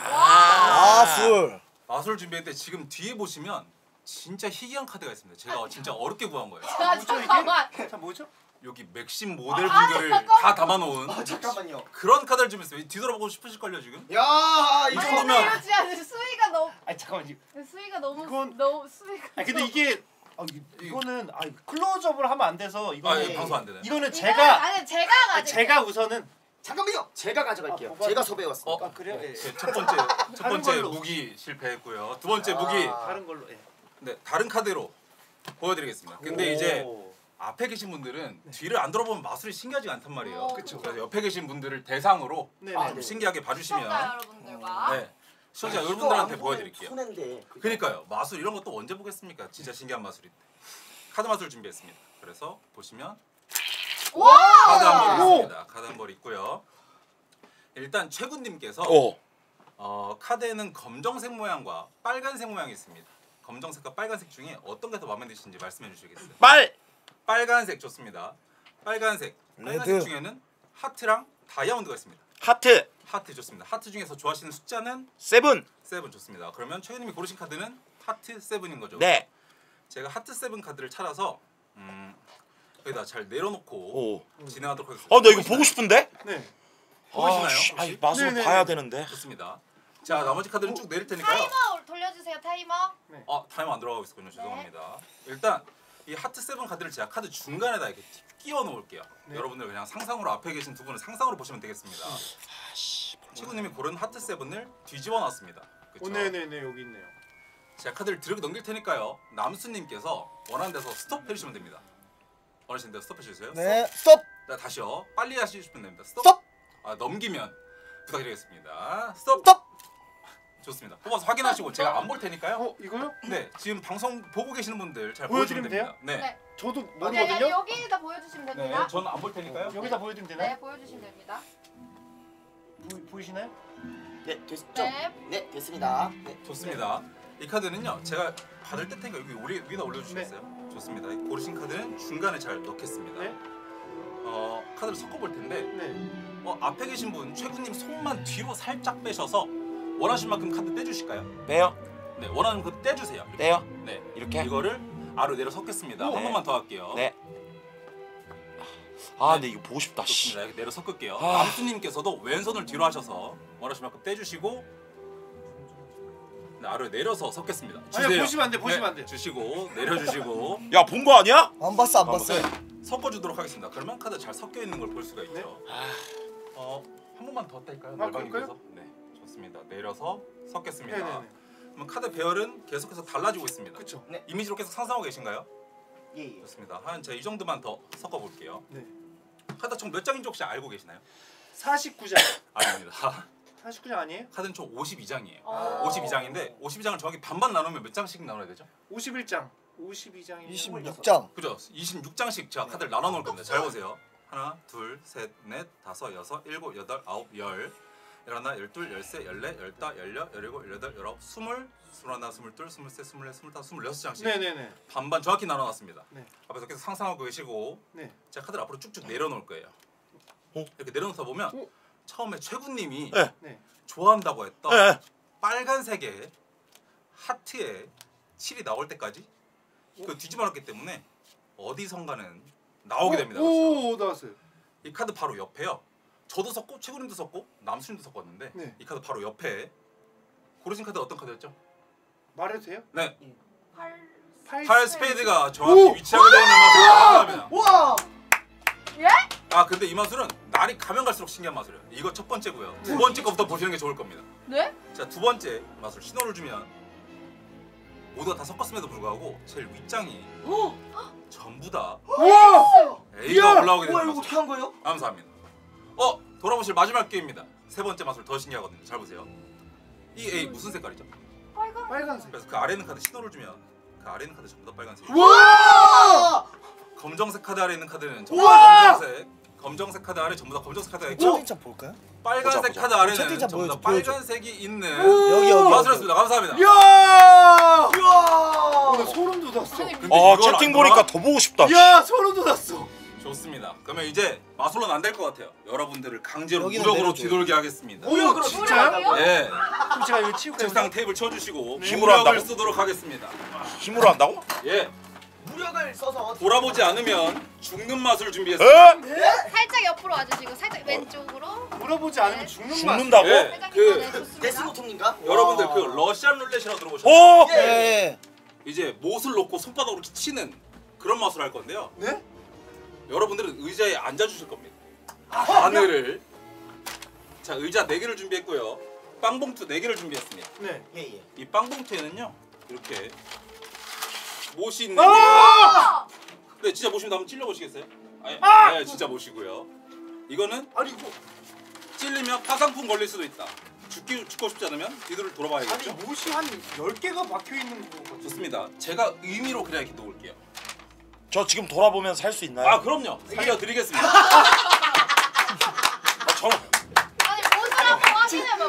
마술 준비했는데 지금 뒤에 보시면 진짜 희귀한 카드가 있습니다. 제가 진짜 어렵게 구한 거예요. 잠깐만. 자 뭐죠? 여기 맥심 모델 분들을 다 담아놓은 잠깐만요. 그런 카드를 준비했어요. 뒤돌아보고 싶으실걸요 지금? 야, 이 정도면 이러지 않으 수위가 너무. 아니 잠깐만. 수위가 너무 이건- 너무 수위가. 아니 근데 이게 이거는 클로즈업을 하면 안 돼서 이거는 방송 안 되네. 이거는 이거는 제가 아니 제가 가지고. 제가 우선은 잠깐만요. 제가 가져갈게요. 제가 섭외해왔습니다. 그래요? 예. 첫 번째 무기 실패했고요. 두 번째 무기 다른 걸로. 예. 네, 다른 카드로 보여드리겠습니다. 근데 이제 앞에 계신 분들은 뒤를 안 돌아보면 마술이 신기하지가 않단 말이에요. 그쵸. 그래서 옆에 계신 분들을 대상으로 네네. 좀 신기하게 봐주시면 시청자 여러분들과. 네, 시청자 여러분들한테 보여드릴게요. 손해인데. 그러니까요. 마술 이런 것도 언제 보겠습니까? 진짜 신기한 마술인데. 카드 마술 준비했습니다. 그래서 보시면 카드 한 벌 있습니다. 카드 한 벌 있고요. 일단 최군님께서 카드에는 검정색 모양과 빨간색 모양이 있습니다. 검정색과 빨간색 중에 어떤 게 더 마음에 드시는지 말씀해 주시겠어요? 빨간색 좋습니다. 빨간색 중에는 하트랑 다이아몬드가 있습니다. 하트 좋습니다. 하트 중에서 좋아하시는 숫자는 7 좋습니다. 그러면 최근님이 고르신 카드는 하트 7인 거죠? 네. 제가 하트 7 카드를 찾아서 여기다 잘 내려놓고 진행하도록 하겠습니다. 나 이거 보고 싶은데? 네. 보이시나요? 아이 맛을 봐야 되는데. 좋습니다. 자 나머지 카드는 쭉 내릴 테니까요. 타이머 돌려주세요 타이머. 타이머 안 들어가고 있었군요. 죄송합니다. 일단 이 하트 7 카드를 제가 카드 중간에다 이렇게 끼워 놓을게요. 여러분들 그냥 상상으로 앞에 계신 두 분을 상상으로 보시면 되겠습니다. 친구님이 고른 하트 7을 뒤집어 놨습니다. 그쵸? 네네네 여기 있네요. 제가 카드를 들어 넘길 테니까요. 남수님께서 원하는 데서 스톱 해주시면 됩니다. 원하시는 데서 스톱 해주세요. 네, 스톱. 네, 다시요. 빨리 하시면 됩니다. 스톱. 스톱. 넘기면 부탁드리겠습니다. 스톱. 좋습니다. 뽑아서 확인하시고 제가 안 볼 테니까요. 이거요? 네, 지금 방송 보고 계시는 분들 잘 보여주면 보여주면 됩니다. 네. 저도 네, 모르거든요. 여기다 보여주시면 됩니다. 네, 저는 안 볼 테니까요. 여기다 보여주면 되나요? 네, 보여주시면 됩니다. 보이시나요? 네, 됐죠? 네. 네, 됐습니다. 네. 좋습니다. 이 카드는요, 제가 받을 때 테니까 여기 위에다 올려주시겠어요? 좋습니다. 고르신 카드는 중간에 잘 넣겠습니다. 카드를 섞어볼 텐데, 앞에 계신 분 최군님 손만 뒤로 살짝 빼셔서 원하신 만큼 카드 떼주실까요? 빼요? 네, 원하는 그 떼주세요. 떼요? 네, 이렇게? 이거를 아래로 내려 섞겠습니다. 한 번만 더 할게요. 네. 근데 이거 보고 싶다. 좋습니다. 이렇게 내려 섞을게요. 아. 남수님께서도 왼손을 뒤로 하셔서 원하신 만큼 떼주시고, 네, 아래로 내려서 섞겠습니다. 주세요. 아니, 보시면 안 돼, 보시면 안 돼. 주시고 내려주시고. 야, 본 거 아니야? 안 봤어, 안 봤어. 섞어주도록 하겠습니다. 그러면 카드 잘 섞여 있는 걸 볼 수가 있죠. 한 번만 더 뗄까요? 날방이 위해서. 네, 좋습니다. 내려서 섞겠습니다. 네네네. 그럼 카드 배열은 계속해서 달라지고 있습니다. 그렇죠. 네. 이미지로 계속 상상하고 계신가요? 예. 좋습니다. 제가 이 정도만 더 섞어 볼게요. 네. 카드 총 몇 장인지 혹시 알고 계시나요? 49장. 아닙니다. 49장 아니에요? 카드는 총 52장이에요. 52장인데 52장을 정확히 반반 나누면 몇 장씩 나눠야 되죠? 51장. 52장이 26장. 그죠? 26장씩 제가 카드를 나눠 놓을 겁니다. 잘 보세요. 하나, 둘, 셋, 넷, 다섯, 여섯, 일곱, 여덟, 아홉, 열, 열하나, 열둘, 열세, 열네, 열다, 열여, 열일곱, 열여덟, 열아홉, 스물, 스물하나, 스물둘, 스물셋, 스물넷, 스물다섯, 스물여섯 장씩 네네네. 반반 정확히 나눠놨습니다. 네. 앞에서 계속 상상하고 계시고, 네. 제가 카드를 앞으로 쭉쭉 내려놓을 거예요. 이렇게 내려놓다 보면 처음에 최군님이 네. 좋아한다고 했던 네. 빨간색의 하트에 7이 나올 때까지 그 뒤집어 놨기 때문에 어디선가는 나오게 됩니다. 오, 나왔어요. 이 카드 바로 옆에요. 저도 섞고 최군님도 섞고 남수님도 섞었는데 네. 이 카드 바로 옆에 고르신 카드 어떤 카드였죠? 말해도 돼요? 네. 8 스페이드가 정확히 위치하게 되어 있는 마술을 합니다. 와! 예? 근데 이 마술은 날이 가면 갈수록 신기한 마술이에요. 이거 첫 번째고요. 두 번째 거부터 보시는 게 좋을 겁니다. 네? 자, 두 번째 마술 신호를 주면 모두가 다 섞었음에도 불구하고 제일 윗장이 전부 다 A가 올라오게 되는 이거 마술. 어떻게 한 거예요? 감사합니다. 돌아보실 마지막 기회입니다. 세 번째 마술 더 신기하거든요. 잘 보세요. 이 A 무슨 색깔이죠? 빨간색. 그래서 그 아래 있는 카드 신호를 주면 그 아래 있는 카드 전부 다 빨간색이에요. 와! 검정색 카드 아래 있는 카드는 전부 우와! 다 검정색 카드 아래 전부 다 검정색 카드가 있고 채팅창 볼까요? 빨간색 카드 아래는 채팅창 전부 다 보여줘. 빨간색이 있는 여기. 마술이었습니다. 감사합니다. 이야! 나 소름 돋았어. 근데 이걸 채팅 안 보니까 들어와? 더 보고 싶다. 야, 소름 돋았어. 좋습니다. 그러면 이제 마술로는 안 될 것 같아요. 여러분들을 강제로 여기는 무력으로 내려줘요. 뒤돌게 하겠습니다. 무력으로 진짜요? 네. 그럼 제가 이거 치울까요? 책상 테이블 쳐주시고 힘으로 무력을 한다고? 쓰도록 하겠습니다. 힘으로 한다고? 예. 무력을 써서 돌아보지 않으면 죽는 마술 준비했습니다. 살짝 옆으로 와주시고 살짝 왼쪽으로. 돌아보지 않으면 죽는다고? 네, 데스노트인가? 여러분들 그 러시안 룰렛이라고 들어보셨나요? 예. 이제 못을 놓고 손바닥으로 이렇게 치는 그런 마술 할 건데요. 네? 여러분들은 의자에 앉아 주실 겁니다. 바늘을 자 의자 4개를 준비했고요. 빵봉투 4개를 준비했습니다. 네. 예. 이 빵봉투에는요 이렇게 못이 있는 게. 네 진짜 보시면 한번 찔러 보시겠어요? 네 진짜 보시고요. 이거는 찔리면 파상풍 걸릴 수도 있다. 죽고 싶지 않으면 뒤를 돌아봐야겠죠. 아니 못이 한 10개가 박혀 있는 거 같아요. 좋습니다. 제가 의미로 그냥 이렇게 놓을게요. 저 지금 돌아보면 살 수 있나요? 아 그럼요. 살려드리겠습니다. 아니 못이라고 하시냐면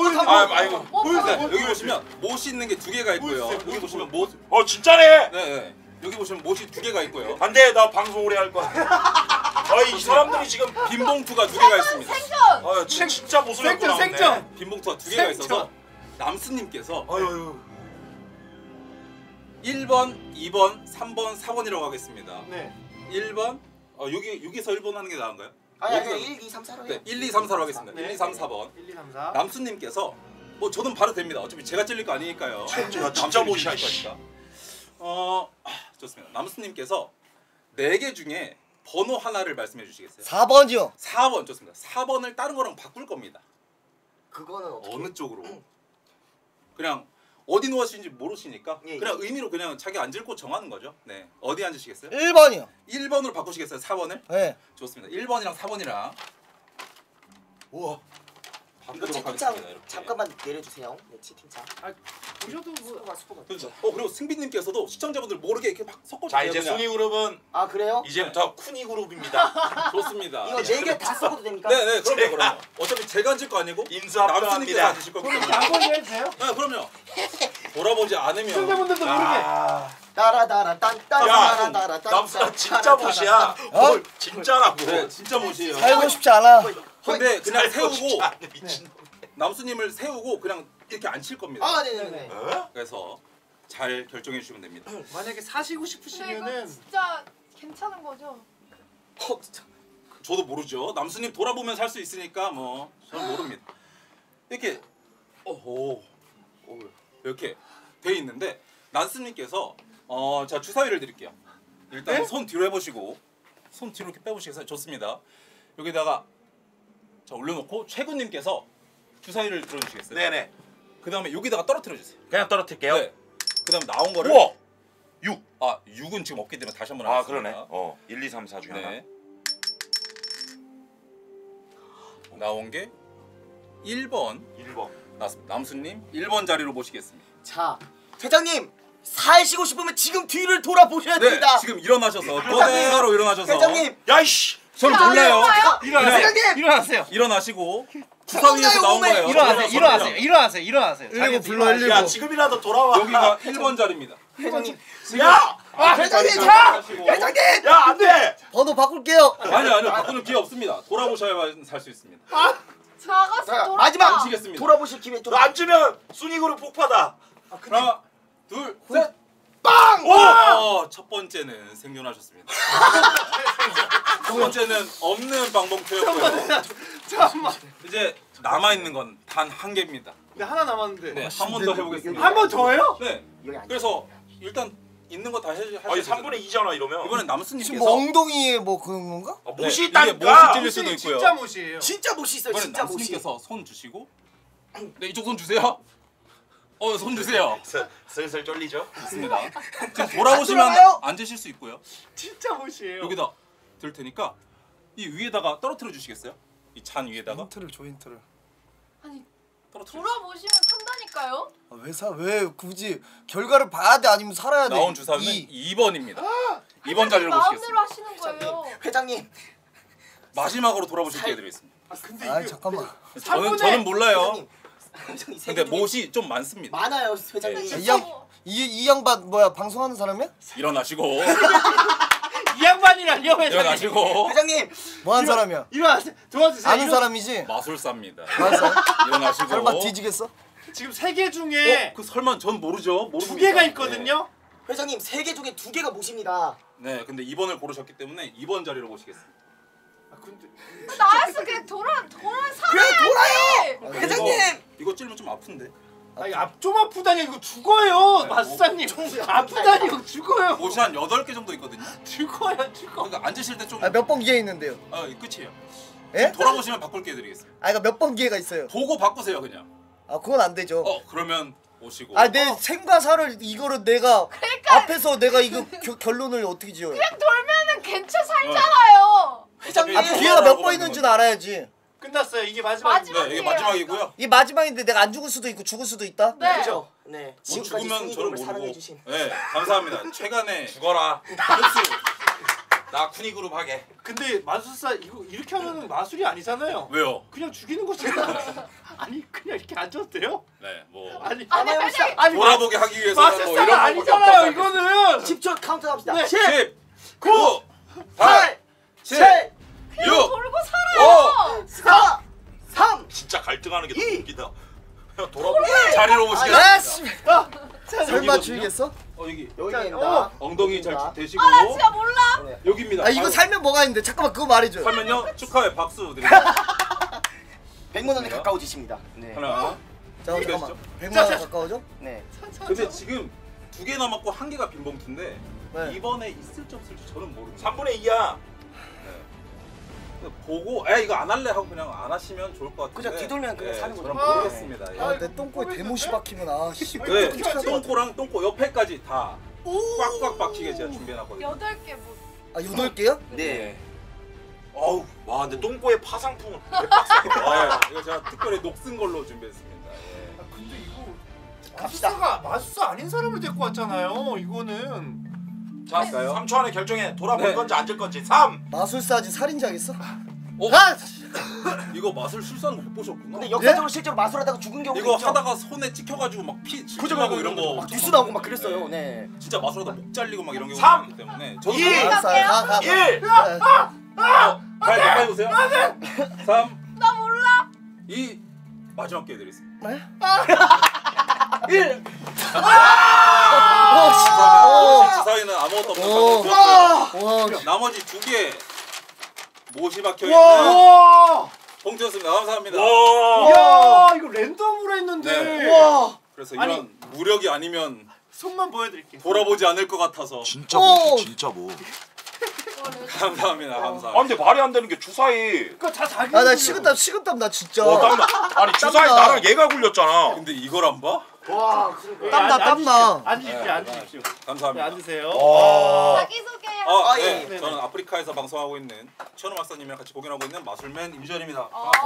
여기 보시면 못이 있는 게 2개가 있고요. 여기 보시면 못. 진짜네. 네. 여기 보시면 못이 2개가 있고요. 안 돼, 나 방송 오래 할 거야. 이 사람들이 지금 빈 봉투가 2개가 있습니다. 진짜 못을 갖고 나왔네. 빈 봉투가 2개가 있어서 남수님께서 1번, 2번, 3번, 4번이라고 하겠습니다. 네. 1번 여기서 1번 하는 게 나은가요? 아니 1, 2, 3, 4로 네, 1, 2, 3, 4로 하겠습니다. 1, 2, 3, 4번. 1, 2, 3, 4. 남수님께서 뭐 저는 바로 됩니다. 어차피 제가 찔릴 거 아니니까요. 진짜 못이야. 좋습니다. 남수님께서 4개 중에 번호 하나를 말씀해 주시겠어요? 4번이요. 4번 좋습니다. 4번을 다른 거랑 바꿀 겁니다. 그거는 어느 쪽으로? 그냥 어디 누워시는지 모르시니까 그냥 의미로 그냥 자기 앉을 곳 정하는 거죠. 네. 어디 앉으시겠어요? 1번이요. 1번으로 바꾸시겠어요? 4번을? 네. 좋습니다. 1번이랑 4번이랑 우와. 이거 바꾸도록 채팅창 하겠습니다. 이렇게. 잠깐만 내려주세요. 네, 채팅창. 보셔도 뭐 그렇죠. 그리고 승빈님께서도 시청자분들 모르게 이렇게 막 섞어주세요. 자 이제 순위 그룹은 그래요? 이제부터 쿠니 그룹입니다. 좋습니다. 이거 4개 다 써도 됩니까? 네네 그럼요. 어차피 제가 앉을 거 아니고 인수합병합니다. 남수님께서 앉으실 거기 때문에. 양보해 해주세요. 네 그럼요. 돌아보지 않으면 시청자분들도 모르게. 따라따라 딴따라따라 남수가 진짜 못이야. 진짜라고. 네 진짜 못이에요. 살고 싶지 않아. 근데 그냥 세우고 미친. 남수님을 세우고 그냥 이렇게 앉힐 겁니다. 네네네. 그래서 잘 결정해 주시면 됩니다. 만약에 사시고 싶으시면은 진짜 괜찮은 거죠? 저도 모르죠. 남수님 돌아보면 살 수 있으니까 뭐 저는 모릅니다. 이렇게 이렇게 돼 있는데 남수님께서 자 주사위를 드릴게요. 일단 손 뒤로 해보시고 손 뒤로 이렇게 빼보시겠어요? 좋습니다. 여기다가 자 올려놓고 최군님께서 주사위를 들어주시겠어요? 네네. 그 다음에 여기다가 떨어뜨려 주세요. 그냥 떨어뜨릴게요. 네. 그 다음에 나온 거를 우와. 6. 6은 지금 없기 때문에 다시 한번 아 하겠습니다. 그러네. 1, 2, 3, 4 중에 하나. 네. 나온 게 1번. 1번. 남수님 1번 자리로 모시겠습니다. 자, 회장님 사시고 싶으면 지금 뒤를 돌아보셔야 네, 됩니다. 지금 일어나셔서 그대로 일어나셔서. 회장님. 야이씨. 전 몰라요. 일어나세요. 일어나세요. 일어나시고 주사위에서 나온 거예요. 일어나세요. 자기 불러 119. 야 지금이라도 돌아와. 여기가 1번 자리입니다. 회장님. 야. 회장님 자. 회장님. 야 안돼. 번호 바꿀게요. 아니요 바꾸는 기회 없습니다. 돌아보셔야만 살 수 있습니다. 작아서 자, 돌아. 마지막 모시겠습니다. 돌아보실 기회 좀. 너 앉으면 순위 그룹 폭파다. 하나, 둘, 셋. 빵! 첫 번째는 생존하셨습니다. 두 번째는 없는 방봉투였고요. 잠깐만. 이제 남아 있는 건 단 한 개입니다. 근데 하나 남았는데. 네, 한 번 더 해보겠습니다. 한 번 더요? 네. 그래서 일단 있는 거 다 해주세요. 아니 3분의 2잖아 이러면. 이번엔 지금 남수님께서 뭐 엉덩이에 뭐 그런 건가? 못이 이게 못이 있다니까. 찔릴 수도 있고요. 진짜 못이에요. 진짜 못이 있어요. 이번엔 진짜 못이. 남수님께서 손 주시고, 네 이쪽 손 주세요. 손 주세요. 슬슬 쫄리죠? 좋습니다. 지금 돌아보시면 앉으실 수 있고요. 진짜 못이에요. 여기다 들 테니까 이 위에다가 떨어뜨려 주시겠어요? 이 잔 위에다가. 힌트를. 아니 떨어뜨려. 돌아보시면 산다니까요? 왜 굳이 결과를 봐야 돼 아니면 살아야 돼? 나온 주사위는 2번입니다. 2번 자리로 마음대로 모시겠습니다. 하시는 거예요. 회장님. 마지막으로 돌아보실 기회 드리겠습니다. 근데 잠깐만. 저는 몰라요. 회장님, 근데 못이 좀 많습니다. 많아요, 회장님. 이 양반 뭐야 방송하는 사람이야? 일어나시고. 이 양반이라뇨 회장님. 일어나시고. 회장님. 뭐 하는 사람이야? 일어나세요. 도와주세요. 아는 사람이지? 마술사입니다. 맞아. 일어나시고. 설마 뒤지겠어? 지금 3개 중에 그 설마 전 모르죠. 2개가 있거든요. 회장님 3개 중에 2개가 모십니다. 네, 근데 2번을 고르셨기 때문에 2번 자리로 모시겠습니다. 근데 나였어 그냥 돌아 그래 돌아요. 회장님. 이거 찔면 좀 아픈데. 아니 좀 아프다니 이거 죽어요. 마수사님 아프다니 이거 죽어요. 옷이 한 8개 정도 있거든요. 죽어요 죽어. 그러니까 앉으실 때 좀 몇 번 기회 있는데요? 끝이에요. 예? 돌아보시면 바꿀 기회 드리겠습니다. 아, 그러니까 몇 번 기회가 있어요? 보고 바꾸세요 그냥. 아, 그건 안 되죠. 그러면 오시고. 아, 내 생과 사를 이거를 내가 앞에서 내가 이거 결론을 어떻게 지어요? 그냥 돌면은 괜찮 살잖아요. 회장님. 아, 기회가 몇 번 있는 줄 알아야지. 끝났어요. 이게 마지막이에요. 네, 이게 마지막이고요. 이 마지막인데 내가 안 죽을 수도 있고 죽을 수도 있다. 네. 그죠? 네. 못 지금까지 죽으면 저를 순위그룹을 사랑해 모르고. 주신. 네, 감사합니다. 최간에 죽어라. 흡수. 나 쿠니그룹 하게. 근데 마술사 이거 이렇게 하면은 마술이 아니잖아요. 왜요? 그냥 죽이는 거잖아. 아니 그냥 이렇게 앉아도 돼요? 네, 뭐 아니 아니 돌아보게 하기 위해서는 뭐 마술사가 이런 아니잖아요. 이거는 10초 카운트 합시다. 네. 10, 9, 8, 7, 6, 돌고 살아요. 4, 3. 진짜 갈등하는 게 너무 웃기다. 돌아보게 자리로 오시겠습니다. 아, 설마 죽이겠어? 여기 여기입니다. 엉덩이 잘 대시고. 나 진짜 몰라. 여기입니다. 아, 이거 살면 뭐가 있는데 잠깐만 그거 말해줘. 살면요 축하해 박수 드립니다. 100만 원에 가까워지십니다. 네. 하나. 자, 준비되시죠? 잠깐만. 100만 원 가까워져? 네. 근데 지금 2개 남았고 1개가 빈 봉투인데 네. 이번에 있을지 없을지 저는 모릅니다. 3분의 2야. 보고 이거 안 할래 하고 그냥 안 하시면 좋을 것 같은데. 그냥 뒤돌면 그냥 사는 거죠. 저는 모르겠습니다. 예. 아, 내 똥꼬에 대못이 박히면 아, 씨. 네, 똥꼬랑 똥꼬 옆에까지 다 꽉꽉 박히게 제가 준비해놨거든요. 8개 뭐. 아, 8개요? 네. 어우, 와, 근데 똥꼬의 파상풍은 대박이다. 이거 제가 특별히 녹슨 걸로 준비했습니다. 예. 근데 이거 마술사 아닌 사람을 데리고 왔잖아요. 이거는 자, 3초 안에 결정해. 돌아볼 건지 앉을 건지. 3. 마술사지 살인자겠어? 이거 마술 실수하는 거 못 보셨구나. 근데 역사적으로 실제로 마술하다가 죽은 경우도 이거 있죠. 하다가 손에 찍혀가지고 막 피 질질하고 이런 거 막 뉴스 나오고 막 그랬어요. 네. 진짜 마술하다 목 잘리고 막 이런 경우 3, 있기 때문에 저도 2, 가. 1. 잘 가까이 보세요. 3, 나 몰라. 2, 마지막 기회 드리겠습니다. 네? 1. 지사위는 아무것도 없는 상태였고요. 나머지 2개 못이 박혀 있는 봉투였습니다. 감사합니다. 야 이거 랜덤으로 했는데. 네. 그래서 이런 무력이 아니면 손만 보여드릴게요. 돌아보지 않을 것 같아서. 진짜 뭐, 진짜 뭐. 감사합니다. 감사합니다. 아, 근데 말이 안 되는 게 주사위. 그거 다 자기. 아, 나 식은땀 나 진짜. 땀나. 아니, 주사위 땀나. 나랑 얘가 굴렸잖아. 근데 이걸 안 봐? 와 땀나. 앉으십시오. 감사합니다. 앉으세요. 자기소개요. 네. 저는 아프리카에서 방송하고 있는 최현우 박사님이랑 같이 공연하고 있는 마술맨 임지현입니다.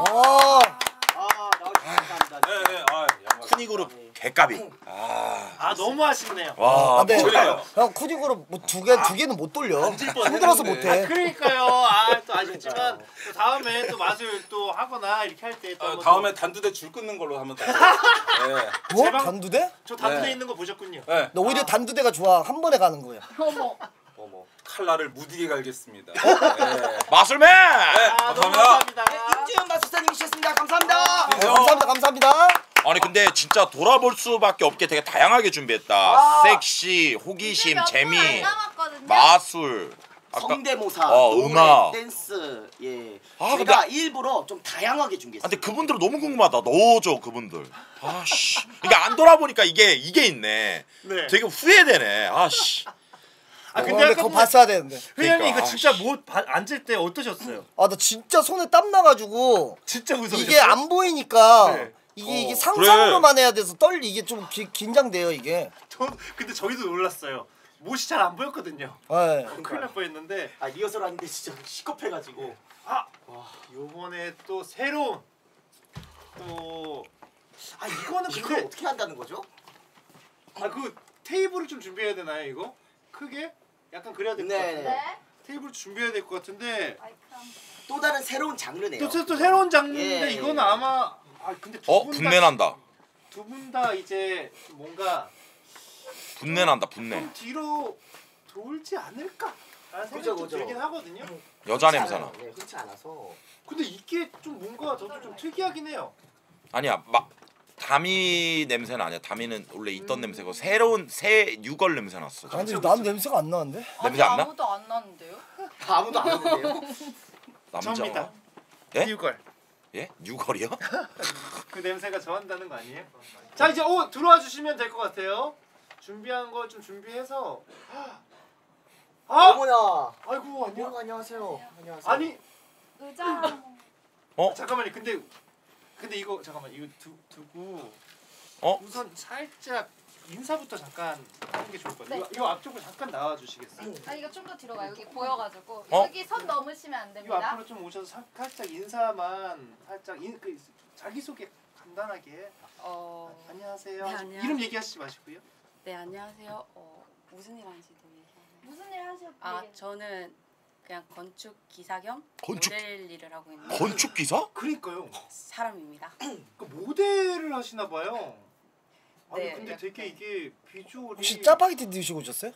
감사합니다. 네. 양말. 쿠니그룹 개까비. 너무 아쉽네요. 와, 근데 그러니까요. 형 쿠닉으로 뭐 두 개는 못 돌려. 힘들어서 못해. 그러니까요. 또 아쉽지만 또 다음에 또 마술 또 하거나 이렇게 할 때 또 다음에 단두대 줄 끊는 걸로 하면 돼. 네. 뭐? 제발- 단두대? 저 단두대 네. 있는 거 보셨군요. 네. 나 오히려 단두대가 좋아. 한 번에 가는 거야. 어머. 칼날을 무디게 갈겠습니다. 네. 마술맨. 너무 감사합니다. 임지현 마술사님이셨습니다. 감사합니다. 감사합니다. 아니 근데 진짜 돌아볼 수밖에 없게 되게 다양하게 준비했다. 섹시, 호기심, 재미, 마술, 아까 성대모사, 음악. 댄스, 예. 아, 제가 근데- 일부러 좀 다양하게 아, 준비했어요. 근데 그분들은 너무 궁금하다. 넣어줘 그분들. 아씨. 그러니까 안 돌아보니까 이게 있네. 네. 되게 후회되네. 아씨. 근데 그거 봤어야 되는데. 회장님 그러니까, 이거 진짜 못 앉을 때 어떠셨어요? 아, 나 진짜 손에 땀 나가지고 진짜 무서워. 이게 안 보이니까 네. 이게 상상으로만 해야 돼서 이게 좀 긴장돼요 이게. 근데 저희도 놀랐어요. 못이 잘 안 보였거든요. 네. 큰일 날 뻔했는데. 리허설 하는데 진짜 시겁해가지고. 요번에 또 새로운 이거는 이걸 근데 어떻게 한다는 거죠? 그 테이블을 좀 준비해야 되나요 이거? 크게? 약간 그래야 될 것 네. 같은데. 테이블 준비해야 될 것 같은데. 또 다른 새로운 장르네요. 또 새로운 장르인데 예. 이거는 아마 근데 분내 난다. 두 분 다 이제 뭔가 분내 난다. 분내. 좀 뒤로 돌지 않을까? 라는 생각이 좀 그죠. 들긴 하거든요. 여자 냄새나. 네, 흔치 않아서. 근데 이게 좀 뭔가 저도 좀 특이하긴 해요. 아니야. 다미 냄새는 아니야. 다미는 원래 있던 냄새고 새로운 새 뉴걸 냄새 났어. 아니 난 냄새가 안 나는데? 냄새 안 나? 아무도 안 나는데요? 아무도 안 하는데요. 남자. 예? 뉴걸. 예? 뉴걸이요? 그 냄새가 저한다는 거 아니에요? 자 이제 들어와 주시면 될 것 같아요. 준비한 거 좀 준비해서. 어머나. 아이고 안녕하세요. 안녕하세요. 아니 의자. 잠깐만요. 근데 이거 잠깐만 이거 두고 우선 살짝 인사부터 잠깐 하는 게 좋을 것 같아요. 네. 이거 앞쪽으로 잠깐 나와 주시겠어요? 아 이거 좀 더 뒤로 가. 여기 보여가지고 어? 여기 선 넘으시면 안 이거 됩니다. 앞으로 좀 오셔서 살짝 인사만 살짝 자기 소개 간단하게. 안녕하세요. 네, 안녕하세요. 이름 얘기하시지 마시고요. 네 안녕하세요. 무슨 일 하시는 분이세요? 무슨 일 하시는 분이세요? 저는 그냥 건축 기사 겸 건축? 모델 일을 하고 있는 건축 기사? 그러니까요. 사람입니다. 그 모델을 하시나 봐요. 아니 네, 근데 되게 이게 비주얼이 혹시 짜파게티 드시고 오셨어요?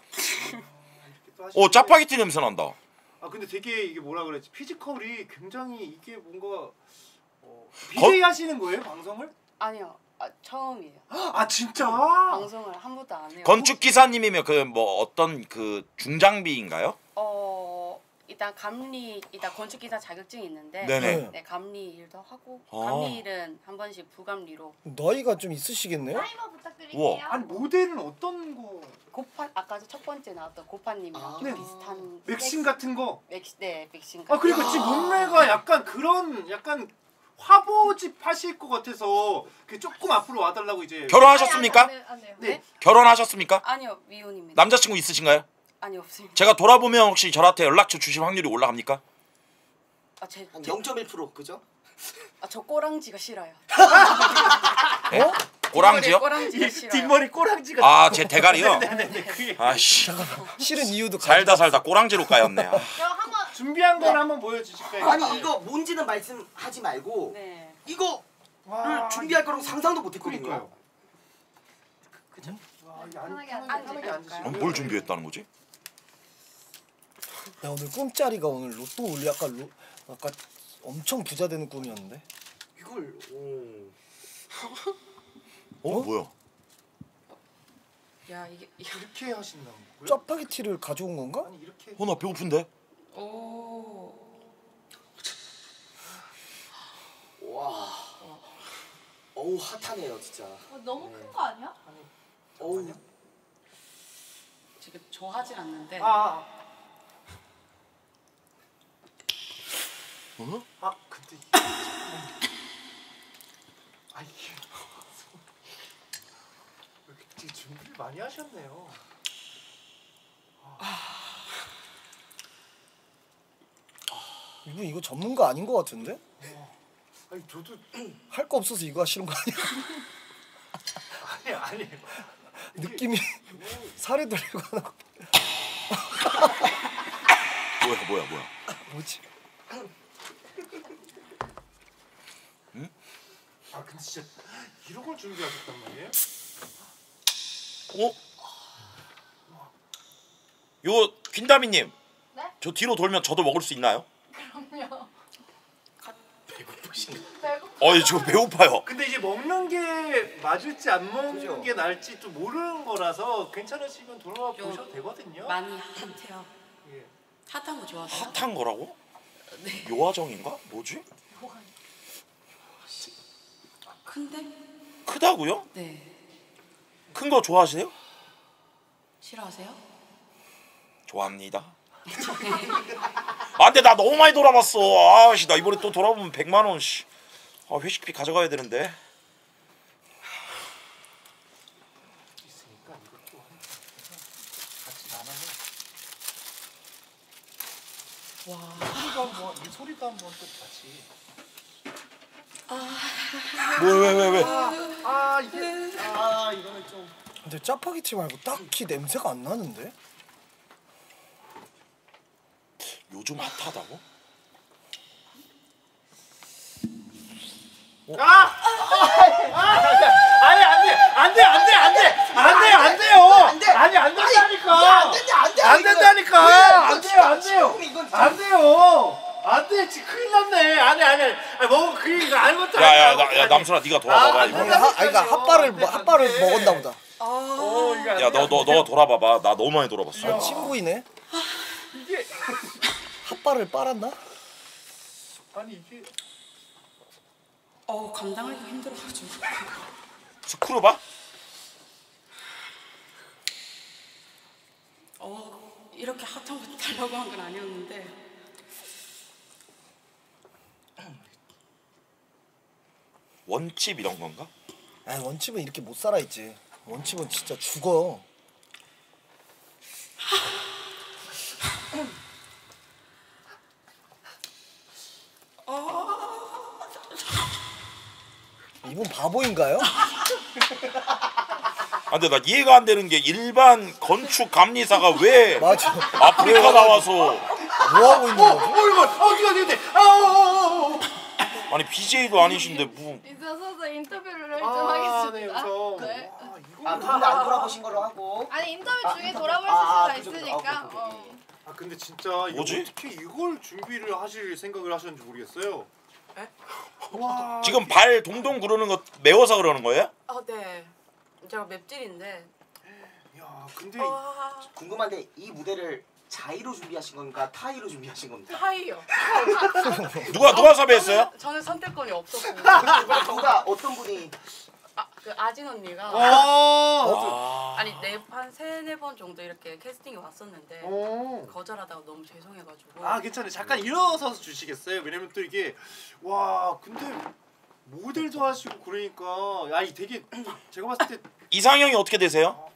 짜파게티 냄새 난다. 아 근데 되게 이게 뭐라 그랬지? 피지컬이 굉장히 이게 뭔가 BJ 하시는 거예요 방송을? 아니요. 처음이에요. 아 진짜? 방송을 한 번도 안 해요. 건축 기사님이면 그 뭐 어떤 그 중장비인가요? 일단 일단 건축 기사 자격증이 있는데 네네. 네, 감리 일도 하고 아. 감리 일은 한 번씩 부감리로. 나이가 좀 있으시겠네요? 타이머 부탁드릴게요. 우와. 아니 모델은 어떤 거? 아까 첫 번째 나왔던 고파님이랑 좀 네. 비슷한 맥심 같은 거? 맥심 같은 아 그리고 지금 몸매가 약간 그런 약간 화보집 하실 것 같아서 그 조금 앞으로 와달라고 이제. 결혼하셨습니까? 안 돼요. 네. 결혼하셨습니까? 아니요 미혼입니다. 남자친구 있으신가요? 아니 없습니다. 제가 돌아보면 혹시 저한테 연락처 주실 확률이 올라갑니까? 한 0.1% 그죠? 저 꼬랑지가 싫어요. 예? 꼬랑지요? 꼬랑지가 싫어요. 뒷머리 꼬랑지가. 아, 제 대가리요? 네네네. 그게. 아씨. 싫은 이유도 살다 꼬랑지로 까였네. 아. 준비한 걸 한번 보여주실까요? 아니 이거 뭔지는 말씀하지 말고 이거를 준비할 거라고 상상도 못했거든요. 그죠? 편하게 앉으시고. 뭘 준비했다는 거지? 야 오늘 꿈자리가 오늘 로또 올리 아까 엄청 부자 되는 꿈이었는데. 이걸 뭐야? 야 이게 이렇게 하신다고요? 짜파게티를 가져온 건가? 아니 이렇게. 나 배고픈데. 오. 와. 어우 핫하네요 진짜. 너무 큰 거 아니야? 어우. 지금 좋아하진 않는데. 아 어? 근데 이게 되게 준비를 많이 하셨네요. 이분 이거 전문가 아닌 것 같은데? 아니 저도 할 거 없어서 이거 하시는 거 아니야? 아니 느낌이 살에 들거나. 뭐야? 뭐지? 응? 아 근데 진짜 이런 걸 준비하셨단 말이에요? 요 퀸다미님. 네? 저 뒤로 돌면 저도 먹을 수 있나요? 그럼요. 배고프신가? 지금 배고파요. 근데 이제 먹는 게 맞을지 안 먹는 게 나을지 또 모르는 거라서 괜찮으시면 돌아와 보셔도 되거든요. 많이 핫해요. 예. 핫한 거 좋아하세요? 핫한 거라고? 네. 요화정인가? 뭐지? 큰데? 크다고요? 네. 큰 거 좋아하세요? 싫어하세요? 좋아합니다. 아 근데 나 너무 많이 돌아봤어. 아씨 나 이번에 또 돌아보면 100만 원. 씨. 회식비 가져가야 되는데. 있으니까 이것도 같이 나눠요. 와. 소리도 한번 이 소리도 한번 또 같이. 왜? 이거는 좀. 근데 짜파게티 말고 딱히 냄새가 안 나는데? 요즘 핫하다고? 아니 안 돼요. 아니 안 된다니까. 안 돼요. 안 돼. 지금 큰일 났네. 아니. 뭐 그게 아무것도 아니야. 야 남순아 네가 돌아봐봐 이거. 그러니까 핫바를 먹었나 보다. 야 너 돌아봐봐. 나 너무 많이 돌아봤어. 친구이네. 이게 핫바를 빨았나? 아니 이게 감당하기가 힘들어가지고. 스크루바? 이렇게 핫한 거 달라고 한 건 아니었는데. 원칩 이런 건가? 아 원칩은 이렇게 못 살아 있지. 원칩은 진짜 죽어. 이분 바보인가요? 아 근데 나 이해가 안 되는 게 일반 건축 감리사가 왜 맞아. 아프리카 나와서 뭐 하고 있는 거지? 이거 어디 아니 BJ도 아니신데 뭐 있어서 인터뷰를 좀 하겠습니다. 네. 근데 안 돌아보신 걸로 하고. 아니 인터뷰 중에 돌아볼 수가 있으니까. 아 근데 진짜 뭐지? 어떻게 이걸 준비를 하실 생각을 하셨는지 모르겠어요. 와. 지금 발 동동 구르는 거 매워서 그러는 거예요? 네. 제가 맵찔인데. 야 근데 궁금한데 이 무대를 자이로 준비하신 겁니까? 타이로 준비하신 겁니까? 타이요. 누가 섭외했어요? 저는 선택권이 없었고. 누가 어떤 분이? 그 아진 언니가. 아. 아니 세네 번 정도 이렇게 캐스팅이 왔었는데 거절하다가 너무 죄송해가지고. 아 괜찮아요. 잠깐 일어서서 주시겠어요? 왜냐면 또 이게 와 근데 모델도 하시고 그러니까 이 되게 제가 봤을 때 이상형이 어떻게 되세요?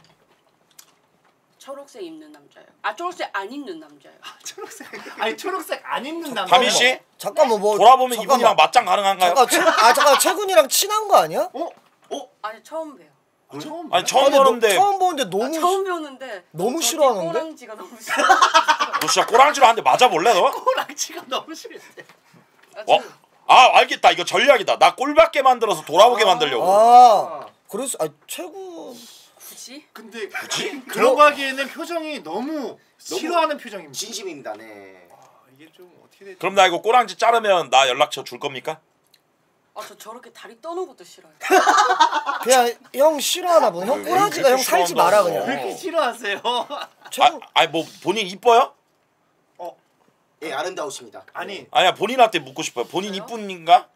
초록색 입는 남자예요. 초록색 안 입는 남자예요. 초록색 안 입는 남자. 다민 씨? 잠깐만 뭐 돌아보면 이분이랑 맞짱 가능한가요? 잠깐 채군이랑 친한 거 아니야? 아니 처음 봬요. 처음 보는데 처음 보는데 너무 처음 뵈는데 너무 싫어하는데? 꼬랑지가 너무 싫어. 너 진짜 꼬랑지로 한 대 맞아볼래 너? 꼬랑지가 너무 싫은데. 알겠다. 이거 전략이다. 나 꼴받게 만들어서 돌아보게 만들려고. 그래서 최군 굳이? 근데 그런 거 하기에는 표정이 너무 싫어하는 표정입니다. 진심입니다. 네. 이게 좀 어떻게 되지? 그럼 나 이거 꼬랑지 자르면 나 연락처 줄 겁니까? 저 저렇게 다리 떠는 것도 싫어요. 그냥 형 싫어하나 보네. 형 꼬라지가 형 살지 마라 그냥. 왜 이렇게 싫어하세요? 아니 뭐 본인 이뻐요? 예, 아름다우십니다. 아니야 본인한테 묻고 싶어요. 본인 이쁜인가?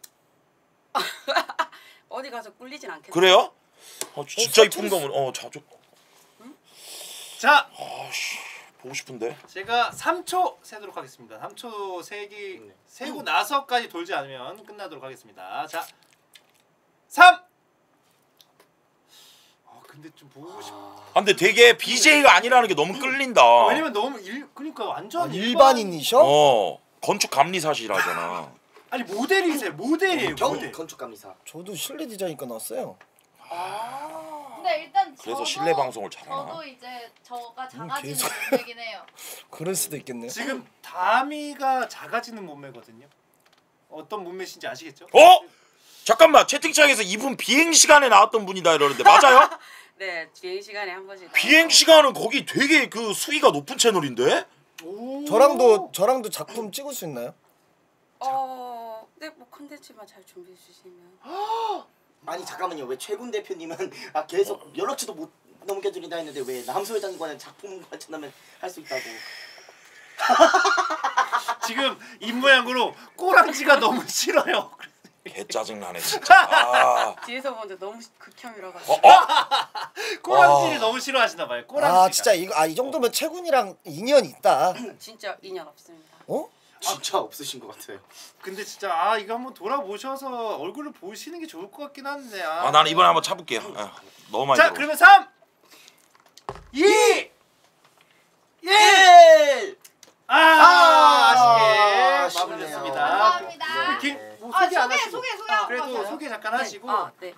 어디 가서 꿀리진 않겠어요. 그래요? 진짜 이쁜 거면 자주. 자, 보고 싶은데. 제가 3초 세도록 하겠습니다. 3초 세고 나서까지 돌지 않으면 끝나도록 하겠습니다. 자, 3. 근데 좀 보고 싶어. 근데 되게 BJ가 아니라는 게 너무 끌린다. 왜냐면 너무 그러니까 완전 일반인이셔? 건축 감리사시라잖아. 아니 모델이세요. 모델이에요. 모델. 건축 감리사. 저도 실내 디자인과 나왔어요. 근데 일단 그래서 실내 방송을 잘하나? 저도 이제 저가 작아지는 계속. 몸매긴 해요. 그럴 수도 있겠네. 지금 다미가 작아지는 몸매거든요. 어떤 몸매신지 아시겠죠? 잠깐만 채팅창에서 이분 비행 시간에 나왔던 분이다 이러는데 맞아요? 네, 비행 시간에 한 번씩. 비행 시간은 거기 되게 그 수위가 높은 채널인데? 저랑도 작품 찍을 수 있나요? 네, 뭐 컨텐츠만 잘 준비해 주시면. 아니 잠깐만요. 왜 최군 대표님은 계속 연락처도 못 넘겨드린다 했는데 왜 남소 회장님과는 작품 관련하면 할 수 있다고? 지금 입 모양으로 꼬랑지가 너무 싫어요. 개 짜증나네 진짜. 뒤에서 보는데 너무 극혐이라 가지고. 꼬랑지를 너무 싫어하시나 봐요. 꼬랑지가. 진짜 이 정도면 최군이랑 인연이 있다. 진짜 인연 없습니다. 진짜 없으신 것 같아요. 근데 진짜 이거 한번 돌아보셔서 얼굴을 보시는 게 좋을 것 같긴 한데. 나는 이번에 한번 차볼게요. 너무 많이. 자, 그러면 3, 2, 1. 아쉽게 마무리했습니다. 감사합니다. 소개 안 하시고. 소개 그래도 소개 잠깐 하시고. 네.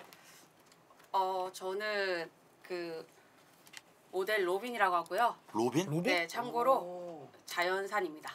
저는 그 모델 로빈이라고 하고요. 로빈? 네, 참고로 자연산입니다.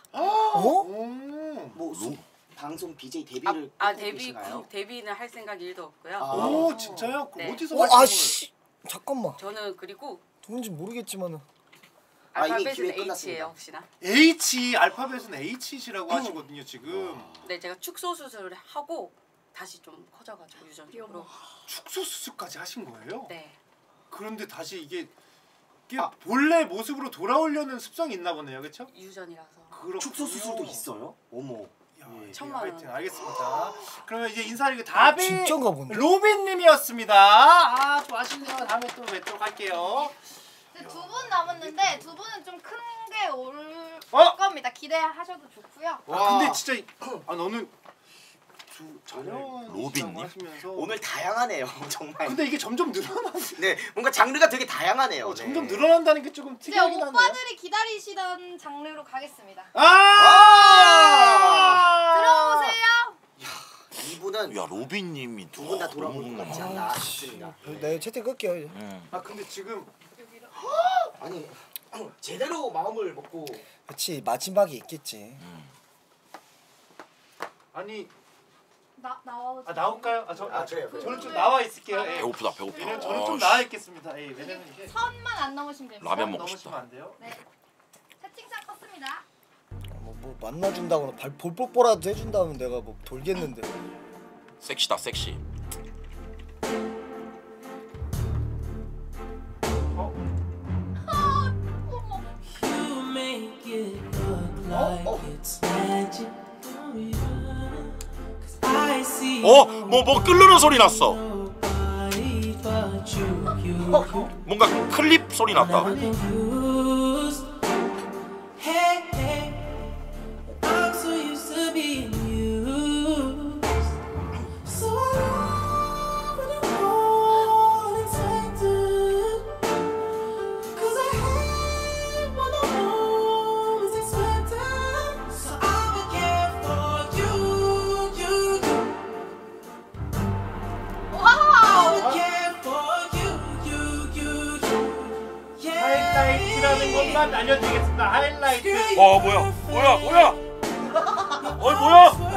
뭐 방송 BJ 데뷔를 데뷔는 할 생각이 1도 없고요. 오, 진짜요? 네. 어디서 잠깐만. 저는 그리고 누군지 모르겠지만은 알파벳은 H예요, 혹시나? H 알파벳은 H시라고 하시거든요, 지금. 네, 제가 축소 수술을 하고 다시 좀 커져가지고 유전적으로. 축소 수술까지 하신 거예요? 네. 그런데 다시 이게 본래 모습으로 돌아오려는 습성이 있나 보네요, 그렇죠? 유전이라서. 축소 수술도 있어요? 어머. 예, 1000만 원. 하여튼 알겠습니다. 그러면 이제 인사드리고 답이 진짜인가 본데? 로빈님이었습니다. 아, 또 아쉽네요. 다음에 또 뵙도록 할게요. 두 분 남았는데 두 분은 좀 큰 게 올 겁니다. 기대하셔도 좋고요. 근데 진짜 너는 로빈님? 하시면서 오늘 다양하네요, 정말. 근데 이게 점점 늘어나네. 네, 뭔가 장르가 되게 다양하네요. 점점 늘어난다는 게 조금 이제 특이하긴 하네요. 오빠들이 기다리시던 장르로 가겠습니다. 들어오세요. 이분은 야 로빈님이 두 분 다 돌아오는 것 같지 않나 싶습니다. 네, 채팅 끌게요. 이제. 근데 지금 아니 제대로 마음을 먹고. 그렇지, 마지막이 있겠지. 아니 나올까요? 그래요. 저는 좀 나와 있을게요. 예. 배고프다 배고파. 왜냐면 저는 좀 나와 있겠습니다. 예, 왜냐면 이게 선만 안 넘으시면 됩니다. 라면 먹고 넘으시면 싶다. 안 돼요. 네. 채팅창 컸습니다. 뭐 만나준다거나 볼뽀뽀라도 해준다면 내가 뭐 돌겠는데. 섹시다 섹시. 뭐 끓는 소리 났어. 뭔가 클립 소리 났다. 하이라이트라는 것만 알려드리겠습니다. 하이라이트. 뭐야? 뭐야? 뭐야?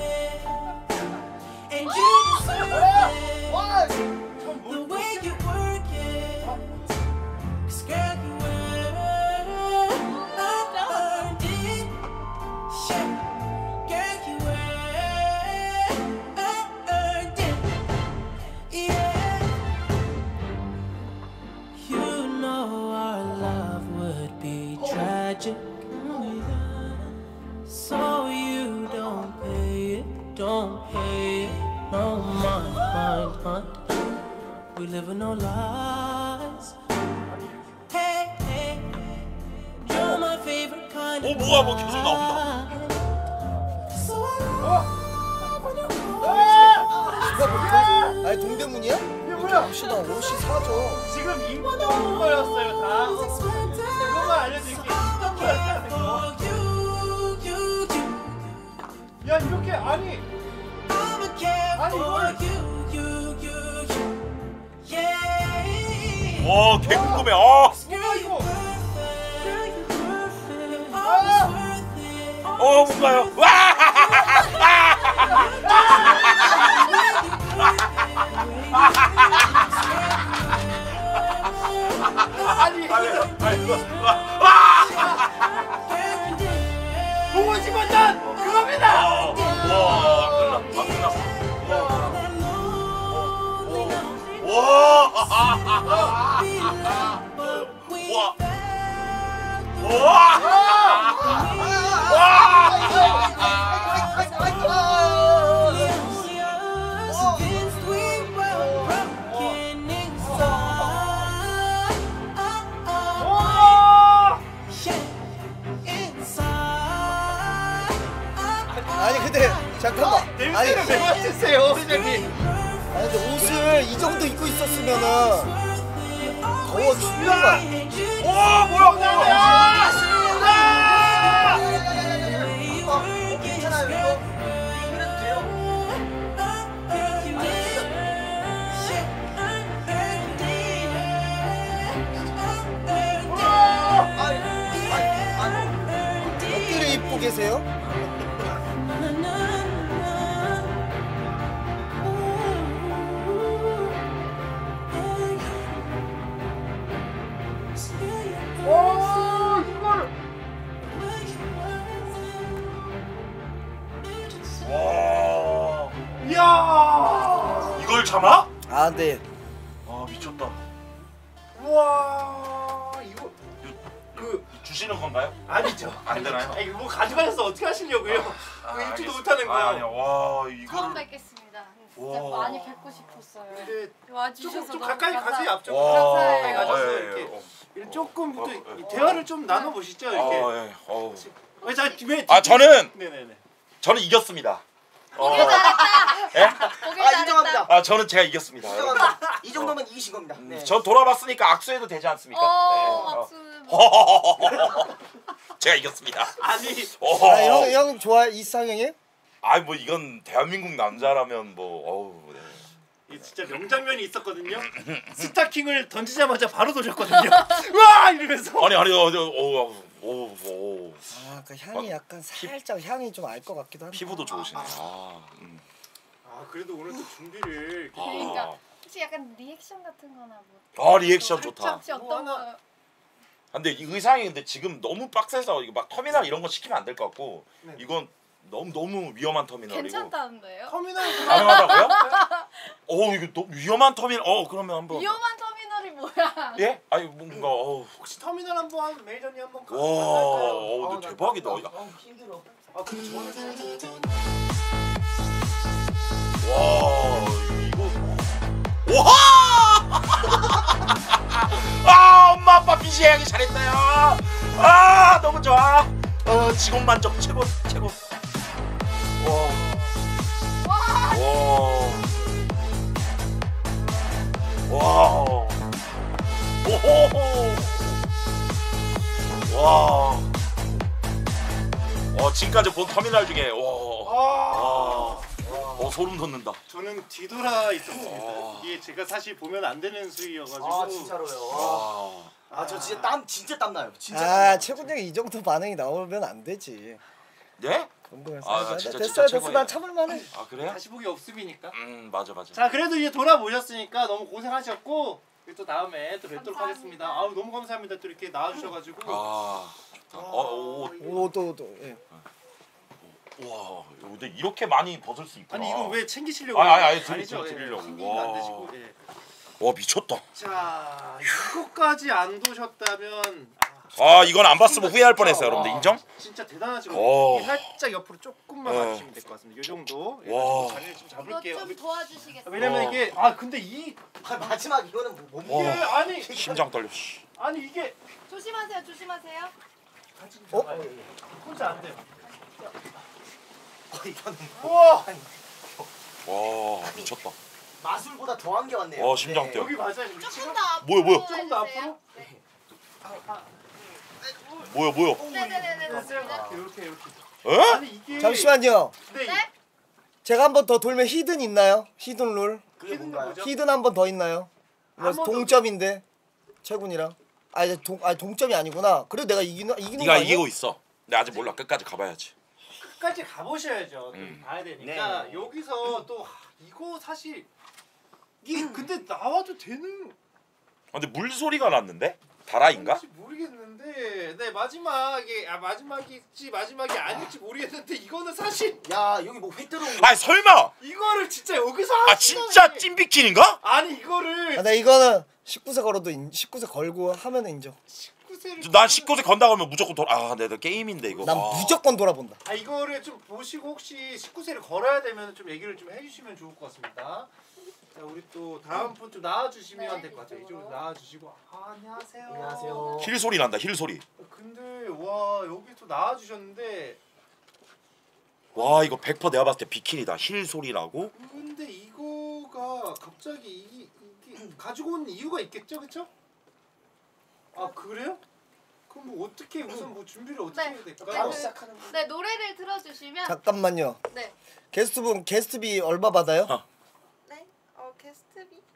So you don't pay it no mind. We live in no lies. Hey, you're my favorite kind of 뭐야 뭐 계속 나온다. 아니 동대문이야? 이게 뭐야? 옷이다, 옷이 사줘. 지금 인공 거였어요 다. 그거만 알려드릴게요. 인공 거였다는 거. 야 이렇게 아니 이거를 와 개궁금해. 뭐야 이거? 뭔가요? 와! 보고 싶었던 그겁니다. 아니 근데 잠깐만. 아니 냄새를 왜 맡으세요, 회장님? 아니 근데 옷을 이 정도 입고 있었으면은 더워 죽는 거야. 괜찮아요 이거? 그래도 돼요? 옷들을 입고 계세요? 이걸. 이야. 아 네. 아 미쳤다. 우와 이거 주시는 건가요? 아니죠. 안 되나요? 아니 뭐 가져가셔서 어떻게 하시려고요? 그 일주도 못하는 거예요. 아니야. 와 이거를 처음 뵙겠습니다. 진짜 와. 많이 뵙고 싶었어요. 근데 와주셔서 좀 너무 가까이 가세요 앞쪽으로. 와. 가까이 가셔서 예, 이렇게 예. 조금 또 대화를 좀 나눠보시죠 이렇게. 예. 어우. 아 저는 네네네. 저는 이겼습니다. 보길 잘했다. 예? 보길 아 잘했다. 인정합니다. 아 저는 제가 이겼습니다. 인정합니다. 이 정도면 이기신 겁니다. 네. 전 돌아봤으니까 악수해도 되지 않습니까? 악수. 제가 이겼습니다. 아니. 아, 형 좋아 이상형이에요? 아이 뭐 이건 대한민국 남자라면 뭐 어우. 네. 이 진짜 명장면이 있었거든요. 스타킹을 던지자마자 바로 돌렸거든요. 와 이러면서. 아니 아, 그 향이 약간 살짝 향이 좀 알 것 같기도 한데. 피부도 좋으시네. 아 그래도 오늘 또 준비를. 그러니까 혹시 약간 리액션 같은 거나 뭐. 아 리액션 좋다. 혹시 어떤 거? 근데 이 의상이 근데 지금 너무 빡세서 이거 막 터미널 이런 거 시키면 안 될 것 같고 이건 너무 위험한 터미널이고. 괜찮다는데요? 터미널 가능하다고요? 이거 너무 위험한 터미널. 그러면 한번. 위험한 터미널이 뭐야? 예? 아니 뭔가 혹시 터미널 한번 매니저님 한번 와, 근데 대박이다. 힘들어. 아 근데 저는 와, 이거 와! 아, 엄마 아빠 비시하기 잘했다요. 아, 너무 좋아. 직업 만족 최고. 와. 오호호. 와. 지금까지 본 터미널 중에 소름 돋는다. 저는 뒤돌아 있었습니다. 이게 제가 사실 보면 안 되는 수위여가지고. 아 진짜로요. 저 진짜 땀 나요. 진짜. 아 최군 형이 이 정도 반응이 나오면 안 되지. 네? 됐어 난 참을만해. 아 그래요? 다시 보기 없음이니까. 맞아. 자 그래도 이제 돌아보셨으니까 너무 고생하셨고 또 다음에 또 뵙도록 하겠습니다. 아우 너무 감사합니다. 또 이렇게 나와주셔가지고. 아 좋다. 또 예. 와, 근데 이렇게 많이 벗을 수 있구나. 아니 이거 왜 챙기시려고? 아니 아니죠. 드리려고. 챙기면 안 되시고. 예. 와 미쳤다. 자 이거까지 안 도셨다면. 이건 안 봤으면 후회할 뻔했어요, 여러분들 인정? 진짜 대단하시고 살짝 옆으로 조금만 가주시면 될 것 같습니다. 이 정도. 와. 자리를 좀 잡을게요. 좀 도와주시겠어요? 왜냐면 이게 근데 이 마지막 이거는 이게 아니 심장 떨려. 아니 이게 조심하세요. 혼자 안 돼요. 이거는 우와. 와 미쳤다. 마술보다 더한 게 왔네요. 와 심장 뛰어. 여기 맞아요. 조금 더 앞으로. 뭐야? 조금 더 앞으로. 뭐야? 네네네. 이렇게. 에? 아니 이게 잠시만요. 네. 제가 한 번 더 돌면 히든 있나요? 히든 룰? 그게 뭔가요? 히든 한 번 더 있나요? 한 번 더. 동점인데 최군이랑. 동점이 아니구나. 그래도 내가 이기는 거 네가 아니야? 이기고 있어. 근데 아직 몰라. 끝까지 가봐야지. 끝까지 가보셔야죠. 봐야 되니까 네. 여기서 또 이거 사실 이게 근데 나와도 되는 근데 물 소리가 났는데? 다라인가? 건지 모르겠는데 네 마지막이 아닐지 모르겠는데 이거는 사실 야 여기 뭐 회 들어온 거. 아니 설마! 이거를 진짜 여기서 진짜 찐비킨인가? 아니 이거를 나 이거는 19세 걸어도 19세 걸고 하면 인정. 19세를 난 19세 건다 가면 무조건 내가 게임인데 이거. 난 무조건 돌아본다. 이거를 좀 보시고 혹시 19세를 걸어야 되면 좀 얘기를 좀 해주시면 좋을 것 같습니다. 자 우리 또 다음 분 좀 나와주시면 될 것 같아요. 이쪽으로 나와주시고 안녕하세요. 안녕하세요. 힐 소리 난다. 힐 소리. 근데 와 여기 또 나와주셨는데 와 이거 100% 내가 봤을 때 비키니다. 힐 소리 나고. 근데 이거가 갑자기 이게 가지고 온 이유가 있겠죠, 그렇죠? 아 그래요? 그럼 뭐 어떻게 우선 뭐 준비를 어떻게 해야 될까요? 네 노래를 틀어주시면. 잠깐만요. 네. 게스트비 얼마 받아요? 게스트비?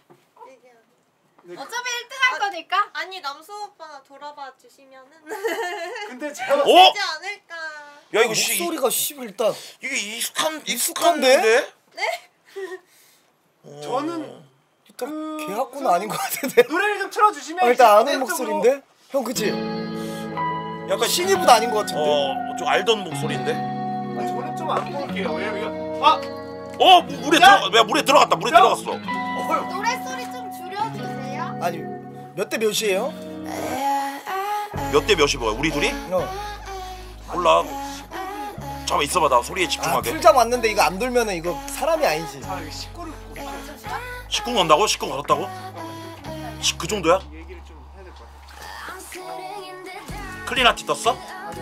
어차피 1등 할 거니까. 아니 남수 오빠가 돌아봐 주시면은 근데 제가 되지 않을까. 야 이거 목소리가 일단 이게 익숙한데? 네? 저는 일단 개학구는 아닌 것 같은데. 노래를 좀 틀어주시면 일단 아는 목소리인데? 형 그치? 약간 신입은 아닌 것 같은데? 좀 알던 목소리인데? 저는 좀 안 볼게요. 왜냐면 물에 들어갔다. 물에 들어갔어. 아니 몇 대 몇이에요? 몇 대 몇이 뭐야? 우리 둘이? 몰라. 잠깐 있어봐. 나 소리에 집중하게. 풀자 맞는데 이거 안 돌면은 이거 사람이 아니지. 19 건다고? 19 걸었다고? 그 정도야? 클리나티 떴어?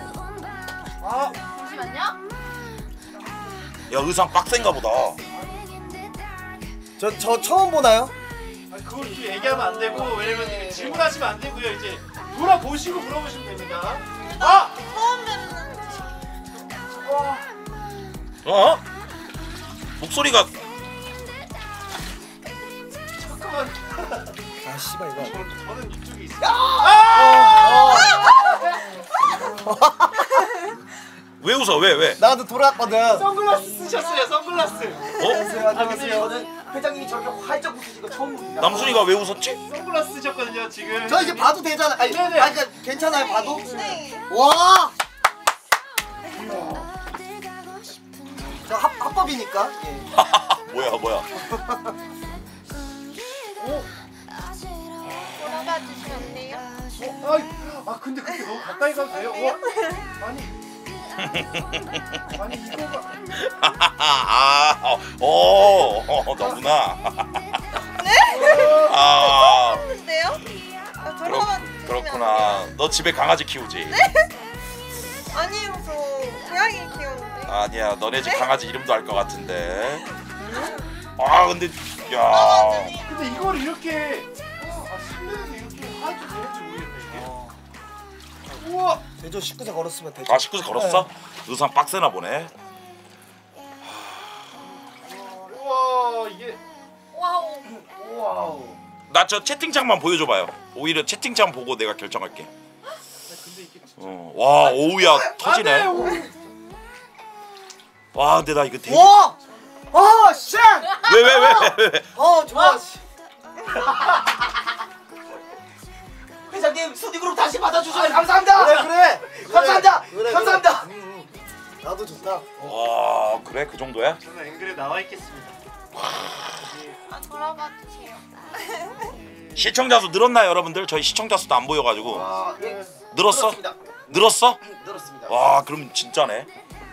잠시만요. 야 의상 빡센가 보다. 저 처음 보나요? 그걸 또 얘기하면 안 되고 왜냐면 이게 질문하시면 안 되고요. 이제 돌아보시고 물어보시면 됩니다. 처음 뵙는. 어? 목소리가 잠깐만. 아 씨발 이거. 저는 이쪽에 있어요. 왜 웃어? 왜? 나도 돌아왔거든. 선글라스 쓰셨어요. 선글라스. 안녕하세요. 회장님이 저렇게 활짝 웃으신 거 처음 봅니다. 남순이가 왜 웃었지? 선글라스 쓰셨거든요 지금. 저 이제 봐도 되잖아. 아니, 네네. 아니 그러니까 괜찮아요 봐도? 와. 저 합법이니까. 예. 뭐야? 돌아가 주시면 안 돼요? 근데 그렇게 너무 가까이 가도 돼요? 아니 이거가. 너구나. 네? 아, 했는데요? 그렇구나. 너 집에 강아지 키우지? 아니요, 저 고양이 키우는데. 아니야, 너네 집 강아지 이름도 알 것 같은데. 근데 야. 근데 이걸 이렇게 실내에서 이렇게 해도 되는지 모르겠네 이게. 우와. 대저 19세 걸었으면 되죠. 19세 걸었어? 의상 빡세나 보네. 우와 이게. 와우. 나 저 채팅창만 보여줘봐요. 오히려 채팅창 보고 내가 결정할게. 근데 이게 진짜. 와 오우야 터지네. 와 근데 나 이거 되게. 와! 씨! 왜? 좋아. 회장님 순위그룹 다시 받아주셔서 감사합니다. 그래. 감사합니다. 감사합니다. 나도 좋다. 와 그래 그 정도야? 저는 앵글에 나와 있겠습니다. 돌아가 주세요. 시청자 수 늘었나요 여러분들? 저희 시청자 수도 안 보여가지고. 늘었어? 늘었어? 늘었습니다. 와 그럼 진짜네.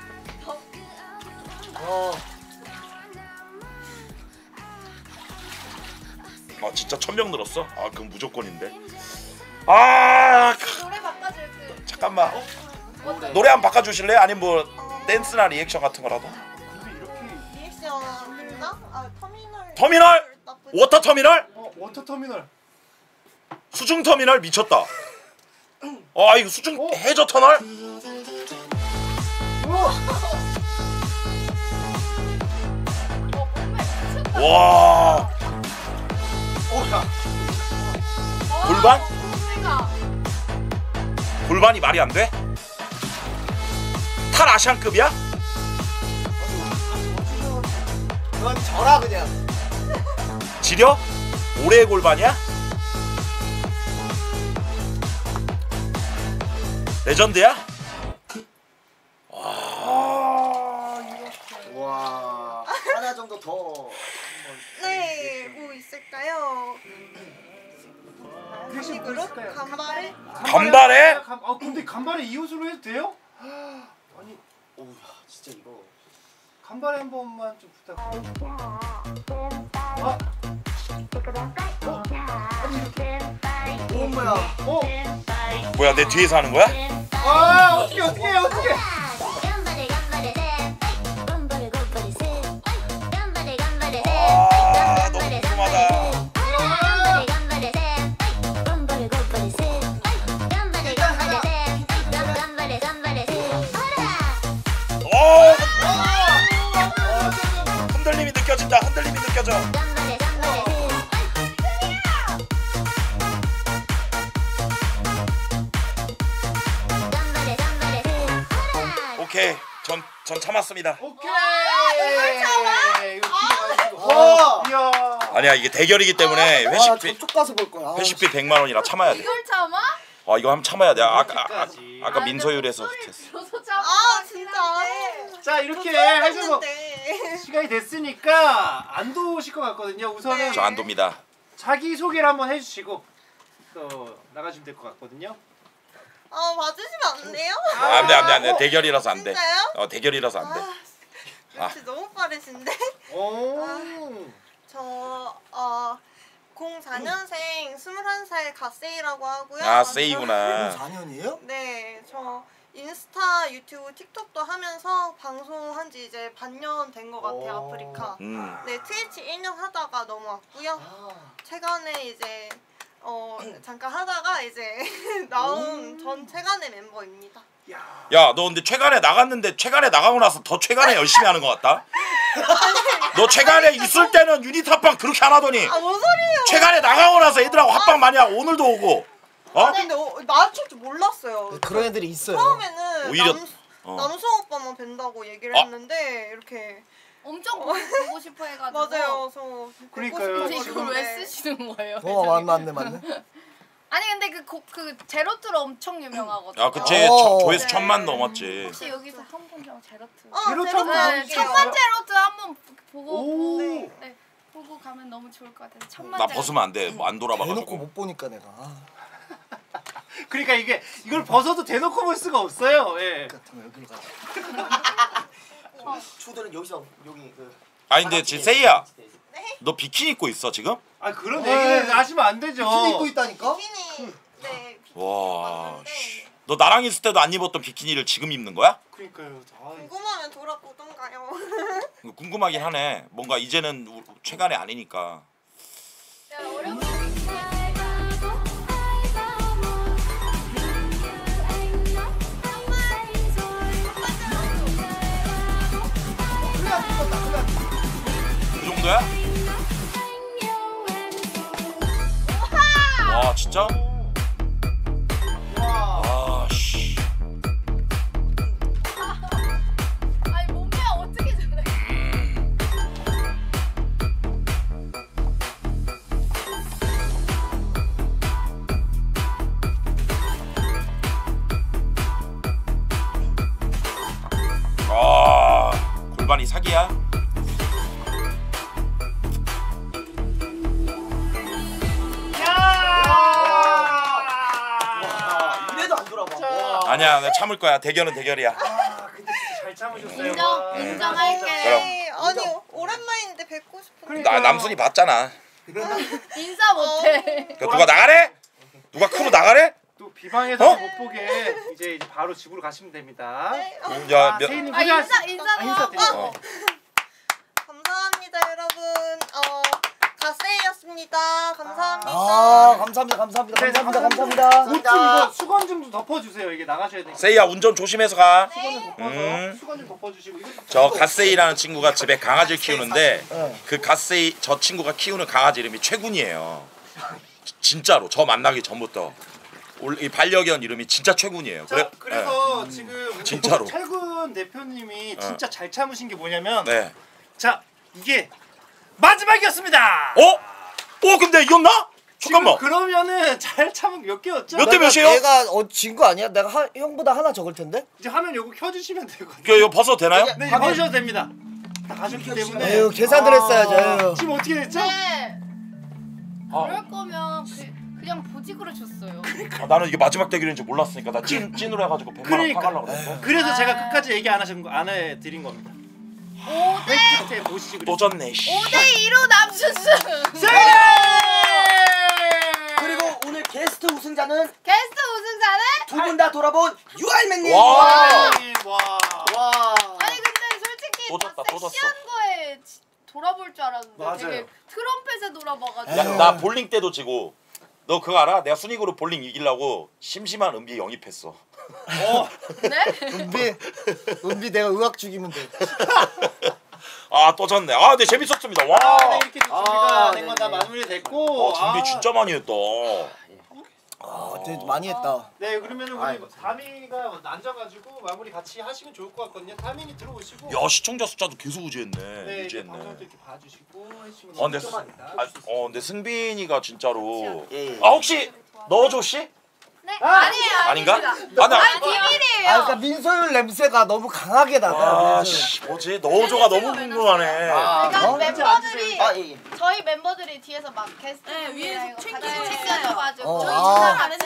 진짜 1000명 늘었어? 그럼 무조건인데. 노래 바꿔줄게. 잠깐만. 노래 한번 바꿔주실래요? 아니면 뭐 댄스나 리액션 같은 거라도? 리액션인가? 터미널? 워터 터미널? 워터 터미널. 수중 터미널 미쳤다. 이거 수중 해저 터널? 와. 골반? 골반이 말이 안 돼? 탈 아시안급이야? 그건 저라 그냥. 지려? 올해의 골반이야? 레전드야? 와. 하나 정도 더. 네, 뭐 있을까요? 그룹 간발에? 간발에? 근데 간발에 이 옷으로 해도 돼요? 아니, 오야 진짜 이거. 간발에 한 번만 좀 부탁드릴게요. 뭐야 내 뒤에서 하는 거야? 어떻게 너무 궁금하다. 흔들림이 느껴진다. 흔들림이 느껴져. 오케이. 전 참았습니다. 오케이. 와. 아니야 이게 대결이기 때문에 회식비 저쪽 가서 볼 거야. 회식비 100만 원이라 참아야 돼. 이걸 참아? 이거 한번 참아야 돼. 아까 민서율에서 됐어. 진짜. 자 이렇게 해서 시간이 됐으니까 안 도우실 것 같거든요. 우선은 저 안 돕니다. 자기 소개를 한번 해주시고 또 나가시면 될 것 같거든요. 봐주시면 안 돼요? 안돼 대결이라서 안돼. 진짜요? 대결이라서 안돼. 역시 너무 빠르신데? 저 04년생 21살 갓세이라고 하고요. 세이구나. 4년이에요? 네, 저 인스타, 유튜브, 틱톡도 하면서 방송한 지 이제 반년 된 것 같아요, 아프리카. 네, 트위치 1년 하다가 넘어왔고요. 최근에 이제 잠깐 하다가 이제 나온 전 최간의 멤버입니다. 야, 너 근데 최간에 나갔는데 최간에 나가고 나서 더 최간에 열심히 하는 것 같다. 너 최간에 있을 때는 유닛 합방 그렇게 안 하더니 뭔 소리예요? 최간에 나가고 나서 애들하고 합방 많이 하고 오늘도 오고. 근데 나줄 줄 몰랐어요. 그런 애들이 있어요. 처음에는 오히려 남성 오빠만 뵌다고 얘기를 했는데 이렇게 엄청 보고 싶어 해가지고. 맞아요. 저 그러니까요. 근데 이걸 왜 쓰시는 거예요? 맞네. 아니 근데 그 제로투로 엄청 유명하거든요. 야, 그치. 조회수 1000만 넘었지. 혹시 여기서 한 번 좀 제로투. 제로투 한번 천만 제로투 한번 보고 네, 보고 가면 너무 좋을 것 같아요. 천만. 나 벗으면 안 돼. 안 돌아봐가지고. 대놓고 못 보니까 내가. 그러니까 이걸 벗어도 대놓고 볼 수가 없어요. 예. 여기로 가자. 추들은 여기서 여기 아니 근데 세이야. 너 비키니 입고 있어 지금? 그런 얘기를 하시면 안 되죠. 비키니 입고 있다니까? 네. 와. 너 나랑 있을 때도 안 입었던 비키니를 지금 입는 거야? 그러니까요. 궁금하면 돌아보던가요. 궁금하긴 하네. 뭔가 이제는 최간에 아니니까. 이 정도야? 와 진짜? 와 씨. 아니 몸매 어떻게 저래? 골반이 사기야? 이래도 안 돌아봐. 아니야, 내가 참을 거야. 대결은 대결이야. 근데 진짜 잘 참으셨어요. 인정할게. 아니 오랜만인데 뵙고 싶은데. 나 남순이 봤잖아. 인사 못해. 누가 나가래? 누가 크루 나가래? 또 비방에서 못 보게 이제 바로 집으로 가시면 됩니다. 야, 세이님 인사도 인사 하고. 감사합니다 여러분. 가세이였습니다. 감사합니다. 감사합니다. 옷 좀 이거 수건 좀 덮어주세요. 이게 나가셔야 되니까. 세이야 운전 조심해서 가. 수건 좀 덮어주시고. 저 갓세이라는 친구가 집에 강아지를 키우는데 그 갓세이 저 친구가 키우는 강아지 이름이 최군이에요. 진짜로 저 만나기 전부터 이 반려견 이름이 진짜 최군이에요. 그래서 네. 지금 진짜로. 최군 대표님이 진짜 잘 참으신 게 뭐냐면 네. 자 이게 마지막이었습니다. 근데 이겼나? 잠깐만. 그러면은 잘 참은 몇 개였죠? 몇 대 몇이에요? 내가 진 거 아니야? 내가 형보다 하나 적을 텐데. 이제 화면 요거 켜주시면 되거든요. 이거 벗어도 되나요? 네, 벗으셔도 됩니다. 다 가셨기 때문에. 에휴, 계산을 했어야죠. 지금 어떻게 됐죠? 네. 그럴 거면 그냥 보직으로 줬어요. 나는 이게 마지막 대결인지 몰랐으니까 나 찐으로 해가지고 100만 원 파가려고 그랬어. 그래서 제가 끝까지 얘기 안 해드린 겁니다. 5대 보시지 또 졌네. 5대2로 남순수. 그리고 오늘 게스트 우승자는 게스트 두 분 다 돌아본 유알맨님. 와. 아니 근데 솔직히 또 졌다, 또 졌어. 섹시한 거에 돌아볼 줄 알았는데 맞아요. 되게 트럼펫에 돌아봐가지고. 나 볼링 때도 지고 너 그거 알아? 내가 순위그룹 볼링 이기려고 심심한 은비 영입했어. 네? 은비 내가 의학 죽이면 돼. 또 졌네. 네 재밌었습니다. 와. 네, 이렇게 준비가 된 건 다 마무리됐고. 준비 진짜 많이 했다. 되게 많이 했다. 네, 그러면은 우리 다미가 앉아가지고 마무리 같이 하시면 좋을 것 같거든요. 다미님 들어오시고. 야 시청자 숫자도 계속 유지했네. 네, 유지했네. 방송도 이렇게 봐주시고 해주시면 근데 좋겠습니다. 근데 승빈이가 진짜로. 혹시 넣어줘 씨? 네? 아니에요. 아닌가? 아닙니다. 아니 비밀이에요. 아 그러니까 민소율 냄새가 너무 강하게 나요. 씨, 뭐지? 너저가 너무 궁금하네. 그러니까 멤버들이 아, 예. 저희 멤버들이 뒤에서 막 게스트 위에서 챙겨줘가지고 저희 아. 인사 같이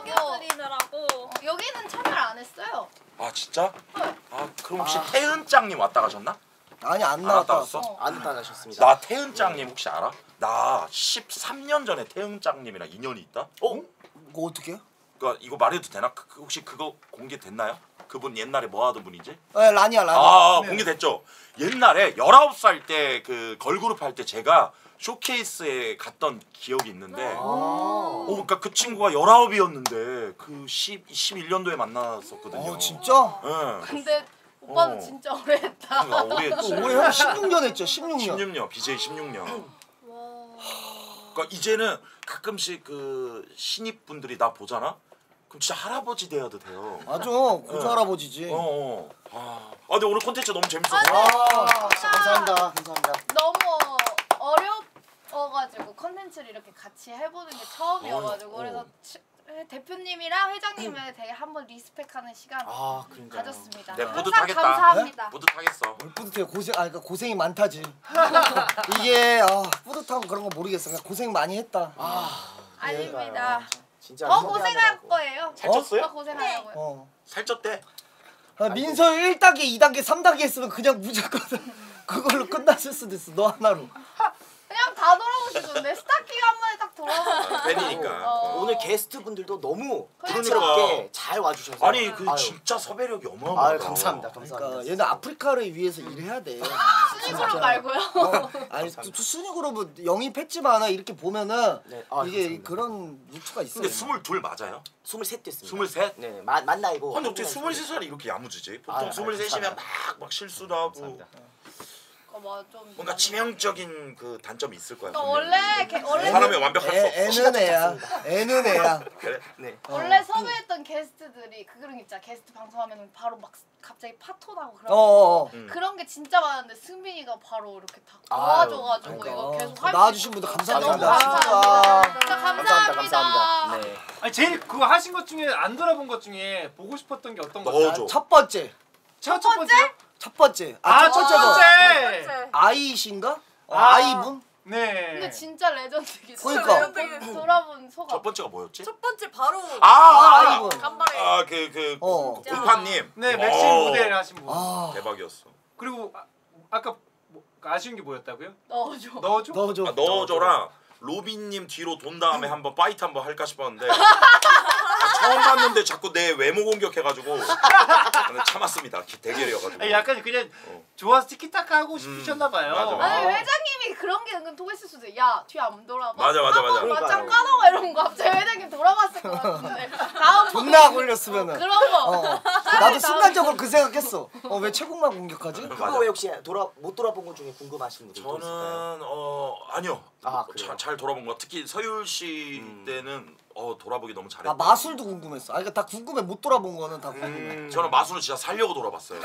하려고 여기는 참여를 안 했어요. 아 진짜? 아 그럼 혹시 태은짱님 왔다 가셨나? 아니 안 나왔다 나왔다. 왔어? 안 나가셨습니다. 나 태은짱님 혹시 알아? 나 13년 전에 태은짱님이랑 인연이 있다. 그거 어떻게요? 그러니까 이거 말해도 되나? 혹시 그거 공개됐나요? 그분 옛날에 뭐 하던 분이지? 네, 라니야. 네. 공개됐죠. 옛날에 19살 때 그 걸그룹 할 때 제가 쇼케이스에 갔던 기억이 있는데 그러니까 그 친구가 19이었는데 그 11년도에 만났었거든요. 진짜? 네. 근데 오빠는 진짜 오래 했다. 그러니까 오래 했지. 올해 형 16년 했죠. 16년. 16년. BJ 16년. 그러니까 이제는 가끔씩 그 신입 분들이 나 보잖아. 그럼 진짜 할아버지 돼야도 돼요. 맞아. 고조 할아버지지. 근데 오늘 콘텐츠 너무 재밌었어. 감사합니다. 감사합니다. 너무 어려워가지고 컨텐츠를 이렇게 같이 해보는 게 처음이어가지고 그래서 대표님이랑 회장님을 되게 한번 리스펙하는 시간 가졌습니다. 네, 항상 뿌듯하겠다. 감사합니다. 뿌듯하겠어. 뿌듯해요. 그러니까 고생이 많다지. 이게 뿌듯하고 그런 거 모르겠어. 그냥 고생 많이 했다. 아닙니다. 진짜 더 고생할 거예요. 살쪘어요? 더 고생하려고요. 살쪘대. 민서유 1단계, 2단계, 3단계 했으면 그냥 무조건 그걸로 끝났을 수도 있어. 너 하나로. 그냥 다 돌아보시던데 스타킹 한 번에 딱 돌아보시던데. 팬이니까. 오늘 게스트 분들도 너무 그러니까. 부드럽게 잘 와주셔서. 아니 그 진짜 섭외력이 어마어마하다. 아유, 감사합니다. 그러니까 얘는 아프리카를 위해서 일해야 돼. 순위그룹 말고요. 아니 순위그룹은 영입했지만 이렇게 보면은 이게 감사합니다. 그런 루트가 있어요. 근데 22 맞아요? 23 됐습니다. 23? 네, 만 나이고. 아니 어떻게 23살이 이렇게 야무지지? 보통 23이면 막 실수도 하고 뭔가 치명적인 그 단점이 있을 거야. 원래 사람이 완벽할 수 없어. 애는 애야. 그래? 네. 원래 섭외했던 게스트들이 그런 게 있잖아. 게스트 방송하면 바로 막 갑자기 파토 나고 그런 그런 게 진짜 많은데 승빈이가 바로 이렇게 다 도와줘가지고 이거 계속 할 나와주신 분들 감사합니다. 진짜 감사합니다. 네. 아니 제일 그거 하신 것 중에 안 돌아본 것 중에 보고 싶었던 게 어떤 거죠? 첫 번째. 첫 번째요? 첫 번째. 첫 번째. 아이신가? 아이분? 네. 근데 진짜 레전드기. 그러니까. 돌아본 소감. 첫 번째가 뭐였지? 첫 번째 바로 아이분. 간발에 그 공파님. 네, 맥심 모델 하신 분. 대박이었어. 그리고 아까 아쉬운 게 뭐였다고요? 넣어줘. 넣어줘? 넣어줘랑 로빈님 뒤로 돈 다음에 한번 파이트 한번 할까 싶었는데 처음 봤는데 자꾸 내 외모 공격해가지고 참았습니다. 대결이어가지고. 약간 그냥 좋아서 티키타카 하고 싶으셨나봐요. 아니 회장님이 그런 게 은근 통했을 수도 있어. 야 뒤 안 돌아봐. 맞아. 맞짱 까놓아 이런 거 갑자기 회장님 돌아봤을 것 같은데. 다음 존나 걸렸으면은. 그런 거. 나도 순간적으로 그 생각했어. 왜 최국만 공격하지? 그거 왜 혹시 못 돌아본 것 중에 궁금하신 분들 저는 있을까요? 아니요. 그래요? 잘 돌아본 거. 특히 서율 씨 때는 돌아보기 너무 잘했다. 나 마술도 궁금했어. 그러니까 다 궁금해. 못 돌아본 거는 다 궁금해. 저는 마술을 진짜 살려고 돌아봤어요.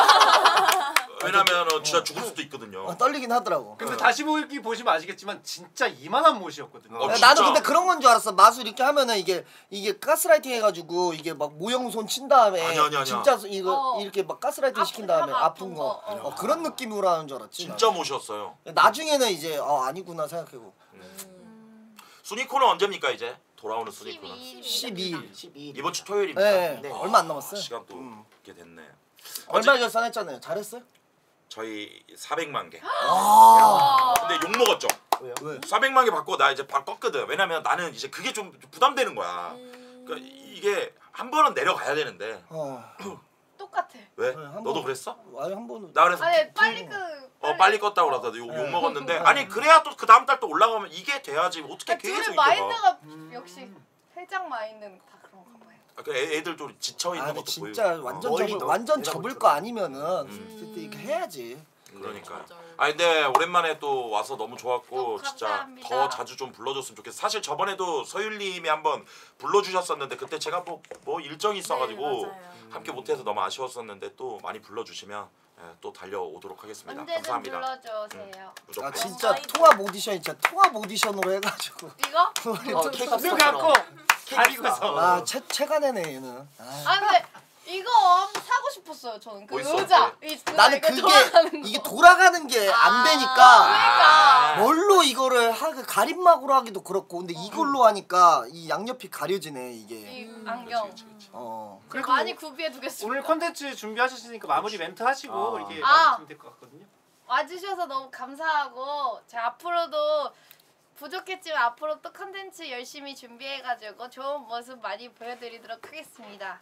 왜냐면 진짜 죽을 수도 있거든요. 떨리긴 하더라고. 근데 다시 보시면 아시겠지만 진짜 이만한 못이었거든요. 나도 근데 그런 건 줄 알았어. 마술 이렇게 하면은 이게 가스라이팅 해가지고 이게 막 모형손 친 다음에 아니야. 진짜 이거 이렇게 막 가스라이팅 시킨 다음에 아픈 거 그런 느낌으로 하는 줄 알았지. 진짜 못이었어요. 나중에는 이제 아니구나 생각하고. 순위코는 언제입니까 이제? 돌아오는 순위코는 12일. 이번 주 토요일입니다. 네. 얼마 안 남았어요. 시간 또 이렇게 됐네. 얼마 결산했잖아요. 잘했어요? 저희 400만 개. 아. 근데 욕 먹었죠. 왜요? 왜? 400만 개 받고 나 이제 발 껐거든. 왜냐면 나는 이제 그게 좀 부담되는 거야. 그러니까 이게 한 번은 내려가야 되는데. 똑같아. 왜? 너도 그랬어? 아니 한 번은. 나 그래서 아니 빨리 빨리 껐다고 그러다 욕 먹었는데 아니 그래야 또 그 다음 달 또 올라가면 이게 돼야지 어떻게 계속 둘의 이게 막. 마인드가 역시 회장 마인드는 다 그런가 봐요. 그 애들 좀 지쳐 있는 것도 진짜 보이고. 완전 접을 거 아니면은 이렇게 해야지. 그러니까. 아니 근데 오랜만에 또 와서 너무 좋았고 진짜 더 자주 좀 불러줬으면 좋겠어. 사실 저번에도 서율님이 한번 불러주셨었는데 그때 제가 뭐 일정이 있어가지고 함께 못해서 너무 아쉬웠었는데 또 많이 불러주시면 또 달려오도록 하겠습니다. 언제든 감사합니다. 불러주세요. 무조건. 진짜 통합 오디션 진짜 통합 오디션으로 해가지고. 이거? 이거 갖고 가리고서. 아 체간해네 얘는. 아 근데 이거 한번 사고 싶었어요 저는 그 어딨어? 의자. 나는 이거 그게 돌아가는 거. 이게 돌아가는 게 안 되니까 그러니까. 뭘로 이거를 가림막으로 하기도 그렇고 근데 이걸로 하니까 이 양옆이 가려지네 이게. 이 안경. 그리고 많이 구비해 두겠습니다. 오늘 콘텐츠 준비하셨으니까 마무리 멘트 하시고 이렇게 아. 마무리하시면 될 것 같거든요. 와주셔서 너무 감사하고 제가 앞으로도 부족했지만 앞으로 또 컨텐츠 열심히 준비해가지고 좋은 모습 많이 보여드리도록 하겠습니다.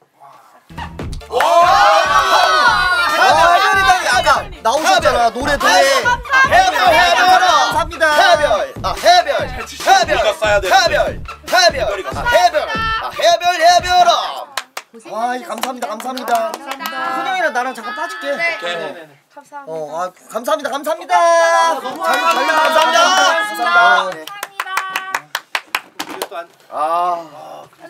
해별이다 아까 나오셨잖아 노래 도에 해별 감사합니다. 해별 이거 써야 되는데. 해별아. 아 감사합니다. 훈영이랑 나랑 잠깐 빠질게. 네. 감사합니다. 감사합니다. 너무 감사합니다. 또 안.